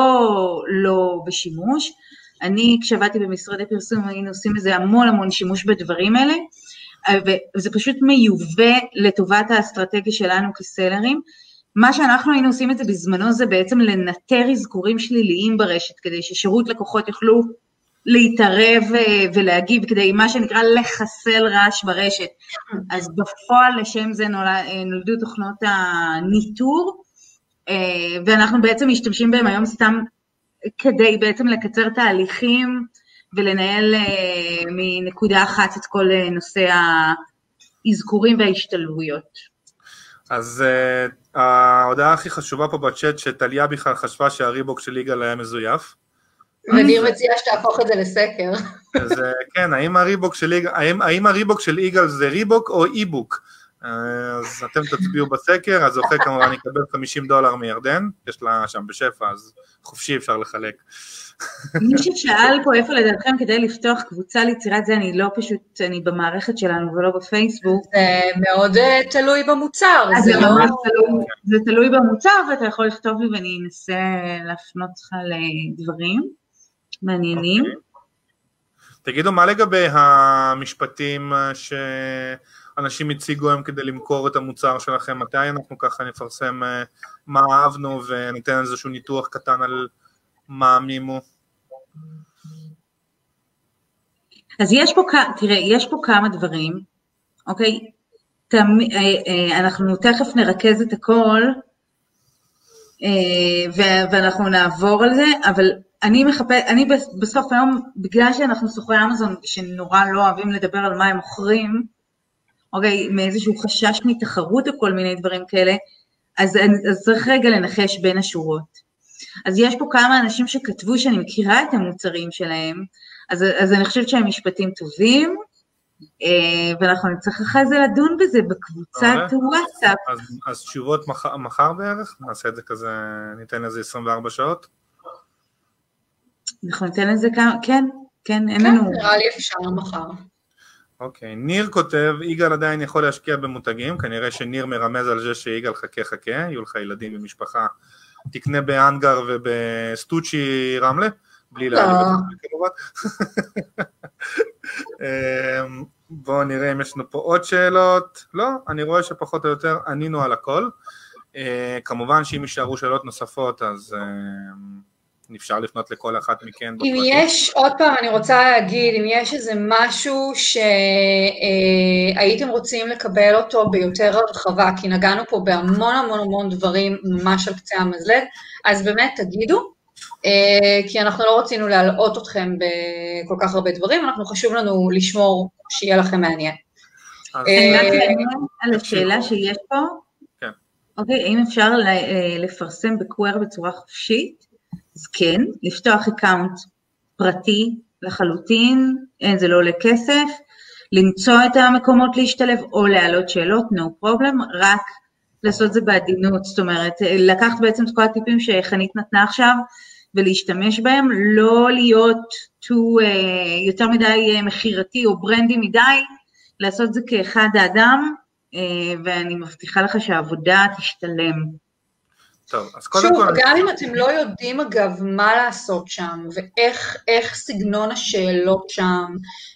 לא בשימוש. אני כשעבדתי במשרדי פרסום היינו עושים איזה המון שימוש בדברים האלה, וזה פשוט מיובא לטובת האסטרטגיה שלנו כסלרים. מה שאנחנו היינו עושים את זה בזמנו זה בעצם לנטר אזכורים שליליים ברשת, כדי ששירות לקוחות יוכלו להתערב ולהגיב, כדי מה שנקרא לחסל רעש ברשת. אז בפועל לשם זה נולדו תוכנות הניטור, ואנחנו בעצם משתמשים בהם היום סתם כדי בעצם לקצר תהליכים, ולנהל מנקודה אחת את כל נושא האזכורים וההשתלבויות. אז ההודעה הכי חשובה פה בצ'אט, שטליה בכלל חשבה שהריבוק של יגאל היה מזויף. וניר מציע שתהפוך את זה לסקר. אז כן, האם הריבוק של יגאל זה ריבוק או איבוק? אז אתם תצביעו בסקר, אז זוכה כמובן יקבל $50 מירדן, יש לה שם בשפע, אז חופשי אפשר לחלק. מי ששאל פה איפה לדעתכם כדי לפתוח קבוצה ליצירת זה, אני לא פשוט, אני במערכת שלנו ולא בפייסבוק. זה מאוד תלוי במוצר. זה תלוי במוצר, ואתה יכול לכתוב לי ואני אנסה להפנות לך לדברים מעניינים. תגידו, מה לגבי המשפטים שאנשים הציגו הם כדי למכור את המוצר שלכם? מתי אנחנו ככה נפרסם מה אהבנו וניתן איזשהו ניתוח קטן על מה מימו? אז יש פה כמה דברים, אוקיי? אנחנו תכף נרכז את הכל, ואנחנו נעבור על זה, אבל אני בסוף היום, בגלל שאנחנו סוחרי אמזון, שנורא לא אוהבים לדבר על מה הם מוכרים, אוקיי, מאיזשהו חשש מתחרות או כל מיני דברים כאלה, אז צריך רגע לנחש בין השורות. אז יש פה כמה אנשים שכתבו שאני מכירה את המוצרים שלהם, אז אני חושבת שהם משפטים טובים, ואנחנו נצטרך אחרי זה לדון בזה בקבוצת וואטסאפ. אז תשובות מחר בערך? נעשה את זה כזה, ניתן לזה 24 שעות? אנחנו ניתן לזה כמה, כן, אין לנו. כן, נראה לי אפשר מחר. אוקיי, ניר כותב, יגאל עדיין יכול להשקיע במותגים, כנראה שניר מרמז על זה שיגאל חכה, יהיו לך ילדים ומשפחה, תקנה באנגר ובסטוצ'י רמלה, בלי להגיד את זה כמובן. בואו נראה אם יש לנו פה עוד שאלות. לא, אני רואה שפחות או יותר ענינו על הכל. כמובן שאם יישארו שאלות נוספות, אז אפשר לפנות לכל אחת מכן. אם יש, עוד פעם אני רוצה להגיד, אם יש איזה משהו שהייתם רוצים לקבל אותו ביותר הרחבה, כי נגענו פה בהמון דברים ממש על קצה המזלג, אז באמת תגידו, כי אנחנו לא רצינו להלאות אתכם בכל כך הרבה דברים, אנחנו חשוב לנו לשמור שיהיה לכם מעניין. אני רק לעניין על השאלה שיש פה, אוקיי, האם אפשר לפרסם בקוויר בצורה חופשית? אז כן, לפתוח אקאונט פרטי לחלוטין, זה לא עולה כסף, למצוא את המקומות להשתלב או להעלות שאלות, no problem, רק לעשות זה בעדינות, זאת אומרת, לקחת בעצם את כל הטיפים שחנית נתנה עכשיו, ולהשתמש בהם, לא להיות יותר מדי מחירתי או ברנדי מדי, לעשות זה כאחד האדם, ואני מבטיחה לך שהעבודה תשתלם. טוב, אז שוב, גם אם אתם לא יודעים אגב מה לעשות שם, ואיך סגנון השאלות שם,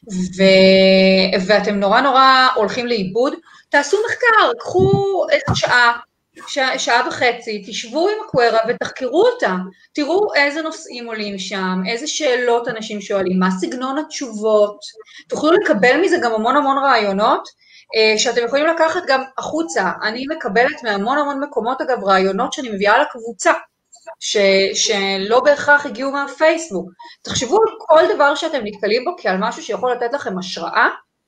ואתם נורא הולכים לאיבוד, תעשו מחקר, קחו איזה שעה וחצי, תשבו עם הקווירה ותחקרו אותה, תראו איזה נושאים עולים שם, איזה שאלות אנשים שואלים, מה סגנון התשובות, תוכלו לקבל מזה גם המון רעיונות, שאתם יכולים לקחת גם החוצה. אני מקבלת מהמון מקומות אגב רעיונות שאני מביאה לקבוצה, שלא בהכרח הגיעו מהפייסבוק. תחשבו על כל דבר שאתם נתקלים בו כעל משהו שיכול לתת לכם השראה,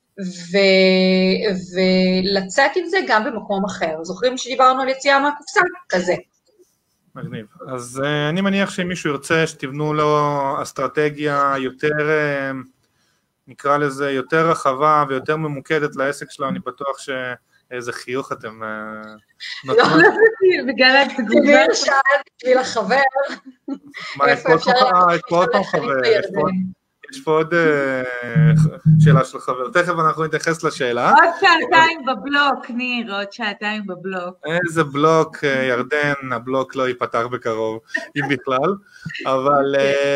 ולצאת עם זה גם במקום אחר. זוכרים שדיברנו על יציאה מהקופסה? כזה. מגניב. אז אני מניח שמישהו ירצה שתבנו לו אסטרטגיה יותר, נקרא לזה, יותר רחבה ויותר ממוקדת לעסק שלו. אני בטוח שאיזה חיוך אתם נותנות. לא נתתי, בגלל התגובה. תגיד שאל בשביל החבר. איפה אפשר להחליט חבר? יש פה עוד שאלה של חבר, תכף אנחנו נתייחס לשאלה. עוד שעתיים בבלוק, ניר, עוד שעתיים בבלוק. איזה בלוק, ירדן, הבלוק לא ייפתח בקרוב, אם בכלל, אבל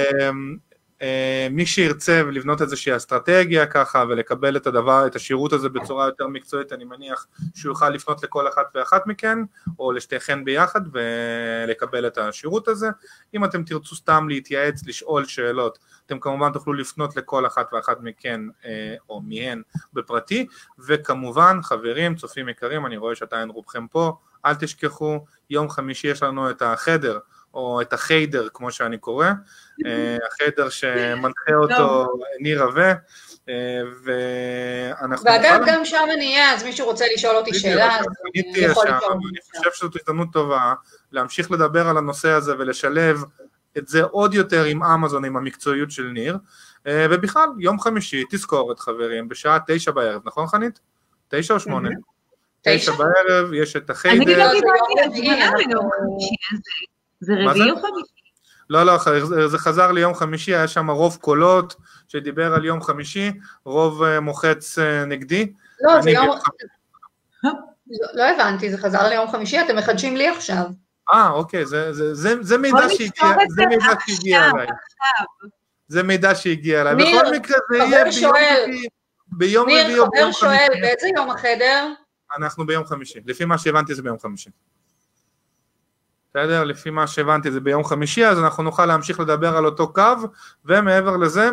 מי שירצה לבנות איזושהי אסטרטגיה ככה, ולקבל את השירות הזה בצורה יותר מקצועית, אני מניח שהוא יוכל לפנות לכל אחת ואחת מכן, או לשתיכן ביחד, ולקבל את השירות הזה. אם אתם תרצו סתם להתייעץ, לשאול שאלות, אתם כמובן תוכלו לפנות לכל אחת ואחת מכן, או מהן בפרטי, וכמובן, חברים, צופים יקרים, אני רואה שעדיין רובכם פה, אל תשכחו, יום חמישי יש לנו את החדר, או את החיידר, כמו שאני קורא, החדר שמנחה אותו ניר רווה, ואגב, גם שם אני אהיה, אז מישהו רוצה לשאול אותי שאלה, אז אני יכול לשאול. אני חושב שזאת הזדמנות טובה, להמשיך לדבר על הנושא הזה, ולשלב את זה עוד יותר עם אמזון, עם המקצועיות של ניר, ובכלל, יום חמישי, תזכורת חברים, בשעה 9 בערב, נכון חנית? 9 או 8? 9 בערב, יש את החיידר. אני לא דיברתי על יום חמישי, זה רביעי או חמישי? לא, זה חזר ליום חמישי, היה שם רוב קולות שדיבר על יום חמישי, רוב מוחץ נגדי. לא, זה יום... לא הבנתי, זה חזר ליום חמישי, אתם מחדשים לי עכשיו. אוקיי, זה מידע שהגיע אליי. זה מידע שהגיע אליי. בכל מקרה זה יהיה ביום רביעי. ניר, חבר שואל, באיזה יום החדר? אנחנו ביום חמישי, לפי מה שהבנתי זה ביום חמישי. בסדר, לפי מה שהבנתי זה ביום חמישי, אז אנחנו נוכל להמשיך לדבר על אותו קו, ומעבר לזה,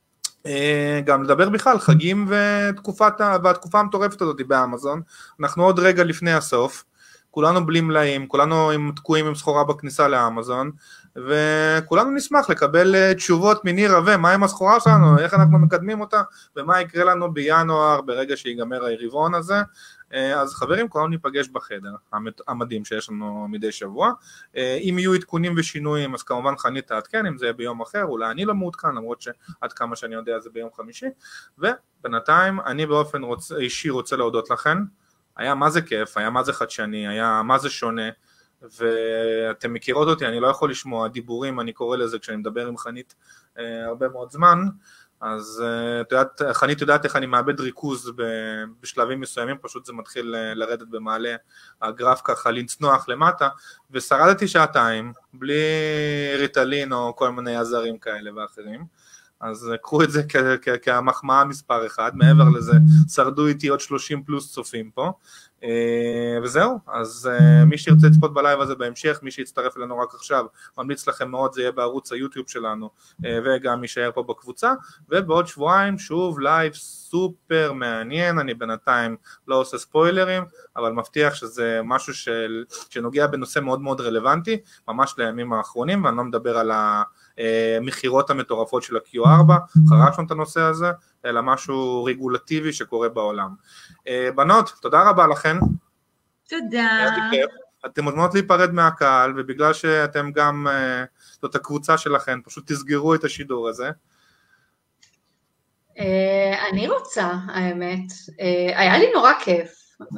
גם לדבר בכלל, חגים והתקופה המטורפת הזאת באמזון, אנחנו עוד רגע לפני הסוף, כולנו בלי מלאים, כולנו תקועים עם סחורה בכניסה לאמזון, וכולנו נשמח לקבל תשובות מניר רווה, מה עם הסחורה שלנו, איך אנחנו מקדמים אותה, ומה יקרה לנו בינואר, ברגע שיגמר הרבעון הזה. אז חברים, כולנו ניפגש בחדר המדהים שיש לנו מדי שבוע. אם יהיו עדכונים ושינויים, אז כמובן חנית תעדכן, אם זה ביום אחר, אולי אני לא מעודכן, למרות שעד כמה שאני יודע זה ביום חמישי. ובינתיים אני באופן אישי רוצה להודות לכם, היה מה זה כיף, היה מה זה חדשני, היה מה זה שונה, ואתם מכירות אותי, אני לא יכול לשמוע דיבורים, אני קורא לזה כשאני מדבר עם חנית הרבה מאוד זמן, אז חנית יודעת איך אני מאבד ריכוז בשלבים מסוימים, פשוט זה מתחיל לרדת במעלה הגרף ככה, לנצנוח למטה, ושרדתי שעתיים, בלי ריטלין או כל מיני עזרים כאלה ואחרים, אז קחו את זה כמחמאה מספר אחד, מעבר לזה שרדו איתי עוד 30 פלוס צופים פה, וזהו, אז מי שירצה לצפות בלייב הזה בהמשך, מי שיצטרף אלינו רק עכשיו, ממליץ לכם מאוד, זה יהיה בערוץ היוטיוב שלנו, וגם יישאר פה בקבוצה, ובעוד שבועיים שוב לייב סופר מעניין, אני בינתיים לא עושה ספוילרים, אבל מבטיח שזה משהו שנוגע בנושא מאוד מאוד רלוונטי, ממש לימים האחרונים, ואני לא מדבר על המחירות המטורפות של ה-Q4, חרשנו את הנושא הזה, אלא משהו רגולטיבי שקורה בעולם. בנות, תודה רבה לכן. תודה. אתם מוזמנות להיפרד מהקהל, ובגלל שאתם גם, זאת הקבוצה שלכם, פשוט תסגרו את השידור הזה. אני רוצה, האמת, היה לי נורא כיף,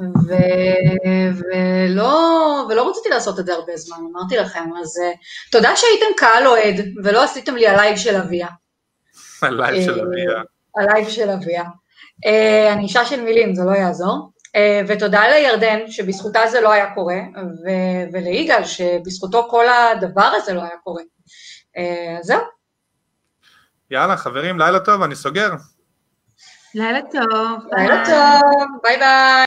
ולא רציתי לעשות את זה הרבה זמן, אמרתי לכם, אז תודה שהייתם קהל אוהד, ולא עשיתם לי הלייב של אביה. הלייב של אביה. הלייב של אביה. אני אישה של מילים, זה לא יעזור. ותודה לירדן, שבזכותה זה לא היה קורה, וליגאל, שבזכותו כל הדבר הזה לא היה קורה. זהו. יאללה, חברים, לילה טוב, אני סוגר. לילה טוב. לילה טוב, ביי ביי.